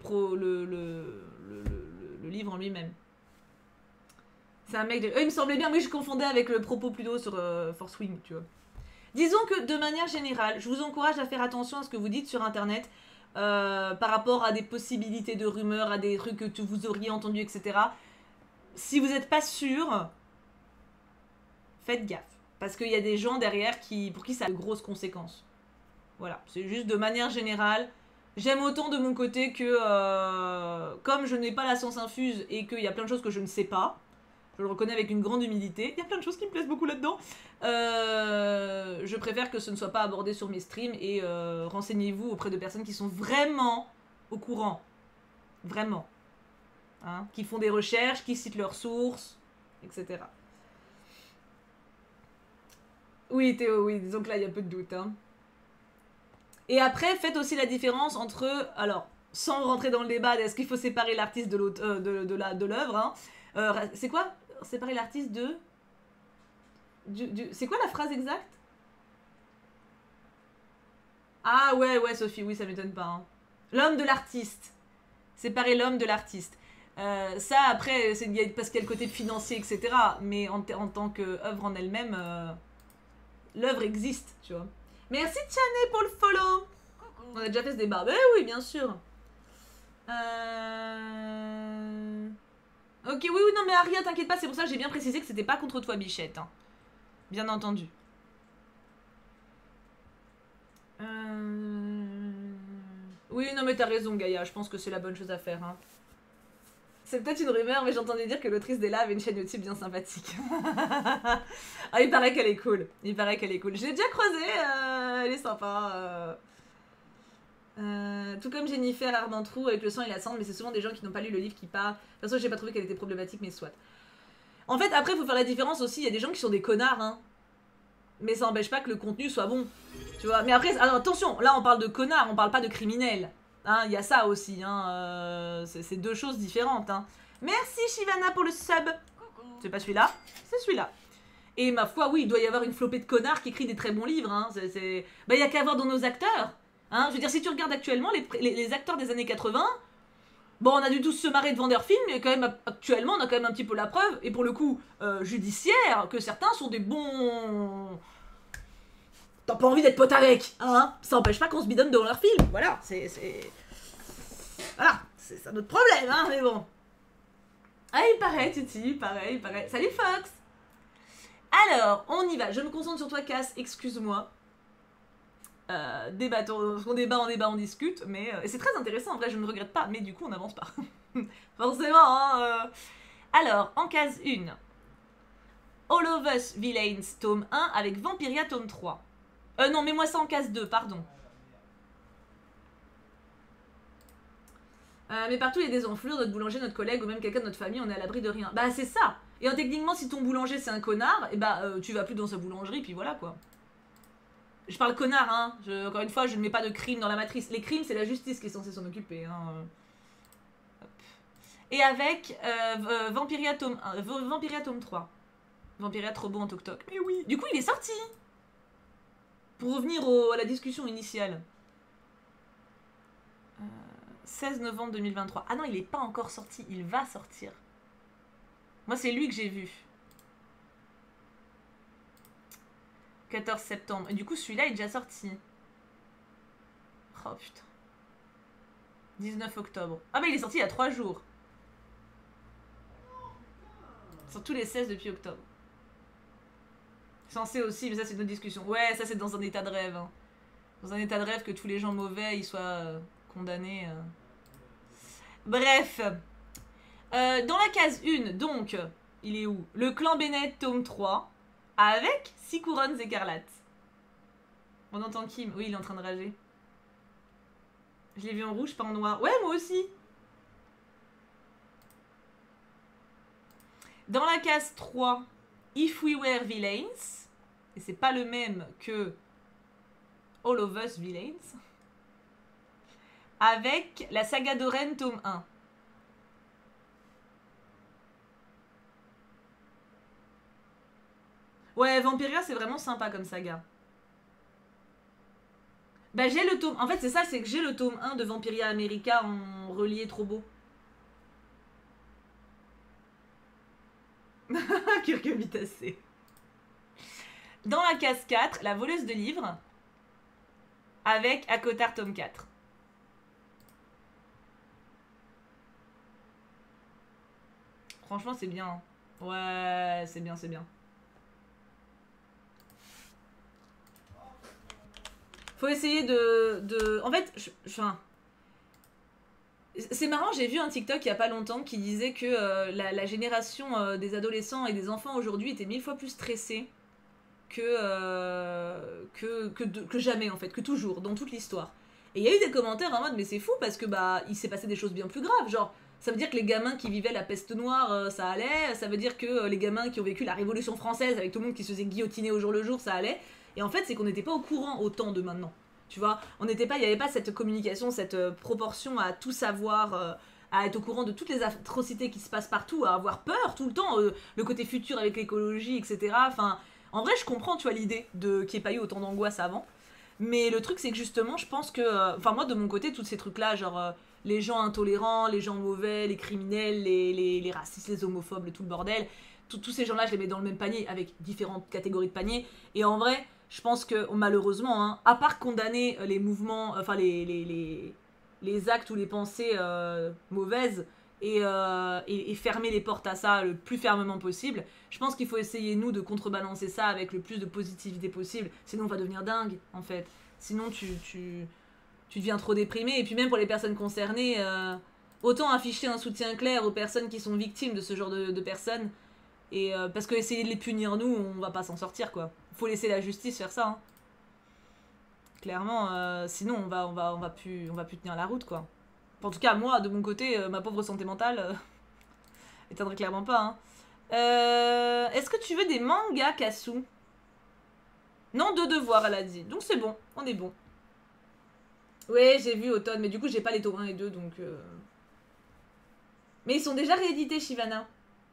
le livre en lui-même. C'est un mec de... il me semblait bien, oui, je confondais avec le propos plus haut sur Force Wing, tu vois. Disons que, de manière générale, je vous encourage à faire attention à ce que vous dites sur Internet par rapport à des possibilités de rumeurs, à des trucs que vous auriez entendus, etc. Si vous n'êtes pas sûr, faites gaffe. Parce qu'il y a des gens derrière pour qui ça a de grosses conséquences. Voilà, c'est juste de manière générale. J'aime autant de mon côté que, comme je n'ai pas la science infuse et qu'il y a plein de choses que je ne sais pas, je le reconnais avec une grande humilité, il y a plein de choses qui me plaisent beaucoup là-dedans, je préfère que ce ne soit pas abordé sur mes streams et renseignez-vous auprès de personnes qui sont vraiment au courant. Vraiment. Hein, qui font des recherches, qui citent leurs sources, etc. Oui, Théo, oui, disons que là, il y a peu de doute, hein. Et après, faites aussi la différence entre... Alors, sans rentrer dans le débat, est-ce qu'il faut séparer l'artiste de l'autre, de l'œuvre, hein. C'est quoi? Séparer l'artiste de... C'est quoi la phrase exacte? Ah ouais, Sophie, oui, ça m'étonne pas. Hein. L'homme de l'artiste. Séparer l'homme de l'artiste. Ça, après, parce qu'il y a le côté financier, etc. Mais en tant qu'œuvre en elle-même, l'œuvre existe, tu vois. Merci Tchané pour le follow. On a déjà fait ce débat. Ben oui, bien sûr. Ok, oui, non, mais Aria, t'inquiète pas, c'est pour ça que j'ai bien précisé que c'était pas contre toi, Bichette. Hein. Bien entendu. Oui, non, mais t'as raison, Gaïa, je pense que c'est la bonne chose à faire. Hein. C'est peut-être une rumeur, mais j'entendais dire que l'autrice d'Ella avait une chaîne YouTube bien sympathique. Ah, il paraît qu'elle est cool. Il paraît qu'elle est cool. Je l'ai déjà croisée, elle est sympa. Tout comme Jennifer Armentrout avec le sang et la cendre, mais c'est souvent des gens qui n'ont pas lu le livre qui parlent. De toute façon, j'ai pas trouvé qu'elle était problématique, mais soit. En fait, après, il faut faire la différence aussi. Il y a des gens qui sont des connards, hein. Mais ça n'empêche pas que le contenu soit bon. Tu vois. Mais après, alors, attention, là on parle de connards, on parle pas de criminels. Hein, il y a ça aussi. Hein, c'est deux choses différentes. Hein. Merci Shivana pour le sub. C'est pas celui-là, c'est celui-là. Et ma foi, oui, il doit y avoir une flopée de connards qui écrivent des très bons livres. Hein. Bah, il y a qu'à voir dans nos acteurs. Hein. Je veux dire, si tu regardes actuellement les acteurs des années 80, bon, on a dû tous se marrer devant leur film, mais quand même, actuellement, on a quand même un petit peu la preuve, et pour le coup, judiciaire, que certains sont des bons... T'as pas envie d'être pote avec, hein. Ça empêche pas qu'on se bidonne devant leur film, voilà, Voilà, c'est ça notre problème, hein, mais bon. Ah, il paraît, Titi, pareil. Salut, Fox. Alors, on y va, je me concentre sur toi, Cass, excuse-moi. Débattons, on débat, on discute, mais c'est très intéressant, en vrai, je ne regrette pas, mais du coup, on n'avance pas. Forcément, hein. Alors, en case 1, All of Us Villains, tome 1, avec Vampiria, tome 3. Non, mets-moi ça en case 2, pardon. Mais partout, il y a des enflures, notre boulanger, notre collègue, ou même quelqu'un de notre famille, on est à l'abri de rien. Bah, c'est ça. Et techniquement, si ton boulanger, c'est un connard, et bah, tu vas plus dans sa boulangerie, puis voilà, quoi. Je parle connard, hein. Encore une fois, je ne mets pas de crime dans la matrice. Les crimes, c'est la justice qui est censée s'en occuper. Hein. Et avec Vampiria tome 1, Vampiria tome 3. Vampiria trop beau en toc-toc. Mais oui. Du coup, il est sorti. Pour revenir à la discussion initiale. 16 novembre 2023. Ah non, il n'est pas encore sorti. Il va sortir. Moi, c'est lui que j'ai vu. 14 septembre. Et du coup, celui-là est déjà sorti. Oh putain. 19 octobre. Ah bah il est sorti il y a 3 jours. Sur tous les 16 depuis octobre. Censé aussi, mais ça c'est une autre discussion. Ouais, ça c'est dans un état de rêve. Hein. Dans un état de rêve que tous les gens mauvais ils soient condamnés. Bref. Dans la case 1, donc, il est où? Le clan Bennett, tome 3. Avec 6 couronnes écarlates. On entend Kim. Oui, il est en train de rager. Je l'ai vu en rouge, pas en noir. Ouais, moi aussi. Dans la case 3, If We Were Villains. Et c'est pas le même que All of Us Villains. Avec la saga d'Oren, tome 1. Ouais, Vampiria, c'est vraiment sympa comme saga. Bah, j'ai le tome... En fait, c'est ça, c'est que j'ai le tome 1 de Vampiria America en relié trop beau. Curcubitacé. Dans la case 4, la voleuse de livres. Avec Akotar, tome 4. Franchement, c'est bien. Ouais, c'est bien, c'est bien. Faut essayer de... En fait, enfin... C'est marrant, j'ai vu un TikTok il y a pas longtemps qui disait que la génération des adolescents et des enfants aujourd'hui était 1000 fois plus stressée que jamais, en fait, que toujours, dans toute l'histoire. Et il y a eu des commentaires en mode, mais c'est fou parce que bah il s'est passé des choses bien plus graves, genre... Ça veut dire que les gamins qui vivaient la peste noire, ça allait. Ça veut dire que les gamins qui ont vécu la Révolution française avec tout le monde qui se faisait guillotiner au jour le jour, ça allait. Et en fait, c'est qu'on n'était pas au courant autant de maintenant. Tu vois, il n'y avait pas cette communication, cette proportion à tout savoir, à être au courant de toutes les atrocités qui se passent partout, à avoir peur tout le temps, le côté futur avec l'écologie, etc. Enfin, en vrai, je comprends, tu vois, l'idée de qu'il n'y ait pas eu autant d'angoisse avant. Mais le truc, c'est que justement, je pense que. Enfin, moi, de mon côté, tous ces trucs-là, genre les gens intolérants, les gens mauvais, les criminels, les racistes, les homophobes, tout le bordel, tous ces gens-là, je les mets dans le même panier avec différentes catégories de paniers. Et en vrai, je pense que malheureusement, hein, à part condamner les mouvements, enfin les actes ou les pensées mauvaises et fermer les portes à ça le plus fermement possible, je pense qu'il faut essayer, nous, de contrebalancer ça avec le plus de positivité possible. Sinon, on va devenir dingue, en fait. Sinon, tu deviens trop déprimé. Et puis même pour les personnes concernées, autant afficher un soutien clair aux personnes qui sont victimes de ce genre de personnes. Et parce que essayer de les punir, nous, on va pas s'en sortir, quoi. Faut laisser la justice faire ça, hein. Clairement, sinon on va plus tenir la route, quoi. En tout cas, moi, de mon côté, ma pauvre santé mentale, m'étonnerait clairement pas, hein. Est-ce que tu veux des mangas, Kasu? Non, de devoirs, elle a dit. Donc c'est bon, on est bon. Ouais, j'ai vu Automne, mais du coup, j'ai pas les tomes 1 et 2, donc... Mais ils sont déjà réédités, Shivana.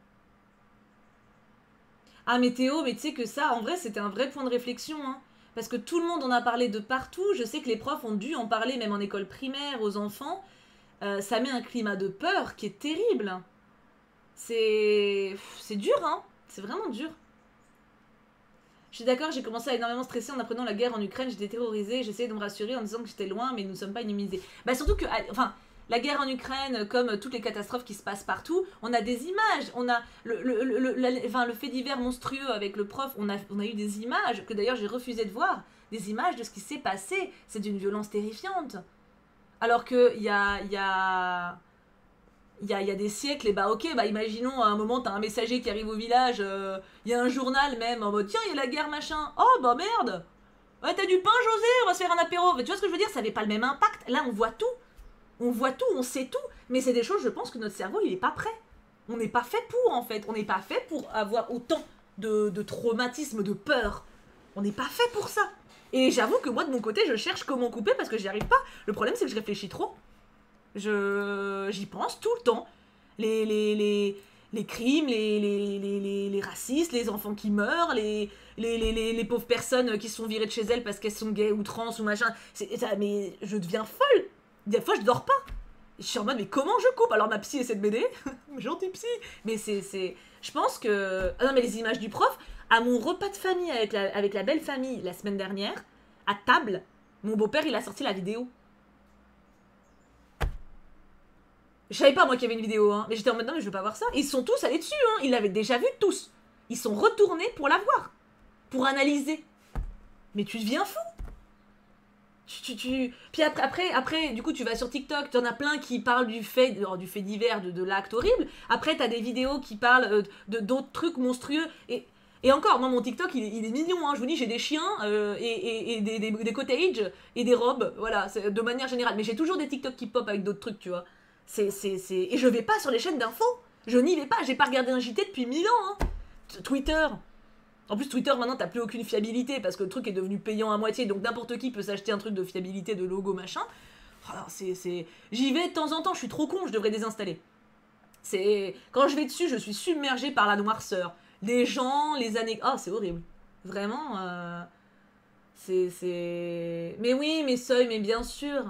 Ah, mais Théo, mais tu sais que ça, en vrai, c'était un vrai point de réflexion, hein. Parce que tout le monde en a parlé de partout. Je sais que les profs ont dû en parler, même en école primaire, aux enfants. Ça met un climat de peur qui est terrible. C'est dur, hein. C'est vraiment dur. Je suis d'accord, j'ai commencé à énormément stresser en apprenant la guerre en Ukraine. J'étais terrorisée, j'essayais de me rassurer en disant que j'étais loin, mais nous ne sommes pas immunisés. Bah surtout que... Enfin, la guerre en Ukraine, comme toutes les catastrophes qui se passent partout, on a des images, on a le fait divers monstrueux avec le prof, on a eu des images, que d'ailleurs j'ai refusé de voir, des images de ce qui s'est passé, c'est d'une violence terrifiante. Alors que il y a des siècles, et bah ok, bah imaginons à un moment t'as un messager qui arrive au village, il y a un journal même en mode tiens il y a la guerre machin, oh bah merde, ouais t'as du pain José, on va se faire un apéro, tu vois ce que je veux dire, ça avait pas le même impact, là on voit tout. On voit tout, on sait tout, mais c'est des choses, je pense que notre cerveau, il est pas prêt. On n'est pas fait pour, en fait. On n'est pas fait pour avoir autant de traumatisme, de peur. On n'est pas fait pour ça. Et j'avoue que moi, de mon côté, je cherche comment couper parce que j'y arrive pas. Le problème, c'est que je réfléchis trop. J'y pense tout le temps. Les crimes, les racistes, les enfants qui meurent, les pauvres personnes qui sont virées de chez elles parce qu'elles sont gays ou trans ou machin. Mais je deviens folle. Des fois, je dors pas. Je suis en mode, mais comment je coupe? Alors, ma psy essaie de m'aider. Gentil psy. Mais c'est... Je pense que... Ah non, mais les images du prof, à mon repas de famille avec la belle famille la semaine dernière, à table, mon beau-père, il a sorti la vidéo. Je savais pas, moi, qu'il y avait une vidéo, hein. Mais j'étais en mode, non, mais je veux pas voir ça. Ils sont tous allés dessus, hein. Ils l'avaient déjà vu, tous. Ils sont retournés pour la voir. Pour analyser. Mais tu deviens fou. Puis après, du coup, tu vas sur TikTok, t'en as plein qui parlent du fait divers, de l'acte horrible. Après, t'as des vidéos qui parlent d'autres trucs monstrueux. Et encore, moi, mon TikTok, il est mignon, hein. Je vous dis, j'ai des chiens et des cottages et des robes, voilà, de manière générale. Mais j'ai toujours des TikTok qui pop avec d'autres trucs, tu vois. Et je vais pas sur les chaînes d'infos. Je n'y vais pas, j'ai pas regardé un JT depuis 1000 ans, hein. Twitter... En plus, Twitter, maintenant, t'as plus aucune fiabilité parce que le truc est devenu payant à moitié, donc n'importe qui peut s'acheter un truc de fiabilité, de logo, machin. Alors, J'y vais de temps en temps, je suis trop con, je devrais désinstaller. Quand je vais dessus, je suis submergée par la noirceur. Les gens, les années... Oh, c'est horrible. Vraiment, Mais oui, mais seuil, mais bien sûr.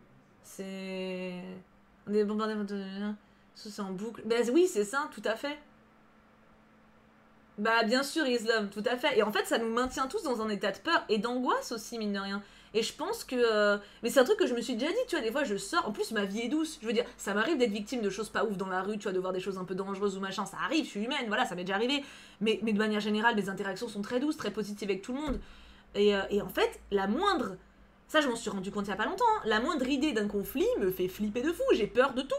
On est bombardé de... C'est en boucle. Ben oui, c'est ça, tout à fait. Bah bien sûr Islam, tout à fait. Et en fait ça nous maintient tous dans un état de peur et d'angoisse aussi mine de rien. Et je pense que... Mais c'est un truc que je me suis déjà dit, tu vois, des fois je sors, en plus ma vie est douce. Je veux dire, ça m'arrive d'être victime de choses pas ouf dans la rue, tu vois, de voir des choses un peu dangereuses ou machin, ça arrive, je suis humaine, voilà, ça m'est déjà arrivé. Mais de manière générale, mes interactions sont très douces, très positives avec tout le monde. Et en fait, la moindre... Ça je m'en suis rendu compte il y a pas longtemps, hein, la moindre idée d'un conflit me fait flipper de fou, j'ai peur de tout.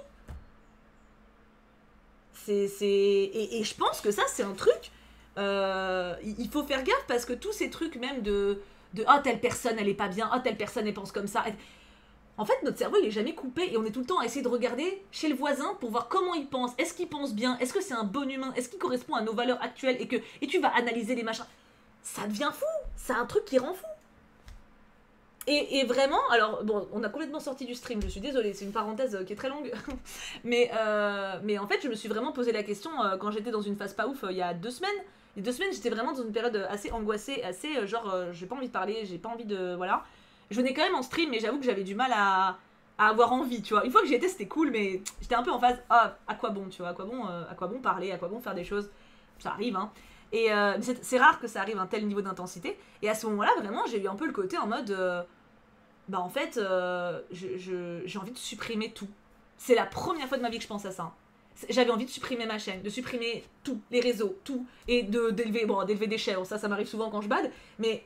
Et je pense que ça c'est un truc... il faut faire gaffe parce que tous ces trucs même de oh telle personne elle est pas bien, oh telle personne elle pense comme ça, en fait notre cerveau il est jamais coupé et on est tout le temps à essayer de regarder chez le voisin pour voir comment il pense, est-ce qu'il pense bien, est-ce que c'est un bon humain, est-ce qu'il correspond à nos valeurs actuelles et tu vas analyser les machins, ça devient fou, c'est un truc qui rend fou. Et vraiment, alors bon, on a complètement sorti du stream, je suis désolée, c'est une parenthèse qui est très longue. Mais en fait, je me suis vraiment posé la question quand j'étais dans une phase pas ouf il y a 2 semaines. Il y a 2 semaines, j'étais vraiment dans une période assez angoissée, assez genre, j'ai pas envie de parler, j'ai pas envie de. Voilà. Je venais quand même en stream, mais j'avoue que j'avais du mal à avoir envie, tu vois. Une fois que j'y étais, c'était cool, mais j'étais un peu en phase, ah, à quoi bon, tu vois, à quoi bon parler, à quoi bon faire des choses. Ça arrive, hein. Et c'est rare que ça arrive à un tel niveau d'intensité. Et à ce moment-là, vraiment, j'ai eu un peu le côté en mode, bah en fait, j'ai envie de supprimer tout. C'est la première fois de ma vie que je pense à ça. J'avais envie de supprimer ma chaîne, de supprimer tout, les réseaux, tout, et d'élever des chèvres. Ça m'arrive souvent quand je bade, mais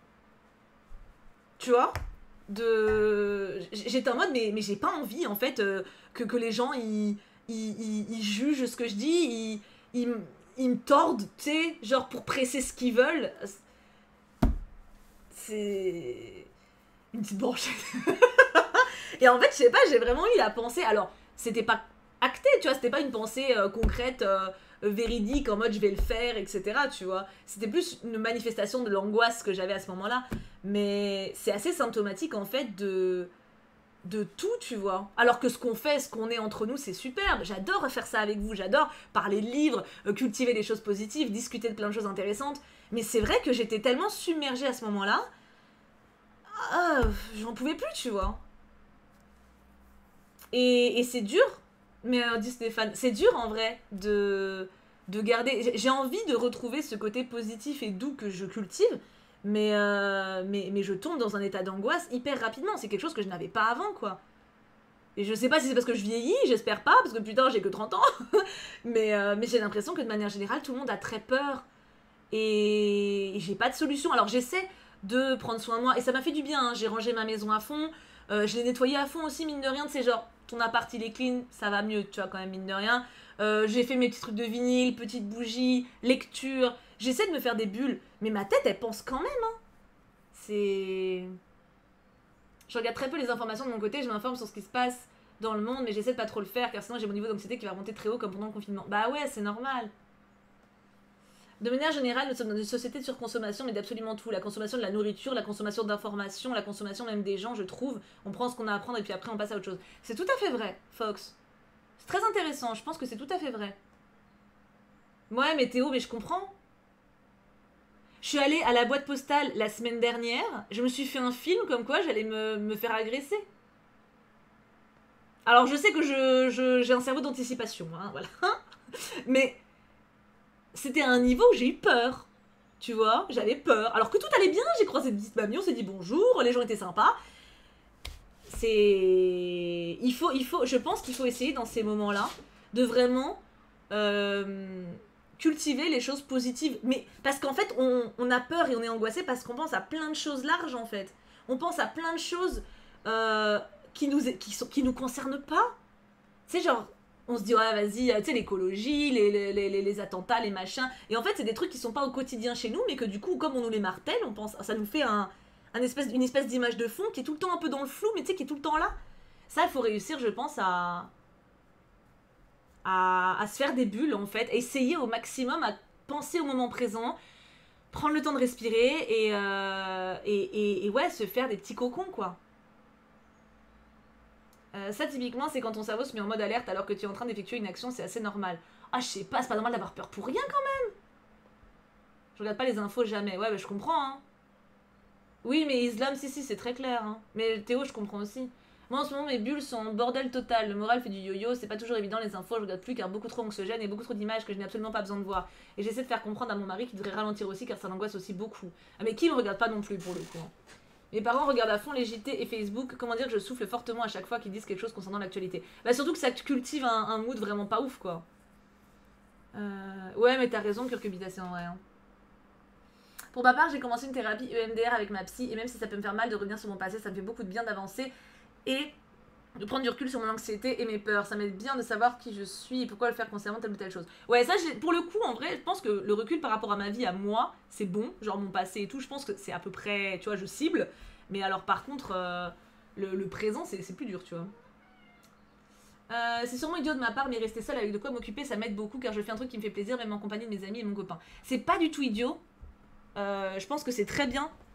tu vois, j'étais en mode, mais j'ai pas envie en fait que les gens ils jugent ce que je dis, ils me tordent, tu sais, genre pour presser ce qu'ils veulent. C'est une petite branchette. Et en fait, je sais pas, j'ai vraiment eu la pensée. Alors, c'était pas acté, tu vois, c'était pas une pensée concrète, véridique, en mode je vais le faire, etc. Tu vois, c'était plus une manifestation de l'angoisse que j'avais à ce moment-là. Mais c'est assez symptomatique en fait de tout, tu vois. Alors que ce qu'on fait, ce qu'on est entre nous, c'est superbe. J'adore faire ça avec vous, j'adore parler de livres, cultiver des choses positives, discuter de plein de choses intéressantes. Mais c'est vrai que j'étais tellement submergée à ce moment-là, j'en pouvais plus, tu vois. Et c'est dur, mais dit Stéphane, c'est dur en vrai de garder. J'ai envie de retrouver ce côté positif et doux que je cultive, mais je tombe dans un état d'angoisse hyper rapidement. C'est quelque chose que je n'avais pas avant, quoi. Et je sais pas si c'est parce que je vieillis, j'espère pas, parce que putain, j'ai que 30 ans. mais j'ai l'impression que de manière générale, tout le monde a très peur. Et j'ai pas de solution. Alors j'essaie de prendre soin de moi, et ça m'a fait du bien, hein. J'ai rangé ma maison à fond, je l'ai nettoyée à fond aussi, mine de rien, c'est genre, ton appart il est clean, ça va mieux, tu vois, quand même, mine de rien. J'ai fait mes petits trucs de vinyle, petites bougies, lecture. J'essaie de me faire des bulles, mais ma tête, elle pense quand même, hein. C'est... Je regarde très peu les informations de mon côté, je m'informe sur ce qui se passe dans le monde, mais j'essaie de pas trop le faire, car sinon j'ai mon niveau d'anxiété qui va remonter très haut comme pendant le confinement. Bah ouais, c'est normal. De manière générale, nous sommes dans une société de surconsommation, mais d'absolument tout. La consommation de la nourriture, la consommation d'informations, la consommation même des gens, je trouve. On prend ce qu'on a à apprendre et puis après on passe à autre chose. C'est tout à fait vrai, Fox. C'est très intéressant, je pense que c'est tout à fait vrai. Ouais, mais Théo, mais je comprends. Je suis allée à la boîte postale la semaine dernière, je me suis fait un film comme quoi j'allais me faire agresser. Alors je sais que j'ai un cerveau d'anticipation, hein, voilà. Mais c'était à un niveau où j'ai eu peur. Tu vois, j'avais peur. Alors que tout allait bien, j'ai croisé une petite mamie, on s'est dit bonjour, les gens étaient sympas. Je pense qu'il faut essayer dans ces moments-là de vraiment cultiver les choses positives. Mais parce qu'en fait, on a peur et on est angoissé parce qu'on pense à plein de choses larges en fait. On pense à plein de choses qui nous concernent pas. C'est genre, on se dit, ouais, vas-y, tu sais, l'écologie, les attentats, les machins. Et en fait, c'est des trucs qui sont pas au quotidien chez nous, mais que du coup, comme on nous les martèle, on pense, ça nous fait une espèce d'image de fond qui est tout le temps un peu dans le flou, mais tu sais, qui est tout le temps là. Ça, il faut réussir, je pense, à se faire des bulles, en fait. Essayer au maximum à penser au moment présent, prendre le temps de respirer et ouais, se faire des petits cocons, quoi. Ça, typiquement, c'est quand ton cerveau se met en mode alerte alors que tu es en train d'effectuer une action, c'est assez normal. Ah, je sais pas, c'est pas normal d'avoir peur pour rien quand même. Je regarde pas les infos jamais. Ouais, bah, je comprends, hein. Oui, mais Islam, si, c'est très clair, hein. Mais Théo, je comprends aussi. Moi, en ce moment, mes bulles sont en bordel total. Le moral fait du yo-yo, c'est pas toujours évident les infos, je regarde plus car beaucoup trop anxiogène et beaucoup trop d'images que je n'ai absolument pas besoin de voir. Et j'essaie de faire comprendre à mon mari qu'il devrait ralentir aussi car ça l'angoisse aussi beaucoup. Ah, mais qui me regarde pas non plus pour le coup, hein. Mes parents regardent à fond les JT et Facebook. Comment dire que je souffle fortement à chaque fois qu'ils disent quelque chose concernant l'actualité. Bah surtout que ça cultive un mood vraiment pas ouf, quoi. Ouais, mais t'as raison, curcubitacée en vrai, hein. Pour ma part, j'ai commencé une thérapie EMDR avec ma psy, et même si ça peut me faire mal de revenir sur mon passé, ça me fait beaucoup de bien d'avancer et de prendre du recul sur mon anxiété et mes peurs. Ça m'aide bien de savoir qui je suis et pourquoi le faire concernant telle ou telle chose. Ouais, ça, pour le coup, en vrai, je pense que le recul par rapport à ma vie, à moi, c'est bon. Genre mon passé et tout, je pense que c'est à peu près, tu vois, je cible. Mais alors, par contre, le présent, c'est plus dur, tu vois. C'est sûrement idiot de ma part, mais rester seule avec de quoi m'occuper, ça m'aide beaucoup car je fais un truc qui me fait plaisir, même en compagnie de mes amis et mon copain. C'est pas du tout idiot. Je pense que c'est très bien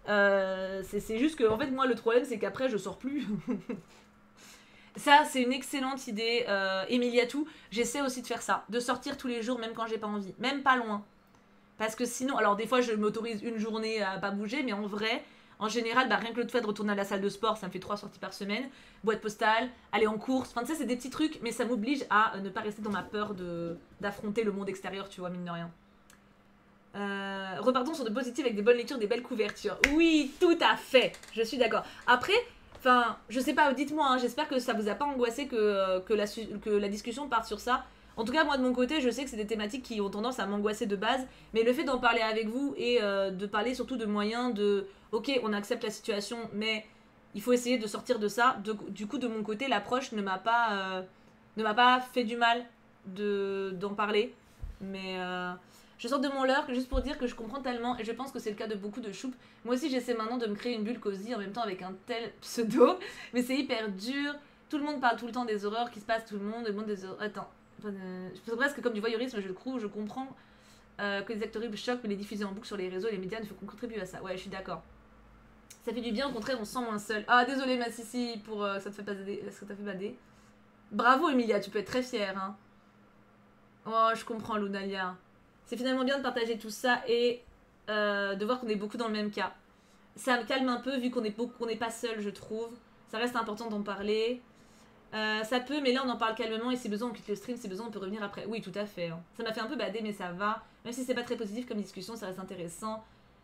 C'est juste que, en fait, moi, le problème, c'est qu'après, je sors plus. Ça, c'est une excellente idée, Emiliatou. J'essaie aussi de faire ça, de sortir tous les jours, même quand j'ai pas envie, même pas loin. Parce que sinon, alors des fois, je m'autorise une journée à pas bouger, mais en vrai, en général, bah, rien que le fait de retourner à la salle de sport, ça me fait 3 sorties par semaine. Boîte postale, aller en course, enfin, tu sais, c'est des petits trucs, mais ça m'oblige à ne pas rester dans ma peur d'affronter le monde extérieur, tu vois, mine de rien. Repartons sur de positives avec des bonnes lectures, des belles couvertures. Oui, tout à fait, je suis d'accord. Après, enfin, je sais pas, dites-moi, hein, j'espère que ça vous a pas angoissé que la discussion parte sur ça. En tout cas, moi de mon côté, je sais que c'est des thématiques qui ont tendance à m'angoisser de base, mais le fait d'en parler avec vous et de parler surtout de moyens de, ok, on accepte la situation, mais il faut essayer de sortir de ça. Du coup, de mon côté, l'approche ne m'a pas fait du mal d'en parler, mais je sors de mon leurre juste pour dire que je comprends tellement, et je pense que c'est le cas de beaucoup de choupes. Moi aussi, j'essaie maintenant de me créer une bulle cosy en même temps avec un tel pseudo, mais c'est hyper dur. Tout le monde parle tout le temps des horreurs qui se passent, tout le monde des horreurs. Attends, je pense presque comme du voyeurisme, je comprends que les acteurs choquent, mais les diffuser en boucle sur les réseaux et les médias ne font qu'on contribue à ça. Ouais, je suis d'accord. Ça fait du bien, au contraire, on se sent moins seul. Ah, désolé, ma Sissi, pour ça te fait bader, ce que t'as fait bader. Bravo, Emilia, tu peux être très fière. Hein. Oh, je comprends, Lunalia. C'est finalement bien de partager tout ça et de voir qu'on est beaucoup dans le même cas. Ça me calme un peu vu qu'on n'est pas seul, je trouve. Ça reste important d'en parler. Ça peut, mais là on en parle calmement et si besoin on quitte le stream, si besoin on peut revenir après. Oui, tout à fait. Hein. Ça m'a fait un peu bader, mais ça va. Même si c'est pas très positif comme discussion, ça reste intéressant.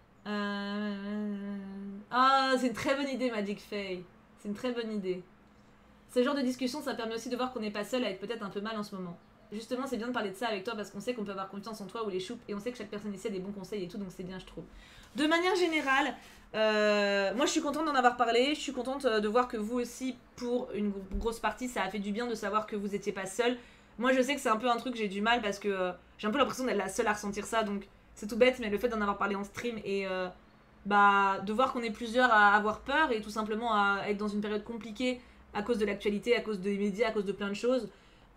Ah, c'est une très bonne idée, Magic Faye. C'est une très bonne idée. Ce genre de discussion, ça permet aussi de voir qu'on n'est pas seul à être peut-être un peu mal en ce moment. Justement, c'est bien de parler de ça avec toi parce qu'on sait qu'on peut avoir confiance en toi ou les choupes et on sait que chaque personne ici a des bons conseils et tout, donc c'est bien, je trouve. De manière générale, moi je suis contente d'en avoir parlé, je suis contente de voir que vous aussi, pour une grosse partie, ça a fait du bien de savoir que vous étiez pas seul. Moi je sais que c'est un peu un truc que j'ai du mal parce que j'ai un peu l'impression d'être la seule à ressentir ça, donc c'est tout bête, mais le fait d'en avoir parlé en stream et bah, de voir qu'on est plusieurs à avoir peur et tout simplement à être dans une période compliquée à cause de l'actualité, à cause des médias, à cause de plein de choses,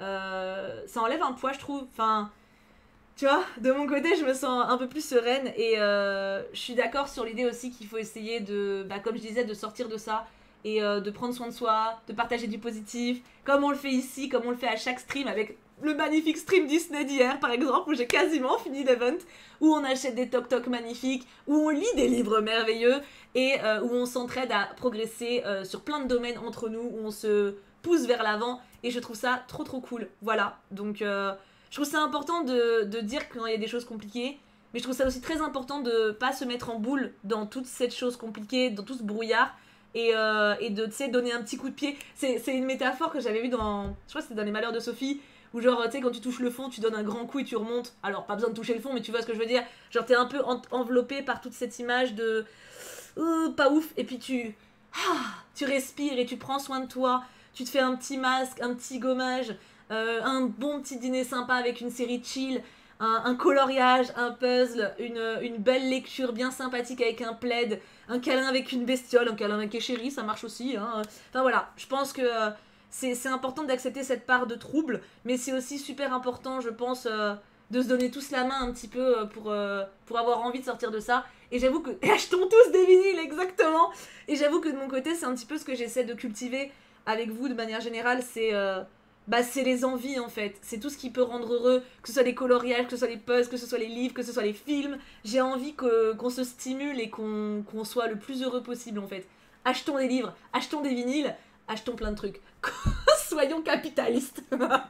ça enlève un poids, je trouve. Enfin, tu vois, de mon côté, je me sens un peu plus sereine et je suis d'accord sur l'idée aussi qu'il faut essayer de, bah, comme je disais, de sortir de ça et de prendre soin de soi, de partager du positif, comme on le fait ici, comme on le fait à chaque stream avec le magnifique stream Disney d'hier, par exemple, où j'ai quasiment fini l'event, où on achète des toc-toc magnifiques, où on lit des livres merveilleux et où on s'entraide à progresser sur plein de domaines entre nous, où on se pousse vers l'avant et je trouve ça trop trop cool. Voilà, donc je trouve ça important de dire quand il y a des choses compliquées, mais je trouve ça aussi très important de pas se mettre en boule dans toute cette chose compliquée, dans tout ce brouillard, et de, tu sais, donner un petit coup de pied. C'est une métaphore que j'avais vue dans, je crois que c'était dans Les Malheurs de Sophie, où genre, tu sais, quand tu touches le fond, tu donnes un grand coup et tu remontes. Alors, pas besoin de toucher le fond, mais tu vois ce que je veux dire. Genre, t'es un peu enveloppé par toute cette image de... pas ouf, et puis tu respires et tu prends soin de toi, tu te fais un petit masque, un petit gommage, un bon petit dîner sympa avec une série chill, un coloriage, un puzzle, une belle lecture bien sympathique avec un plaid, un câlin avec une bestiole, un câlin avec un chéri, ça marche aussi. Hein. Enfin voilà, je pense que c'est important d'accepter cette part de trouble, mais c'est aussi super important, je pense, de se donner tous la main un petit peu pour avoir envie de sortir de ça. Et j'avoue que... Et achetons tous des vinyles, exactement. Et j'avoue que de mon côté, c'est un petit peu ce que j'essaie de cultiver avec vous de manière générale, c'est les envies en fait. C'est tout ce qui peut rendre heureux, que ce soit les coloriages, que ce soit les puzzles, que ce soit les livres, que ce soit les films. J'ai envie qu'on se stimule et qu'on soit le plus heureux possible en fait. Achetons des livres, achetons des vinyles, achetons plein de trucs. Soyons capitalistes.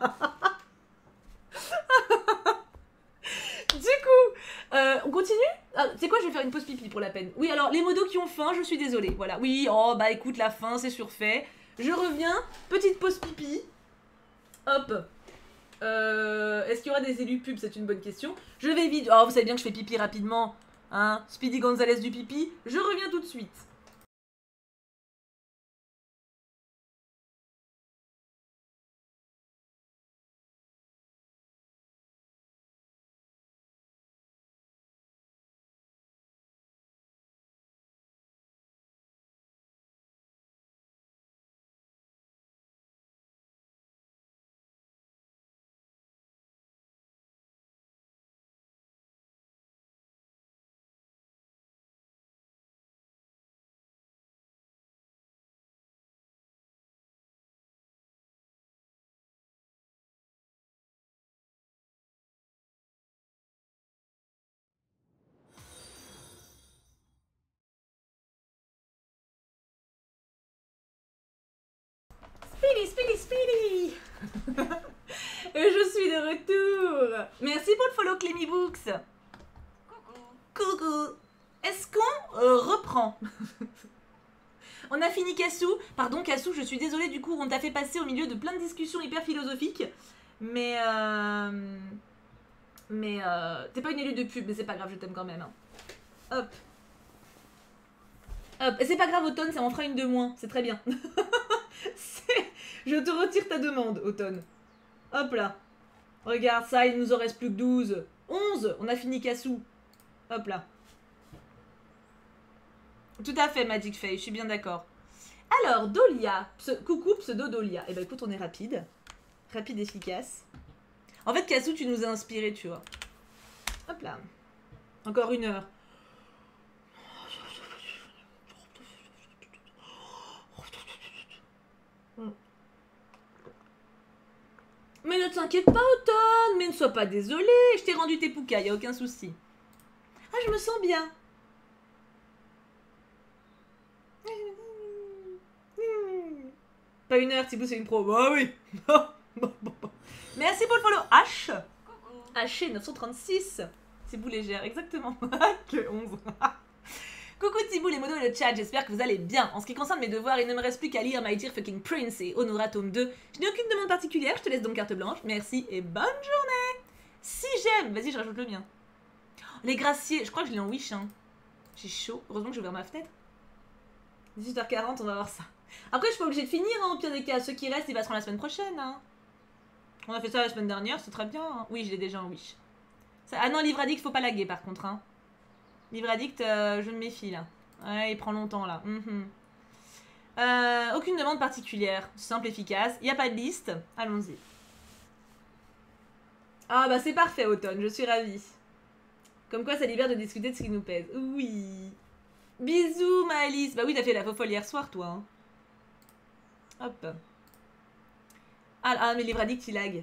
Du coup, on continue. Tu sais quoi, je vais faire une pause pipi pour la peine. Oui, alors, les modos qui ont faim, je suis désolée. Voilà. Oui, oh, bah écoute, la faim, c'est surfait. Je reviens. Petite pause pipi. Hop. Est-ce qu'il y aura des élus pubs? C'est une bonne question. Je vais vite. Oh, vous savez bien que je fais pipi rapidement. Hein, Speedy Gonzalez du pipi. Je reviens tout de suite. Et je suis de retour. Merci pour le follow Clémy Books. Coucou. Est-ce qu'on reprend? On a fini Cassou. Pardon Cassou, je suis désolée du coup, on t'a fait passer au milieu de plein de discussions hyper philosophiques. Mais t'es pas une élue de pub, mais c'est pas grave, je t'aime quand même. Hein. Hop. Hop. Et c'est pas grave Automne, ça m'en fera une de moins. C'est très bien. Je te retire ta demande, Automne. Hop là. Regarde ça, il nous en reste plus que 12. 11. On a fini Cassou. Hop là. Tout à fait, Magic Faye, je suis bien d'accord. Alors, Dolia. Coucou, pseudo Dolia. Eh ben écoute, on est rapide. Rapide, efficace. En fait, Cassou, tu nous as inspiré, tu vois. Hop là. Encore 1 heure. Mais ne t'inquiète pas, Automne. Mais ne sois pas désolée. Je t'ai rendu tes poucas, y a aucun souci. Ah, je me sens bien. Pas 1 heure, Thibaut, c'est une pro. Bah oui. Merci pour le follow. H. H 936. Thibaut légère, exactement. Que 11. Coucou Thibaut, les modos et le chat, j'espère que vous allez bien. En ce qui concerne mes devoirs, il ne me reste plus qu'à lire My Dear Fucking Prince et Honora tome 2. Je n'ai aucune demande particulière, je te laisse donc carte blanche. Merci et bonne journée. Si j'aime, vas-y, je rajoute le mien. Les graciers, je crois que je l'ai en wish. Hein. J'ai chaud, heureusement que j'ai ouvert ma fenêtre. 18h40, on va voir ça. Après, je suis pas obligée de finir, hein, au pire des cas. Ceux qui restent, ils passeront la semaine prochaine. Hein. On a fait ça la semaine dernière, c'est très bien. Hein. Oui, je l'ai déjà en wish. Ça... Ah non, livre addict, faut pas laguer par contre. Hein. Livre addict, je me méfie là. Ouais, il prend longtemps là. Aucune demande particulière. Simple, efficace. Il n'y a pas de liste. Allons-y. Ah bah c'est parfait, Automne. Je suis ravie. Comme quoi, ça libère de discuter de ce qui nous pèse. Oui. Bisous, ma Alice. Bah oui, t'as fait la faux folle hier soir, toi. Hein. Hop. Ah, mais livre addict, il lag.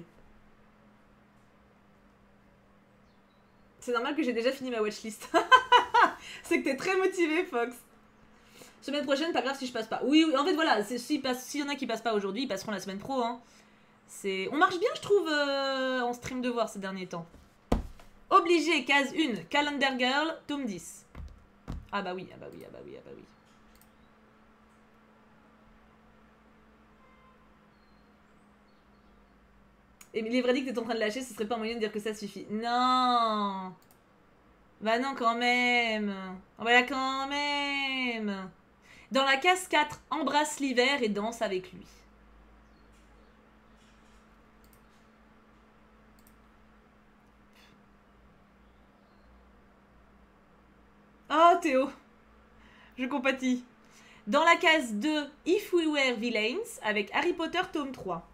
C'est normal que j'ai déjà fini ma watchlist. C'est que t'es très motivé, Fox. Semaine prochaine, pas grave si je passe pas. Oui, en fait, voilà. S'il y en a qui passent pas aujourd'hui, ils passeront la semaine pro. Hein. On marche bien, je trouve, en stream de voir ces derniers temps. Obligé, case 1, Calendar Girl, tome 10. Ah bah oui, ah bah oui, ah bah oui, ah bah oui. Et les vrais que t'es en train de lâcher, ce serait pas un moyen de dire que ça suffit. Non. Bah non, quand même. Oh bah là, quand même. Dans la case 4, embrasse l'hiver et danse avec lui. Oh, Théo. Je compatis. Dans la case 2, If We Were Villains, avec Harry Potter tome 3.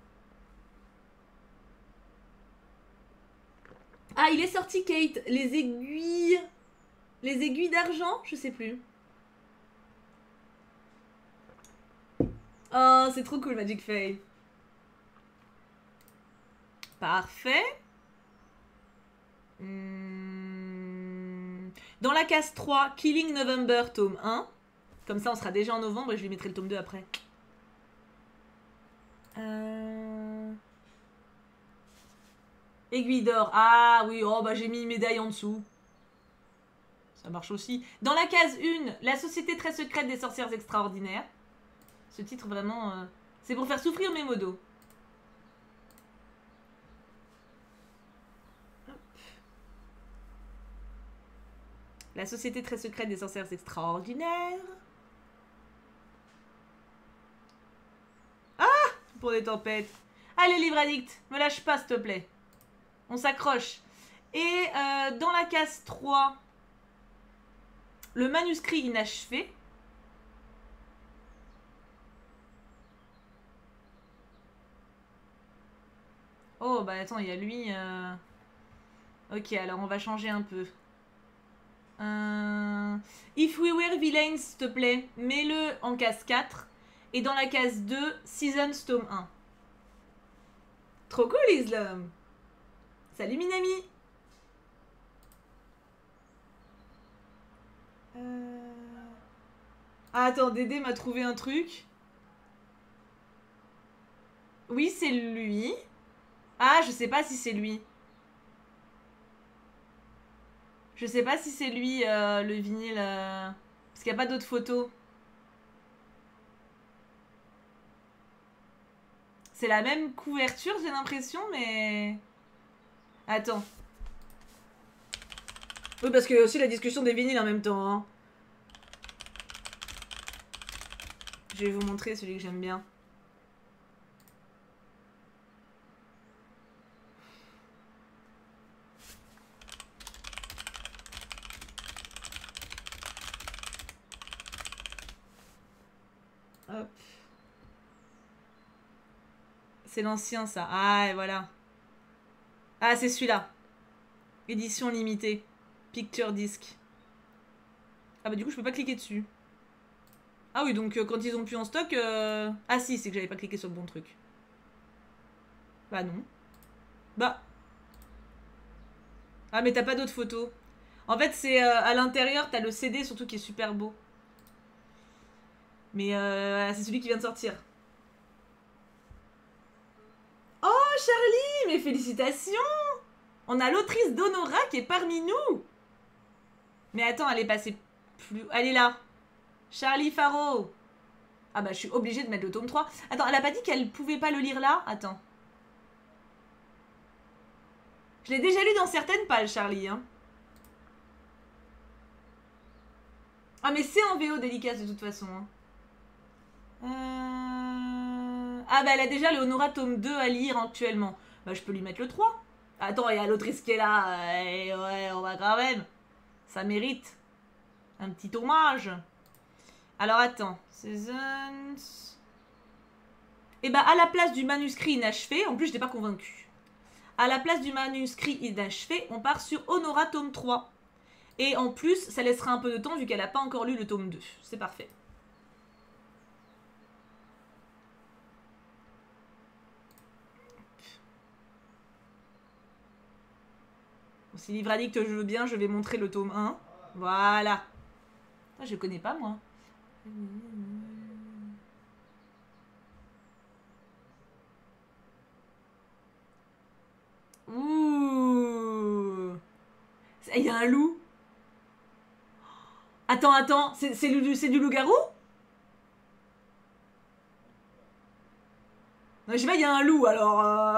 Ah, il est sorti, Kate. Les aiguilles... Les aiguilles d'argent? Je sais plus. Oh, c'est trop cool, Magic Faye. Parfait. Dans la case 3, Killing November, tome 1. Comme ça, on sera déjà en novembre et je lui mettrai le tome 2 après. Aiguille d'or. Ah oui, oh bah j'ai mis une médaille en dessous. Ça marche aussi. Dans la case 1, La société très secrète des sorcières extraordinaires. Ce titre vraiment... c'est pour faire souffrir mes modos. La société très secrète des sorcières extraordinaires. Ah, pour des tempêtes. Allez, livre addict, me lâche pas s'il te plaît. On s'accroche. Et dans la case 3, le manuscrit inachevé. Oh, bah attends, il y a lui... Ok, alors on va changer un peu. If We Were Villains, s'il te plaît, mets-le en case 4. Et dans la case 2, Seasons tome 1. Trop cool, Islam. Salut, Minami. Ah, attends, Dédé m'a trouvé un truc. Oui, c'est lui. Ah, je sais pas si c'est lui. Je sais pas si c'est lui, le vinyle. Parce qu'il n'y a pas d'autres photos. C'est la même couverture, j'ai l'impression, mais... Attends. Oui, parce qu'il y a aussi la discussion des vinyles en même temps. Hein. Je vais vous montrer celui que j'aime bien. Hop. C'est l'ancien, ça. Ah, et voilà. Ah, c'est celui-là. Édition limitée. Picture disc. Ah bah du coup, je peux pas cliquer dessus. Ah oui, donc quand ils ont plus en stock... Ah si, c'est que j'avais pas cliqué sur le bon truc. Bah non. Bah. Ah mais t'as pas d'autres photos. En fait, c'est à l'intérieur, t'as le CD surtout qui est super beau. Mais c'est celui qui vient de sortir. Oh Charlie, mes félicitations! On a l'autrice d'Honora qui est parmi nous. Mais attends, elle est passée plus... Elle est là. Charlie Faro. Ah bah je suis obligée de mettre le tome 3. Attends, elle a pas dit qu'elle pouvait pas le lire là? Attends. Je l'ai déjà lu dans certaines pages, Charlie. Hein. Ah mais c'est en VO délicat de toute façon. Hein. Ah bah elle a déjà le Honora tome 2 à lire actuellement. Bah je peux lui mettre le 3. Attends, il y a l'autrice qui est là. Et ouais, on va quand même. Ça mérite. Un petit hommage. Alors attends. Seasons... Et bah à la place du manuscrit inachevé, en plus je n'étais pas convaincue. À la place du manuscrit inachevé, on part sur Honora tome 3. Et en plus, ça laissera un peu de temps vu qu'elle n'a pas encore lu le tome 2. C'est parfait. Si livre addict je veux bien, je vais montrer le tome 1. Voilà. Ah, je connais pas moi. Ouh. Il y a un loup. Attends, c'est du loup-garou? Non, je sais pas, il y a un loup alors.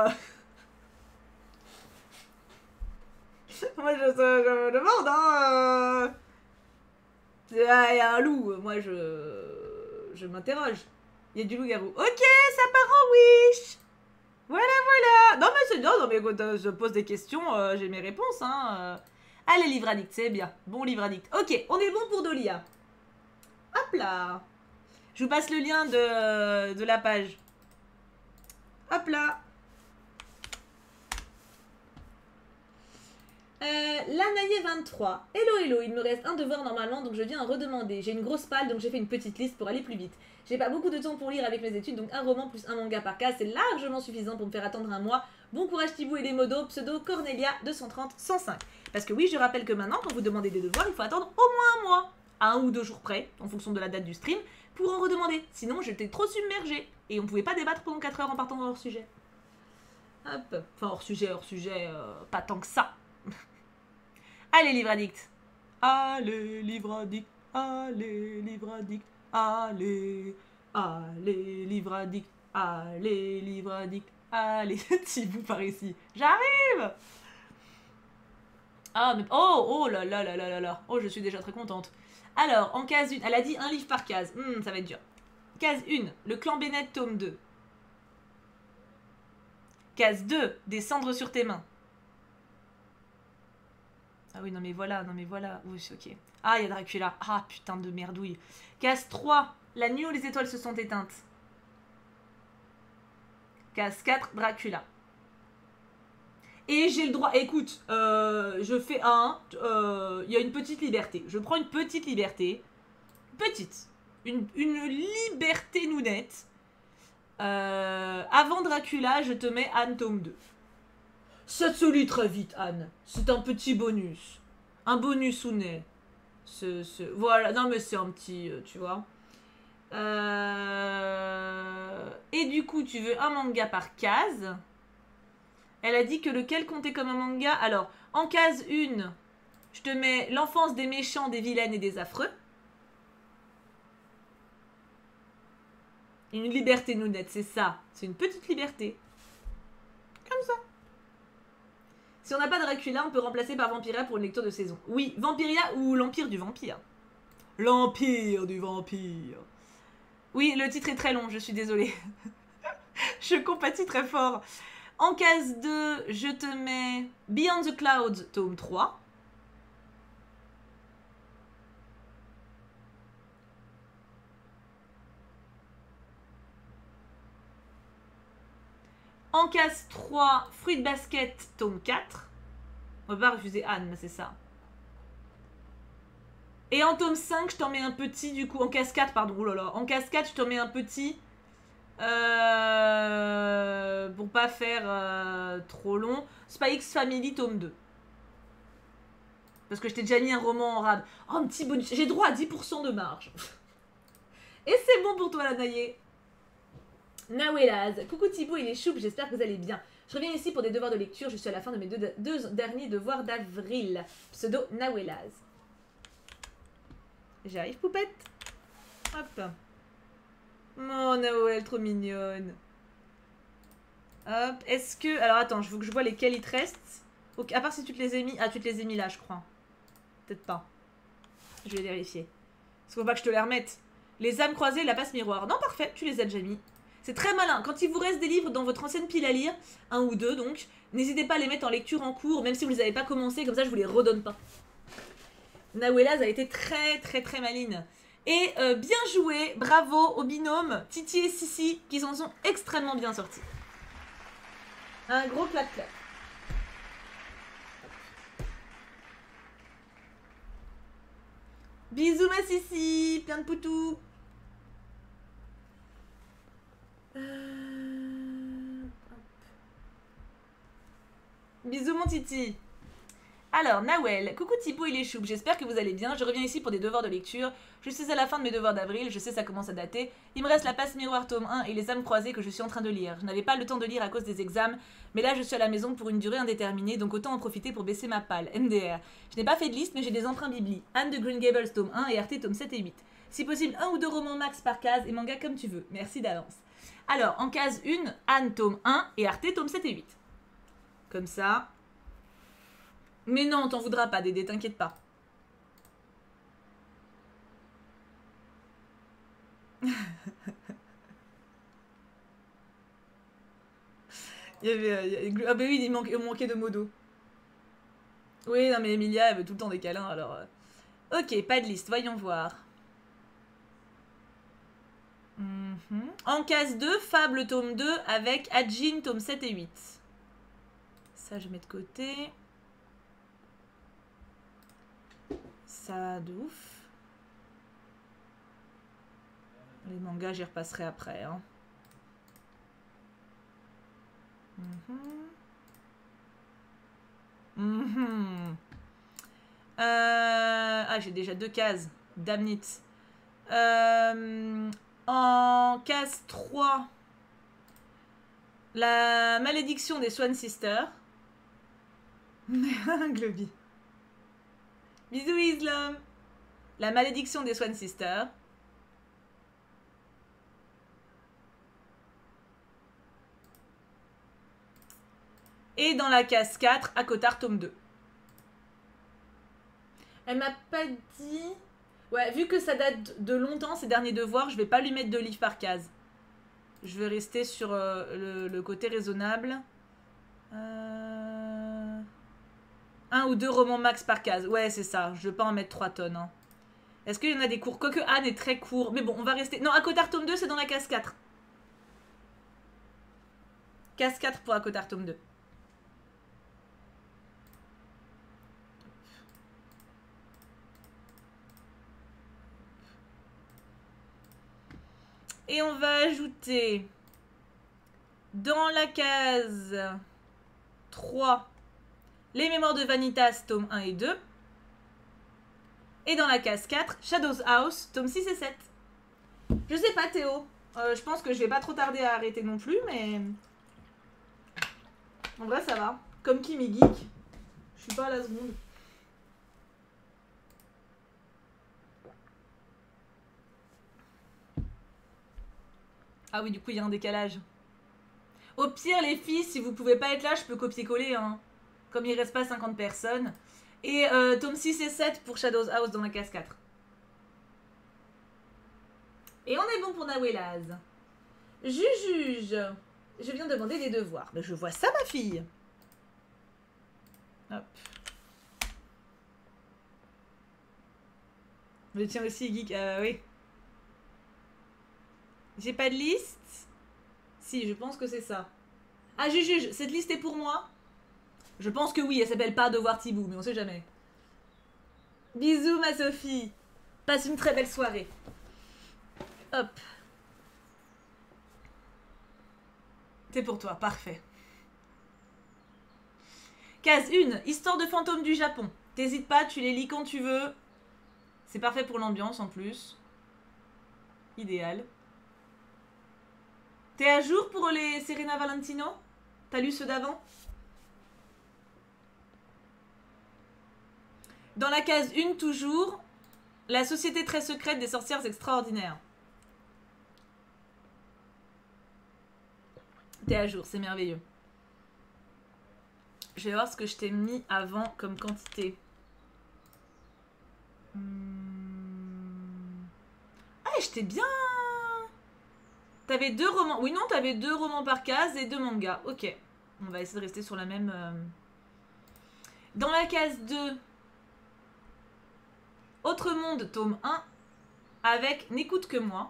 Moi je me demande, hein. Il y a un loup, moi je m'interroge. Il y a du loup-garou. Ok, ça part en Wish. Voilà, voilà. Non mais c'est bien, non mais quand je pose des questions, j'ai mes réponses, hein. Allez, livre addict, c'est bien. Bon livre addict. Ok, on est bon pour Dolia. Hop là. Je vous passe le lien de la page. Hop là. Lanaye 23. Hello, il me reste un devoir normalement, donc je viens en redemander. J'ai une grosse palle, donc j'ai fait une petite liste pour aller plus vite. J'ai pas beaucoup de temps pour lire avec mes études, donc un roman plus un manga par case, c'est largement suffisant pour me faire attendre un mois. Bon courage Thibaut et les modos, pseudo Cornelia 230 105. Parce que oui, je rappelle que maintenant, quand vous demandez des devoirs, il faut attendre au moins un mois, à 1 ou 2 jours près, en fonction de la date du stream, pour en redemander. Sinon, j'étais trop submergée, et on pouvait pas débattre pendant 4 heures en partant hors sujet. Hop. Enfin, hors sujet, pas tant que ça. Allez, livre addict. Allez, livre addict. Allez, livre addict. Allez. Allez, livre addict. Allez, livre addict. Allez, Thibaut par ici. J'arrive. Ah, mais... Oh là là là là là là. Oh, je suis déjà très contente. Alors, en case 1, elle a dit un livre par case. Ça va être dur. Case 1, le clan Bennett, tome 2. Case 2, des cendres sur tes mains. Ah oui, non mais voilà. Oui, ok. Ah, il y a Dracula. Ah, putain de merdouille. Case 3, la nuit où les étoiles se sont éteintes. Case 4, Dracula. Et j'ai le droit... Écoute, je fais un... Il y a une petite liberté. Je prends une petite liberté. Petite. Une liberté nounette. Avant Dracula, je te mets Anne tome 2. Ça se lit très vite, Anne. C'est un petit bonus. Un bonus ou né. Voilà, non mais c'est un petit, tu vois. Et du coup, tu veux un manga par case. Elle a dit que lequel comptait comme un manga. Alors, en case 1, je te mets l'enfance des méchants, des vilaines et des affreux. Une liberté nounette, c'est ça. C'est une petite liberté. Comme ça. Si on n'a pas Dracula, on peut remplacer par Vampiria pour une lecture de saison. Oui, Vampiria ou l'Empire du Vampire. L'Empire du Vampire. Oui, le titre est très long, je suis désolée. Je compatis très fort. En case 2, je te mets Beyond the Clouds, tome 3. En case 3, Fruit Basket, tome 4. On va pas refuser Anne, mais c'est ça. Et en tome 5, je t'en mets un petit, du coup, en case 4, pardon, oh là là. En case 4, je t'en mets un petit. Pour pas faire trop long. Spy X Family, tome 2. Parce que je t'ai déjà mis un roman en rade. Oh, un petit bonus. J'ai droit à 10% de marge. Et c'est bon pour toi, la naïe. Nawelaz. Coucou Thibaut et les choupes, j'espère que vous allez bien. Je reviens ici pour des devoirs de lecture. Je suis à la fin de mes deux derniers devoirs d'avril. Pseudo Nawelaz. J'arrive, poupette. Hop. Oh, Nawel, trop mignonne. Hop. Est-ce que... Alors, attends, il faut que je vois lesquels il te reste. Okay, à part si tu te les as mis... Ah, tu te les as mis là, je crois. Peut-être pas. Je vais vérifier. Parce qu'il faut pas que je te les remette. Les âmes croisées, la passe miroir. Non, parfait, tu les as déjà mis. C'est très malin. Quand il vous reste des livres dans votre ancienne pile à lire, un ou deux donc, n'hésitez pas à les mettre en lecture en cours, même si vous ne les avez pas commencé, comme ça je vous les redonne pas. Nawelaz a été très très très maline. Et bien joué, bravo au binôme Titi et Sissi qui s'en sont extrêmement bien sortis. Un gros clap-clap. Bisous ma Sissi, plein de poutous. Bisous mon Titi. Alors, Nawel, coucou Thibaut et les choupes, j'espère que vous allez bien. Je reviens ici pour des devoirs de lecture. Je suis à la fin de mes devoirs d'avril, je sais ça commence à dater. Il me reste la passe miroir tome 1 et les âmes croisées que je suis en train de lire. Je n'avais pas le temps de lire à cause des examens, mais là je suis à la maison pour une durée indéterminée, donc autant en profiter pour baisser ma palle. MDR. Je n'ai pas fait de liste, mais j'ai des emprunts bibli. Anne de Green Gables tome 1 et Arte tome 7 et 8. Si possible, 1 ou 2 romans max par case et manga comme tu veux. Merci d'avance. Alors, en case 1, Anne tome 1 et Arte tome 7 et 8. Comme ça... Mais non, t'en voudras pas, Dédé, t'inquiète pas. Il y avait... ah bah oui, il manquait de modo. Oui, non mais Emilia, elle veut tout le temps des câlins, alors... Ok, pas de liste, voyons voir. En case 2, Fable tome 2 avec Ajin tome 7 et 8. Ça, je mets de côté. Ça, de ouf. Les mangas, j'y repasserai après. Hein. Ah, j'ai déjà 2 cases. Damn it. En case 3, la malédiction des Swan Sisters. Globy. Bisous Islam. La malédiction des Swan Sisters. Et dans la case 4, Akotar tome 2. Elle m'a pas dit... Ouais, vu que ça date de longtemps, ces derniers devoirs, je vais pas lui mettre 2 livres par case. Je vais rester sur le côté raisonnable. 1 ou 2 romans max par case. Ouais, c'est ça. Je vais pas en mettre 3 tonnes. Hein. Est-ce qu'il y en a des courts? Quoique Anne est très court. Mais bon, on va rester... Non, Akotar tome 2, c'est dans la case 4. Case 4 pour Akotar tome 2. Et on va ajouter dans la case 3 les mémoires de Vanitas, tome 1 et 2. Et dans la case 4, Shadows House, tome 6 et 7. Je sais pas, Théo. Je pense que je vais pas trop tarder à arrêter non plus, mais... En vrai, ça va. Comme Kimi Geek. Je suis pas à la seconde. Ah oui, du coup, il y a un décalage. Au pire, les filles, si vous pouvez pas être là, je peux copier-coller, hein. Comme il reste pas 50 personnes. Et tome 6 et 7 pour Shadows House dans la case 4. Et on est bon pour Nawelaz. Juge. Je viens demander des devoirs. Mais je vois ça, ma fille. Hop. Le tien aussi, geek. Oui. J'ai pas de liste. Si, je pense que c'est ça. Ah, juge, cette liste est pour moi? Je pense que oui, elle s'appelle pas Devoir Thibaut, mais on sait jamais. Bisous, ma Sophie. Passe une très belle soirée. Hop. C'est pour toi, parfait. Case 1, Histoire de fantômes du Japon. T'hésites pas, tu les lis quand tu veux. C'est parfait pour l'ambiance en plus. Idéal. T'es à jour pour les Serena Valentino? T'as lu ceux d'avant? Dans la case 1, toujours, La société très secrète des sorcières extraordinaires. T'es à jour, c'est merveilleux. Je vais voir ce que je t'ai mis avant comme quantité. Ah, je t'ai bien... T'avais 2 romans. Oui, non, t'avais 2 romans par case et 2 mangas. Ok. On va essayer de rester sur la même... Dans la case 2, Autre Monde, tome 1, avec N'écoute que moi.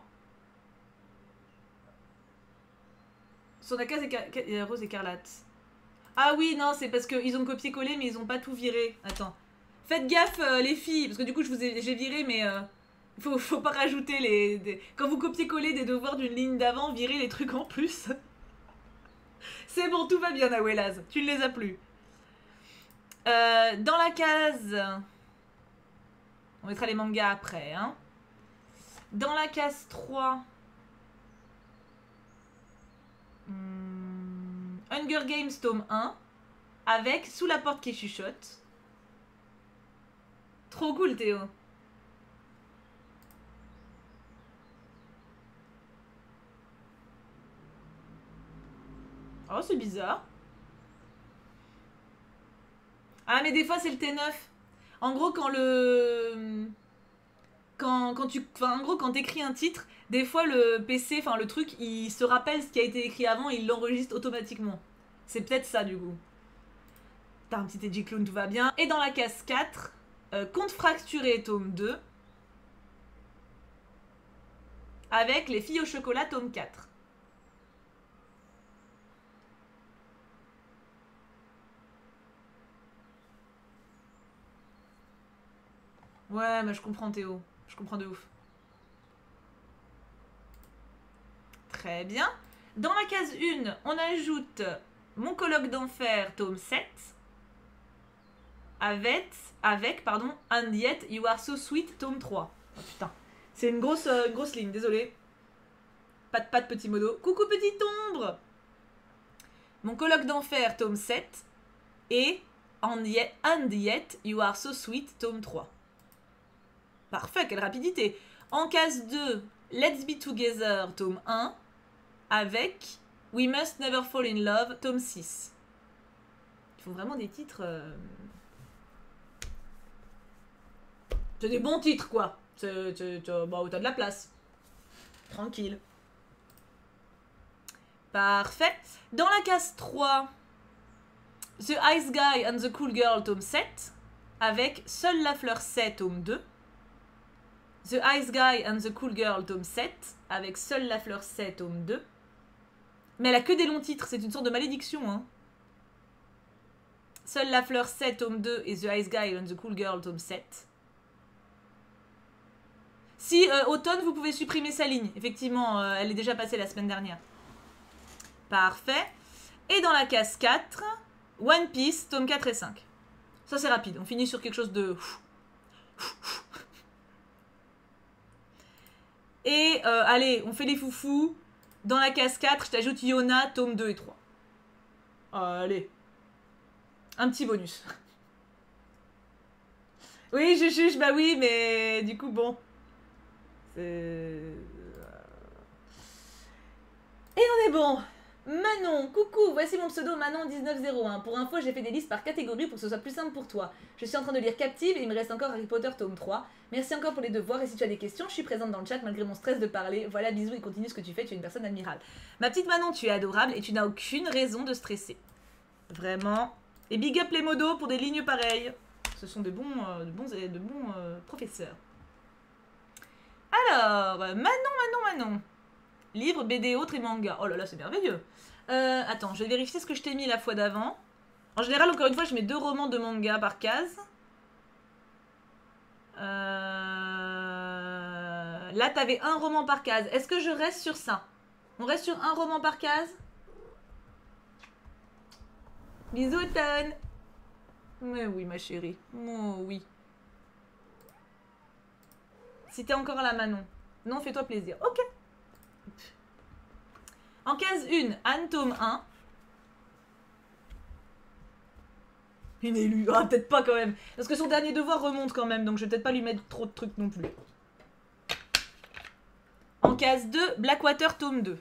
Sur la case Rose Écarlate. Ah oui, non, c'est parce qu'ils ont copié-collé, mais ils ont pas tout viré. Attends. Faites gaffe, les filles, parce que du coup, j'ai viré, mais... Faut pas rajouter les... Quand vous copiez-collez des devoirs d'une ligne d'avant, virez les trucs en plus. C'est bon, tout va bien, Nawelaz. Tu ne les as plus. Dans la case... On mettra les mangas après, hein. Dans la case 3... Hunger Games tome 1, avec Sous la porte qui chuchote. Trop cool, Théo. Oh, c'est bizarre. Ah, mais des fois, c'est le T9. En gros, quand le... Quand tu... Enfin, en gros, quand t'écris un titre, des fois, le PC, enfin, le truc, il se rappelle ce qui a été écrit avant et il l'enregistre automatiquement. C'est peut-être ça, du coup. T'as un petit edgy clown, tout va bien. Et dans la case 4, Conte fracturé, tome 2. Avec Les filles au chocolat, tome 4. Ouais, mais je comprends Théo. Je comprends de ouf. Très bien. Dans la case 1, on ajoute Mon colloque d'enfer, tome 7. Avec And Yet You Are So Sweet, tome 3. Oh putain. C'est une grosse ligne, désolé. Pas de petit modo. Coucou petite ombre. Mon colloque d'enfer, tome 7. Et And Yet You Are So Sweet, tome 3. Parfait, quelle rapidité. En case 2, Let's Be Together, tome 1. Avec We Must Never Fall in Love, tome 6. Ils font vraiment des titres... C'est des bons titres, quoi. Bon, t'as de la place. Tranquille. Parfait. Dans la case 3, The Ice Guy and the Cool Girl, tome 7. Avec Seule la fleur 7, tome 2. The Ice Guy and the Cool Girl, tome 7. Avec Seule la fleur 7, tome 2. Mais elle a que des longs titres, c'est une sorte de malédiction, hein. Seule la fleur 7, tome 2 et The Ice Guy and the Cool Girl, tome 7. Si, Automne, vous pouvez supprimer sa ligne. Effectivement, elle est déjà passée la semaine dernière. Parfait. Et dans la case 4, One Piece, tome 4 et 5. Ça, c'est rapide. On finit sur quelque chose de... Et allez, on fait les foufous. Dans la case 4, je t'ajoute Yona, tome 2 et 3. Allez. Un petit bonus. Oui, je juge, bah oui, mais du coup, bon. Et on est bon. Manon, coucou, voici mon pseudo Manon1901. Pour info, j'ai fait des listes par catégorie pour que ce soit plus simple pour toi. Je suis en train de lire Captive et il me reste encore Harry Potter tome 3. Merci encore pour les devoirs et si tu as des questions, je suis présente dans le chat malgré mon stress de parler. Voilà, bisous et continue ce que tu fais, tu es une personne admirable. Ma petite Manon, tu es adorable et tu n'as aucune raison de stresser. Vraiment. Et big up les modos pour des lignes pareilles. Ce sont de bons professeurs. Alors, Manon. Livre, BD, autres et manga. Oh là là, c'est merveilleux. Attends, je vais vérifier ce que je t'ai mis la fois d'avant. En général, encore une fois, je mets 2 romans de manga par case. Là, t'avais 1 roman par case. Est-ce que je reste sur ça? On reste sur 1 roman par case? Bisous, Automne. Mais oui, ma chérie. Oh oui. Si t'es encore à la Manon. Non, fais-toi plaisir. Ok. En case 1, Anne tome 1. Une élue. Ah, peut-être pas quand même. Parce que son dernier devoir remonte quand même. Donc je vais peut-être pas lui mettre trop de trucs non plus. En case 2, Blackwater tome 2.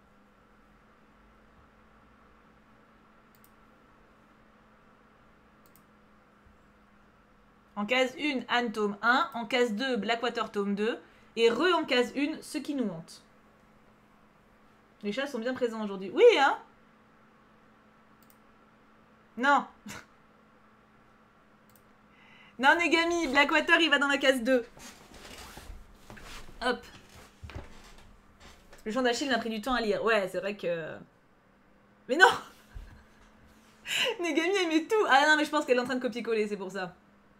En case 1, Anne tome 1. En case 2, Blackwater tome 2. Et en case 1, Ce qui nous hante. Les chats sont bien présents aujourd'hui. Oui, hein? Non. Non, Negami, Blackwater, il va dans la case 2. Hop. Le chant d'Achille m'a pris du temps à lire. Ouais, c'est vrai que... Mais non. Negami, elle met tout. Ah non, mais je pense qu'elle est en train de copier-coller, c'est pour ça.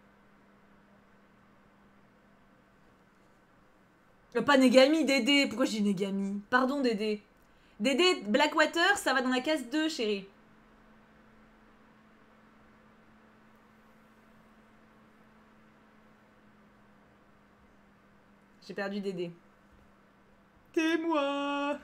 Pas Negami, Dédé. Pourquoi je dis Negami? Pardon, Dédé. Dédé, Blackwater, ça va dans la case 2, chérie. J'ai perdu Dédé. C'est moi.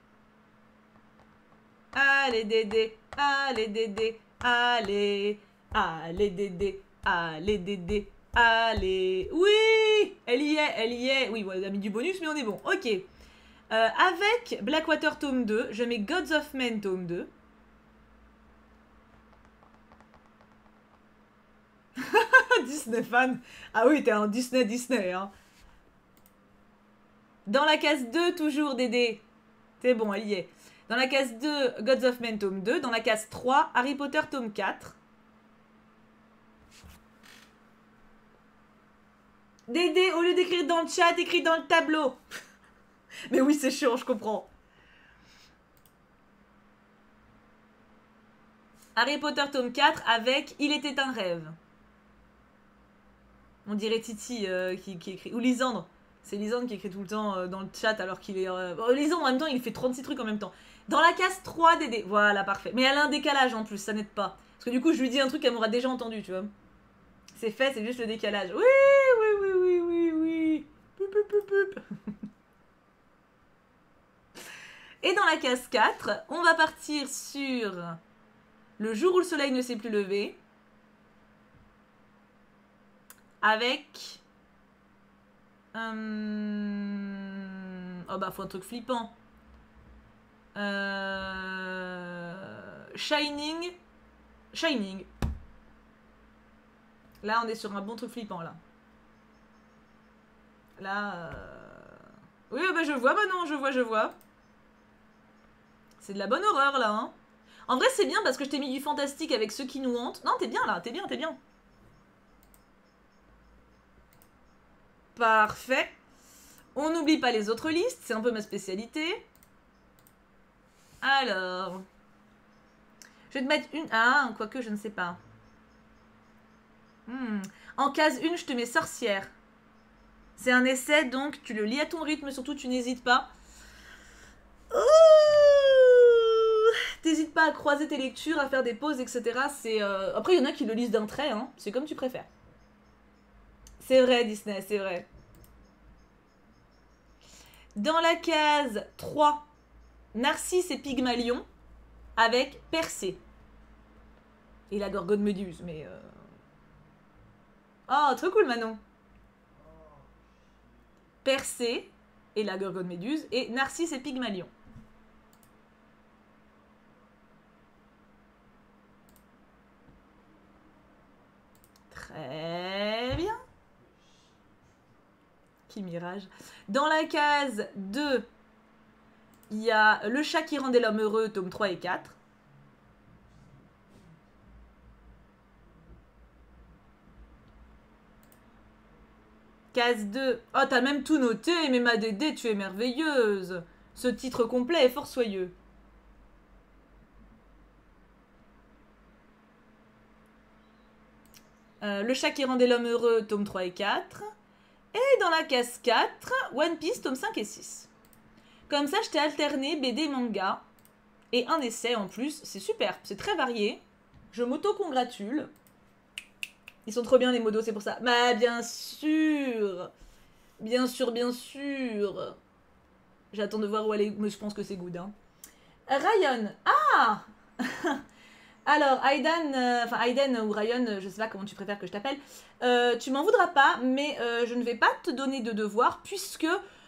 Allez, Dédé. Allez, Dédé. Allez. Allez, Dédé. Allez, Dédé. Allez. Oui. Elle y est, elle y est. Oui, bon, elle a mis du bonus, mais on est bon. Ok. Avec Blackwater tome 2, je mets Gods of Men tome 2. Disney fan. Ah oui, t'es un Disney, hein. Dans la case 2, toujours, Dédé. C'est bon, elle y est. Dans la case 2, Gods of Men tome 2. Dans la case 3, Harry Potter tome 4. Dédé, au lieu d'écrire dans le chat, écris dans le tableau. Mais oui, c'est chiant, je comprends. Harry Potter tome 4 avec Il était un rêve. On dirait Titi qui écrit. Ou Lisandre. C'est Lisandre qui écrit tout le temps dans le chat alors qu'il est... Lisandre, en même temps, il fait 36 trucs en même temps. Dans la case 3, Dédé. Voilà, parfait. Mais elle a un décalage en plus, ça n'aide pas. Parce que du coup, je lui dis un truc qu'elle m'aura déjà entendu, tu vois. C'est fait, c'est juste le décalage. Oui, oui, oui, oui, oui, oui. Poup, poup, poup, poup. Et dans la case 4, on va partir sur Le jour où le soleil ne s'est plus levé. Avec... Oh bah, faut un truc flippant. Shining. Shining. Là, on est sur un bon truc flippant, là. Là... Oui, bah je vois, bah non, je vois. C'est de la bonne horreur, là, hein. En vrai, c'est bien parce que je t'ai mis du fantastique avec ceux qui nous hantent. Non, t'es bien, là, t'es bien. Parfait. On n'oublie pas les autres listes, c'est un peu ma spécialité. Alors... Je vais te mettre une... Ah, quoique, je ne sais pas. En case 1, je te mets sorcière. C'est un essai, donc tu le lis à ton rythme, surtout tu n'hésites pas. T'hésites pas à croiser tes lectures, à faire des pauses, etc. Après, il y en a qui le lisent d'un trait, hein. C'est comme tu préfères. C'est vrai, Disney, c'est vrai. Dans la case 3, Narcisse et Pygmalion avec Persée. Et la Gorgone Méduse, mais... Oh, trop cool, Manon. Persée et la Gorgone Méduse et Narcisse et Pygmalion. Très bien. Qui mirage. Dans la case 2, il y a Le chat qui rendait l'homme heureux, tome 3 et 4. Case 2. Oh, t'as même tout noté, mais ma Dédé, tu es merveilleuse. Ce titre complet est fort soyeux. Le chat qui rendait l'homme heureux, tome 3 et 4. Et dans la case 4, One Piece, tome 5 et 6. Comme ça, je t'ai alterné BD et manga. Et un essai en plus. C'est super, c'est très varié. Je m'auto-congratule. Ils sont trop bien les modos, c'est pour ça. Bah, bien sûr. Bien sûr, bien sûr. J'attends de voir où elle est, mais je pense que c'est good. Hein. Ryan. Ah Alors, Aiden ou Ryan, je sais pas comment tu préfères que je t'appelle. Tu m'en voudras pas, mais je ne vais pas te donner de devoir, puisque...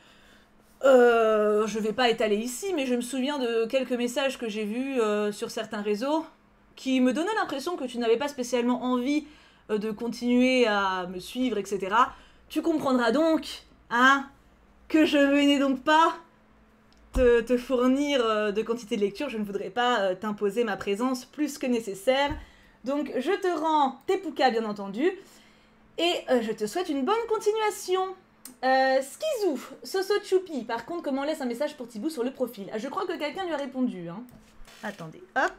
je vais pas étaler ici, mais je me souviens de quelques messages que j'ai vus sur certains réseaux qui me donnaient l'impression que tu n'avais pas spécialement envie de continuer à me suivre, etc. Tu comprendras donc, hein, que je venais donc pas te fournir de quantité de lecture. Je ne voudrais pas t'imposer ma présence plus que nécessaire. Donc je te rends tes poucas, bien entendu, et je te souhaite une bonne continuation. Skizou, Soso Choupi, par contre, comment on laisse un message pour Thibou sur le profil? Je crois que quelqu'un lui a répondu. Hein. Attendez, hop.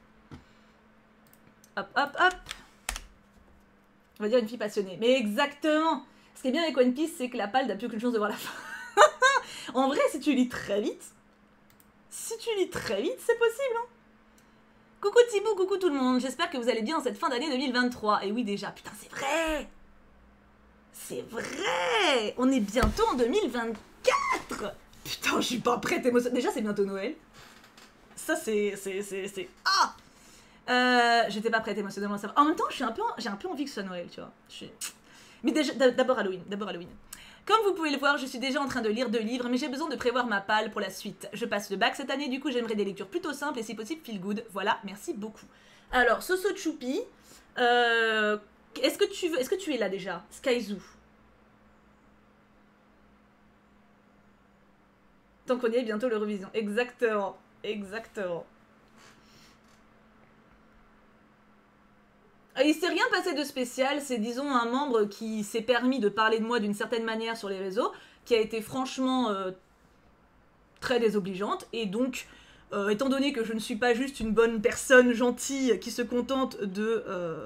Hop, hop, hop. On va dire une fille passionnée. Mais exactement. Ce qui est bien avec One Piece, c'est que la palle n'a plus aucune chance de voir la fin. En vrai, si tu lis très vite, c'est possible. Hein. Coucou Thibou, coucou tout le monde. J'espère que vous allez bien en cette fin d'année 2023. Et oui, déjà, putain, c'est vrai. C'est vrai. On est bientôt en 2024. Putain, je suis pas prête émotionnellement. Déjà, c'est bientôt Noël. Ça, c'est... Ah j'étais pas prête émotionnellement à savoir. En même temps, j'ai un peu envie que ce soit Noël, tu vois. Mais déjà, d'abord Halloween. Comme vous pouvez le voir, je suis déjà en train de lire 2 livres, mais j'ai besoin de prévoir ma palle pour la suite. Je passe le bac cette année, du coup j'aimerais des lectures plutôt simples et si possible feel good. Voilà, merci beaucoup. Alors, Soso Choupi, est-ce que tu es là déjà? Skyzoo. Tant qu'on y est, bientôt l'Eurovision. Exactement. Il s'est rien passé de spécial, c'est disons un membre qui s'est permis de parler de moi d'une certaine manière sur les réseaux, qui a été franchement très désobligeante, et donc, étant donné que je ne suis pas juste une bonne personne gentille qui se contente de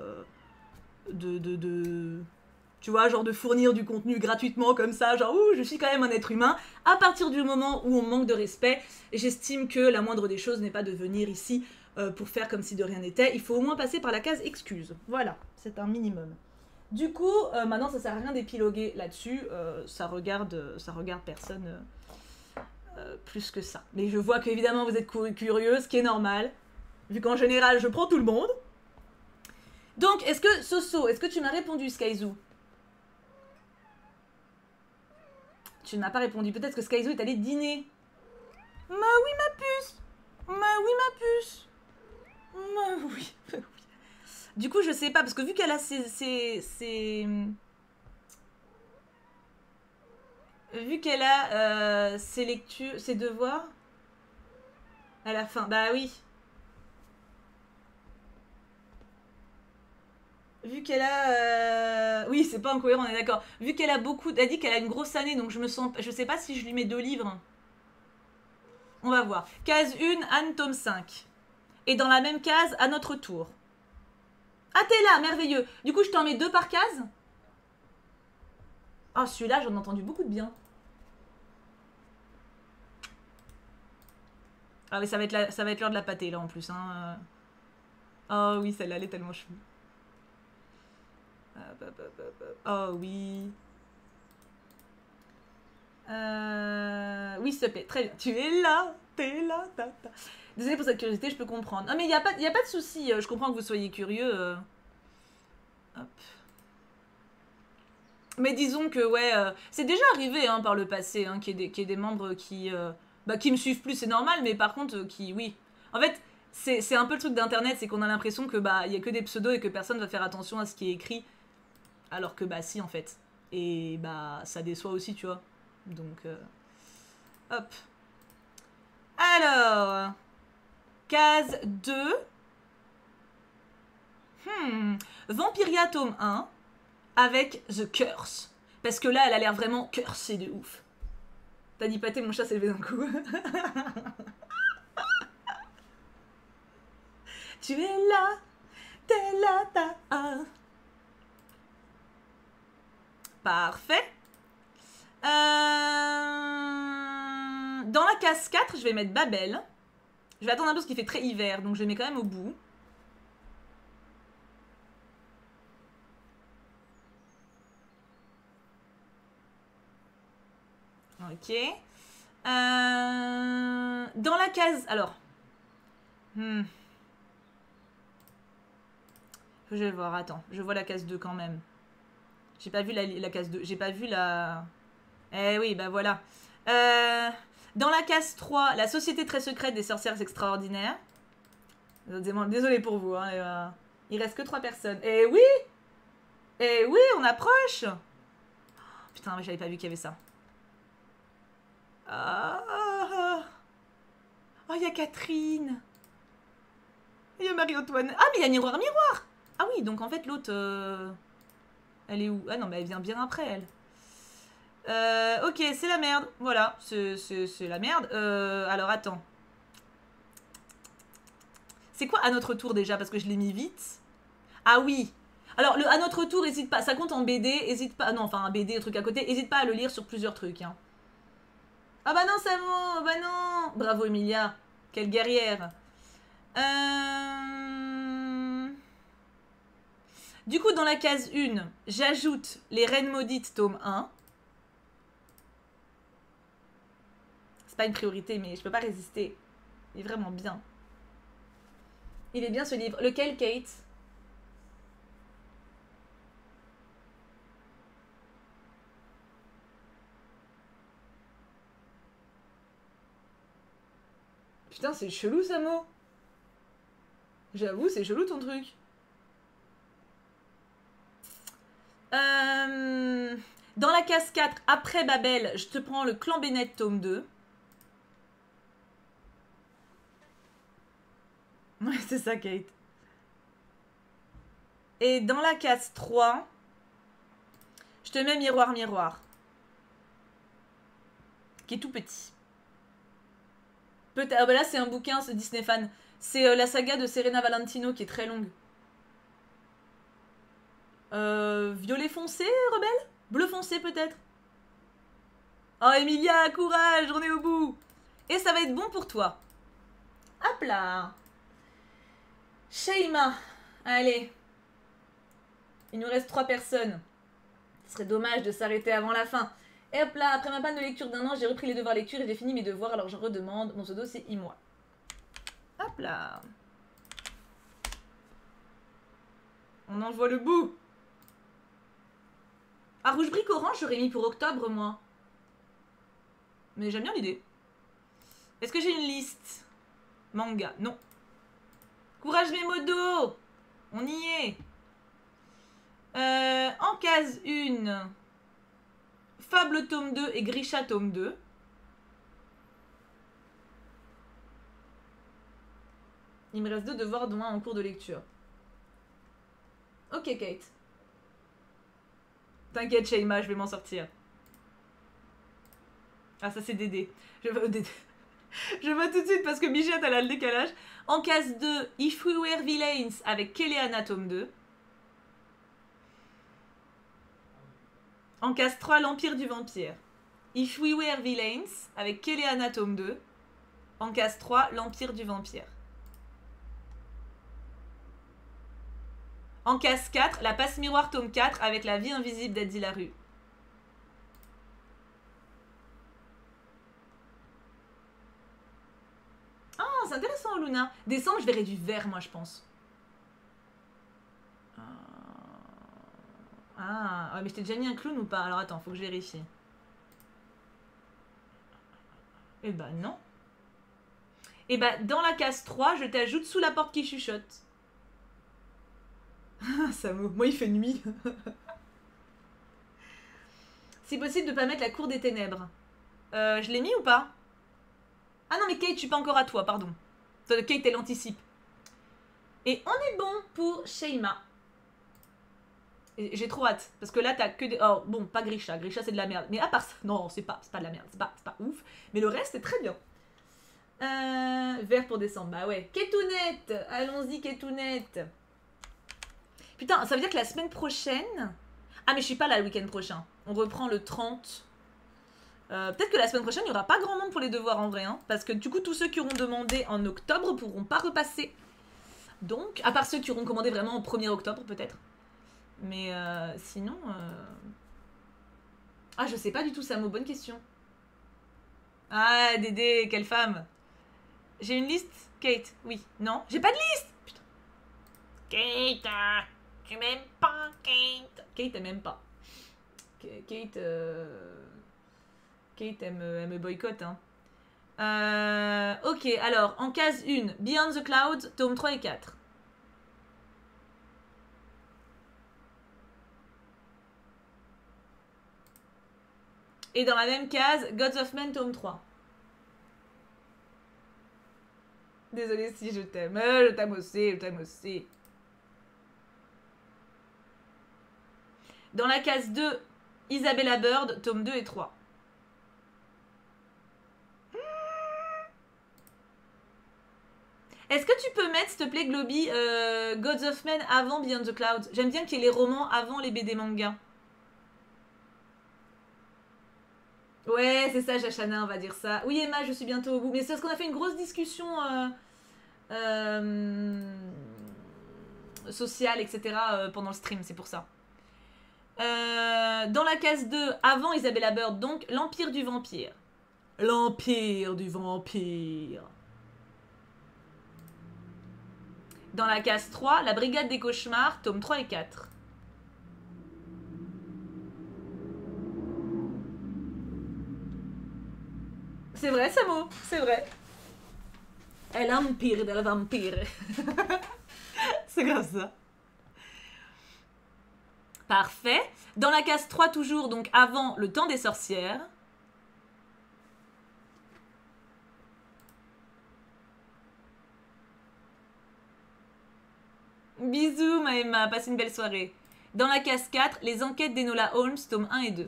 tu vois, genre de fournir du contenu gratuitement comme ça, genre ouh, je suis quand même un être humain, à partir du moment où on manque de respect, j'estime que la moindre des choses n'est pas de venir ici pour faire comme si de rien n'était. Il faut au moins passer par la case excuse. Voilà, c'est un minimum. Du coup, maintenant ça sert à rien d'épiloguer là-dessus, ça regarde personne plus que ça. Mais je vois qu'évidemment vous êtes curieux, ce qui est normal, vu qu'en général je prends tout le monde. Donc, est-ce que tu m'as répondu, Skyzoo? Tu ne m'as pas répondu. Peut-être que Skyzoo est allé dîner. Ma oui, ma puce. Du coup, je sais pas, parce que vu qu'elle a vu qu'elle a ses lectures, ses devoirs, à la fin, bah oui. Vu qu'elle a... Oui, c'est pas incohérent, on est d'accord. Vu qu'elle a beaucoup... Elle dit qu'elle a une grosse année, donc je sais pas si je lui mets 2 livres. On va voir. Case 1, Anne, tome 5. Et dans la même case, à notre tour. Ah, t'es là, merveilleux. Du coup, je t'en mets 2 par case. Ah, celui-là, j'en ai entendu beaucoup de bien. Ah mais ça va être l'heure de la pâtée, là, en plus. Hein. Oh oui, celle-là, elle est tellement chou. Oh oui. Oui, s'il te plaît, très bien. Tu es là, t'es là, ta. Désolée pour cette curiosité, je peux comprendre. Non mais y a pas de souci, je comprends que vous soyez curieux. Hop. Mais disons que ouais, c'est déjà arrivé hein, par le passé, hein, qu'il y ait des membres qui me suivent plus, c'est normal, mais par contre oui. En fait, c'est un peu le truc d'internet, c'est qu'on a l'impression que y a que des pseudos et que personne va faire attention à ce qui est écrit, alors que si en fait. Et ça déçoit aussi, tu vois. Donc hop. Alors, case 2. Vampiria tome 1 avec The Curse. Parce que là, elle a l'air vraiment cursée de ouf. T'as dit pâté, mon chat s'est levé d'un coup. Tu es là, t'es là, t'as. Parfait. Dans la case 4, je vais mettre Babel. Je vais attendre un peu parce qu'il fait très hiver, donc je le mets quand même au bout. Ok. Dans la case... Alors. Je vais voir, attends. Je vois la case 2 quand même. J'ai pas vu la case 2. J'ai pas vu la... Eh oui, bah voilà. Dans la case 3, la société très secrète des sorcières extraordinaires. Désolé pour vous. Hein, il reste que 3 personnes. Eh oui! Eh oui, on approche! Putain, j'avais pas vu qu'il y avait ça. Oh, il y a Catherine. Il y a Marie-Antoine. Ah, mais il y a Miroir. Ah oui, donc en fait, l'autre... Elle est où? Ah non, mais elle vient bien après, elle. Ok, c'est la merde. Voilà, c'est la merde. Alors, attends. C'est quoi à notre tour déjà? Parce que je l'ai mis vite. Ah oui. Alors, le à notre tour, hésite pas. Ça compte en BD. Hésite pas. Non, enfin, un BD, un truc à côté. Hésite pas à le lire sur plusieurs trucs. Hein. Ah bah non, Samo. Bah non. Bravo, Emilia. Quelle guerrière. Du coup, dans la case 1, j'ajoute Les Reines Maudites, tome 1. C'est pas une priorité, mais je peux pas résister. Il est vraiment bien. Il est bien ce livre. Lequel, Kate? Putain, c'est chelou, Samo. J'avoue, c'est chelou ton truc. Dans la case 4, après Babel, je te prends le Clan Bennett, tome 2. Ouais, c'est ça, Kate. Et dans la case 3, je te mets Miroir. Qui est tout petit. Peut-être. Ah bah là, c'est un bouquin, c'est Disney Fan. C'est la saga de Serena Valentino qui est très longue. Violet foncé, rebelle? Bleu foncé, peut-être? Oh, Emilia, courage, on est au bout. Et ça va être bon pour toi. Hop là. Sheima. Allez. Il nous reste 3 personnes. Ce serait dommage de s'arrêter avant la fin. Et hop là, après ma panne de lecture d'1 an, j'ai repris les devoirs lecture et j'ai fini mes devoirs, alors je redemande. Mon pseudo, c'est Imois. Hop là. On en voit le bout. Ah, rouge brique orange, j'aurais mis pour octobre, moi. Mais j'aime bien l'idée. Est-ce que j'ai une liste? Manga, non. Courage Memodo. On y est. En case 1, Fable tome 2 et Grisha tome 2. Il me reste 2 devoirs, dont un en cours de lecture. Ok, Kate. T'inquiète, Sheima, je vais m'en sortir. Ah, ça c'est Dédé. Je vois Dédé. Je vois tout de suite parce que Bichette, elle a le décalage. En case 2, If We Were Villains avec Keleana tome 2. En case 3, L'Empire du Vampire. If We Were Villains avec Keleana tome 2. En case 3, L'Empire du Vampire. En case 4, La Passe Miroir tome 4 avec La Vie Invisible d'Eddie Larue. c'est intéressant, Luna. Décembre, je verrai du vert, moi, je pense. Ah, ouais, mais je t'ai déjà mis un clown ou pas? Alors attends, faut que je vérifie. Eh bah non. Eh bah dans la case 3, je t'ajoute sous la porte qui chuchote. Ça moi il fait nuit. Si possible de pas mettre la cour des ténèbres. Je l'ai mis ou pas? Ah non mais Kate, je suis pas encore à toi, pardon. Kate elle anticipe. Et on est bon pour Sheima. J'ai trop hâte. Parce que là, t'as que des... Oh, bon, pas Grisha. Grisha, c'est de la merde. Mais à part ça... Non, c'est pas de la merde. C'est pas ouf. Mais le reste, c'est très bien. Vert pour décembre. Bah ouais. Ketounette. Allons-y, Ketounette. Putain, ça veut dire que la semaine prochaine... Ah, mais je suis pas là le week-end prochain. On reprend le 30. Peut-être que la semaine prochaine, il n'y aura pas grand monde pour les devoirs en vrai. Hein, parce que du coup, tous ceux qui auront demandé en octobre pourront pas repasser. Donc, à part ceux qui auront commandé vraiment au 1er octobre, peut-être. Mais sinon... Ah, je sais pas du tout, Samo, bonne question. Ah, Dédé, quelle femme. J'ai une liste, Kate. Oui, non, j'ai pas de liste. Putain. Kate, tu m'aimes pas, Kate. Kate, elle m'aime pas. Kate, Kate, elle me boycotte, hein. Ok, alors, en case 1, Beyond the Clouds, tome 3 et 4. Et dans la même case, Gods of Men, tome 3. Désolée si je t'aime. Je t'aime aussi, je t'aime aussi. Dans la case 2, Isabella Bird, tome 2 et 3. Est-ce que tu peux mettre, s'il te plaît, Globy, Gods of Men avant Beyond the Clouds? J'aime bien qu'il y ait les romans avant les BD mangas. Ouais, c'est ça, Jachana, on va dire ça. Oui, Emma, je suis bientôt au bout. Mais c'est parce qu'on a fait une grosse discussion sociale, etc. Pendant le stream, c'est pour ça. Dans la case 2, avant Isabella Bird, donc, l'Empire du Vampire. L'Empire du Vampire. Dans la case 3, la Brigade des Cauchemars, tome 3 et 4. C'est vrai, Samo, c'est vrai. È l'Empire del Vampire. C'est grave ça. Parfait. Dans la case 3 toujours, donc avant le temps des sorcières. Bisous ma Emma, passe une belle soirée. Dans la case 4, les enquêtes d'Enola Holmes, tome 1 et 2.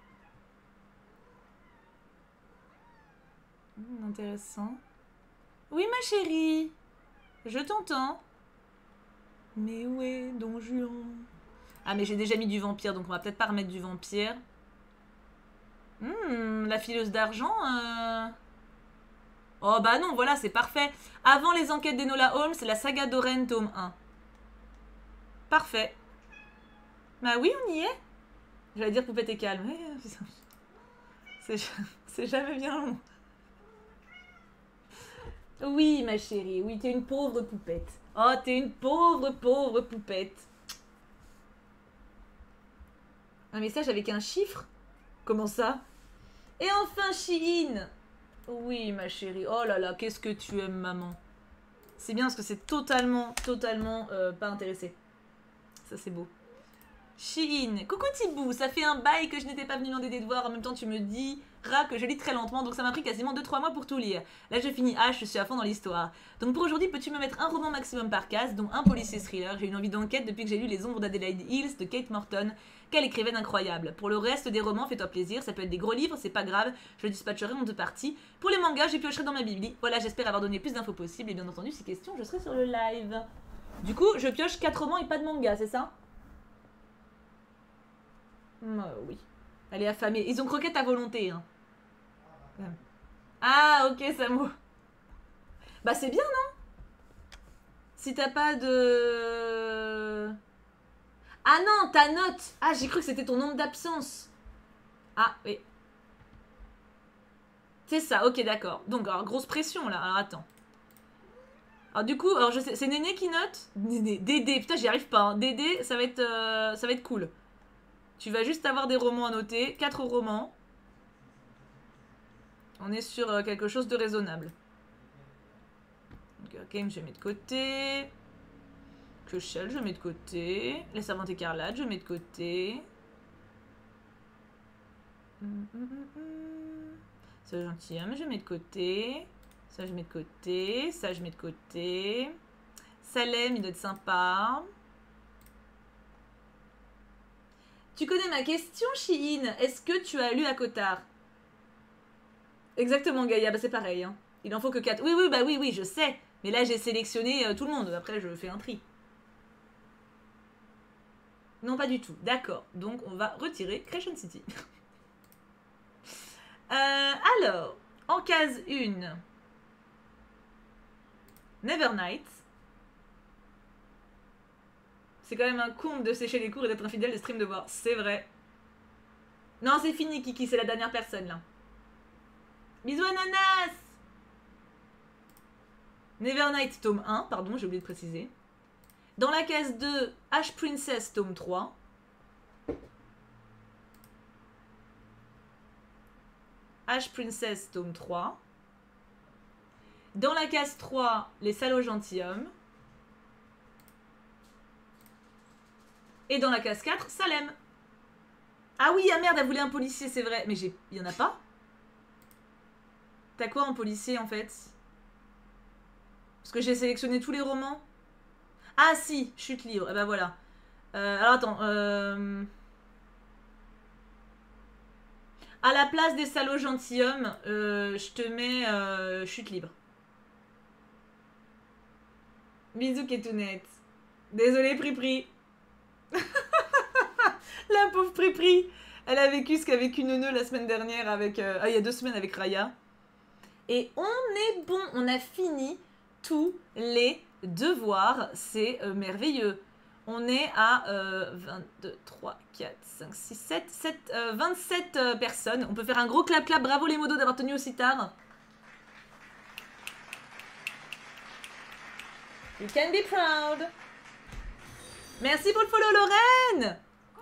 Intéressant. Oui ma chérie, je t'entends. Mais où est Don Juan? Ah mais j'ai déjà mis du vampire, donc on va peut-être pas remettre du vampire. La fileuse d'argent. Oh bah non, voilà, c'est parfait. Avant les enquêtes d'Enola Holmes, c'est la saga d'Oren, tome 1. Parfait. Bah oui, on y est. J'allais dire poupette et calme. C'est jamais bien long. Oui, ma chérie, oui, t'es une pauvre poupette. Oh, t'es une pauvre poupette. Un message avec un chiffre? Comment ça? Et enfin, Shein. Oui, ma chérie. Oh là là, qu'est-ce que tu aimes, maman. C'est bien parce que c'est totalement pas intéressé. Ça, c'est beau. Shein. Coucou Thibou, ça fait un bail que je n'étais pas venue demander des devoirs. En même temps, tu me diras que je lis très lentement, donc ça m'a pris quasiment 2-3 mois pour tout lire. Là, je finis H, je suis à fond dans l'histoire. Donc pour aujourd'hui, peux-tu me mettre un roman maximum par case, dont un policier thriller? J'ai une envie d'enquête depuis que j'ai lu Les Ombres d'Adelaide Hills de Kate Morton. Quelle écrivaine incroyable. Pour le reste des romans, fais-toi plaisir, ça peut être des gros livres, c'est pas grave, je le dispatcherai en 2 parties. Pour les mangas, j'ai piocherai dans ma bibli. Voilà, j'espère avoir donné plus d'infos possible, et bien entendu, si question, je serai sur le live. Du coup, je pioche 4 romans et pas de manga, c'est ça? Oui. Elle est affamée. Ils ont croquette à volonté. Hein. Ah, ok, Samo. Bah, c'est bien, non? Si t'as pas de... Ah non, ta note. Ah, j'ai cru que c'était ton nombre d'absence. Ah, oui. C'est ça, ok, d'accord. Donc, alors, grosse pression, là. Alors, attends. Alors du coup, alors je sais, c'est Néné qui note. Néné, Dédé, putain j'y arrive pas. Hein. Dédé, ça va être cool. Tu vas juste avoir des romans à noter, 4 romans. On est sur quelque chose de raisonnable. Donc, Game, je mets de côté. Cushel, je mets de côté. Les Savantes écarlates, je mets de côté. Ça, gentilhomme, je mets de côté. Ça, je mets de côté. Ça, je mets de côté. Salem, il doit être sympa. Tu connais ma question, Chihine? Est-ce que tu as lu Akotar? Exactement, Gaïa, bah c'est pareil. Hein. Il en faut que 4. Oui, oui, bah oui, je sais. Mais là, j'ai sélectionné tout le monde. Après, je fais un tri. Non, pas du tout. D'accord. Donc, on va retirer Crescent City. Alors, en case 1, Nevernight. C'est quand même un conte de sécher les cours et d'être infidèle de stream de voir. C'est vrai. Non, c'est fini, Kiki. C'est la dernière personne, là. Bisous, Ananas. Nevernight, tome 1. Pardon, j'ai oublié de préciser. Dans la case 2, Ash Princess, tome 3. Ash Princess, tome 3. Dans la case 3, Les Salauds Gentilshommes. Et dans la case 4, Salem. Ah oui, ah merde, elle voulait un policier, c'est vrai. Mais il y en a pas? T'as quoi en policier, en fait? Parce que j'ai sélectionné tous les romans. Ah si, Chute libre. Eh ben voilà. Alors attends. À la place des Salauds Gentilshommes, je te mets Chute libre. Bisous, Kétounette. Désolée, Pripri. La pauvre Pripri. Elle a vécu ce qu'a vécu Neuneu la semaine dernière avec... il y a 2 semaines avec Raya. Et on est bon. On a fini tous les devoirs. C'est merveilleux. On est à 22, 3, 4, 5, 6, 7, 27 personnes. On peut faire un gros clap-clap. Bravo les modos d'avoir tenu aussi tard. You can be proud. Merci pour le follow, Lorraine.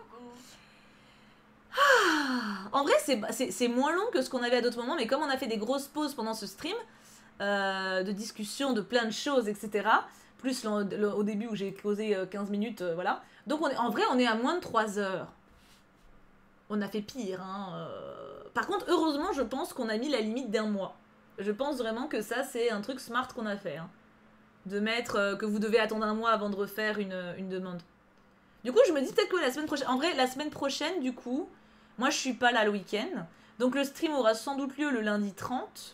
Ah, en vrai, c'est moins long que ce qu'on avait à d'autres moments, mais comme on a fait des grosses pauses pendant ce stream, de discussion de plein de choses, etc., plus au début où j'ai causé 15 minutes, voilà. Donc en vrai, on est à moins de 3 heures. On a fait pire. Hein. Par contre, heureusement, je pense qu'on a mis la limite d'1 mois. Je pense vraiment que ça, c'est un truc smart qu'on a fait. Hein. De mettre que vous devez attendre 1 mois avant de refaire une demande. Du coup, je me dis peut-être que la semaine prochaine... En vrai, la semaine prochaine, du coup, moi, je suis pas là le week-end. Donc, le stream aura sans doute lieu le lundi 30.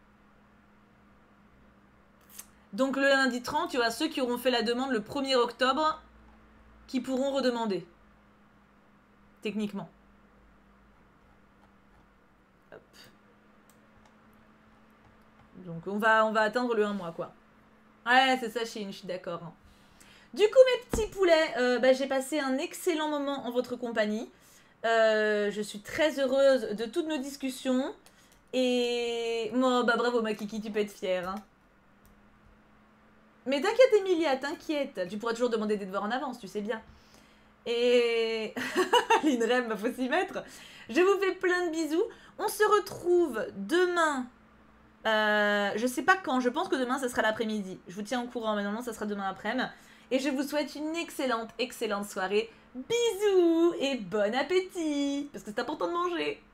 Donc, le lundi 30, il y aura ceux qui auront fait la demande le 1er octobre qui pourront redemander. Techniquement. Hop. Donc, on va atteindre le 1 mois, quoi. Ouais, c'est ça, Chine, je suis d'accord. Hein. Du coup, mes petits poulets, j'ai passé un excellent moment en votre compagnie. Je suis très heureuse de toutes nos discussions. Et... Bon, bravo, ma kiki, tu peux être fière. Hein. Mais t'inquiète, Emilia, t'inquiète. Tu pourras toujours demander des devoirs en avance, tu sais bien. Et... L'INREM, faut s'y mettre. Je vous fais plein de bisous. On se retrouve demain. Je sais pas quand, je pense que demain, ça sera l'après-midi. Je vous tiens au courant, mais normalement, ça sera demain après-midi. Et je vous souhaite une excellente soirée. Bisous et bon appétit. Parce que c'est important de manger.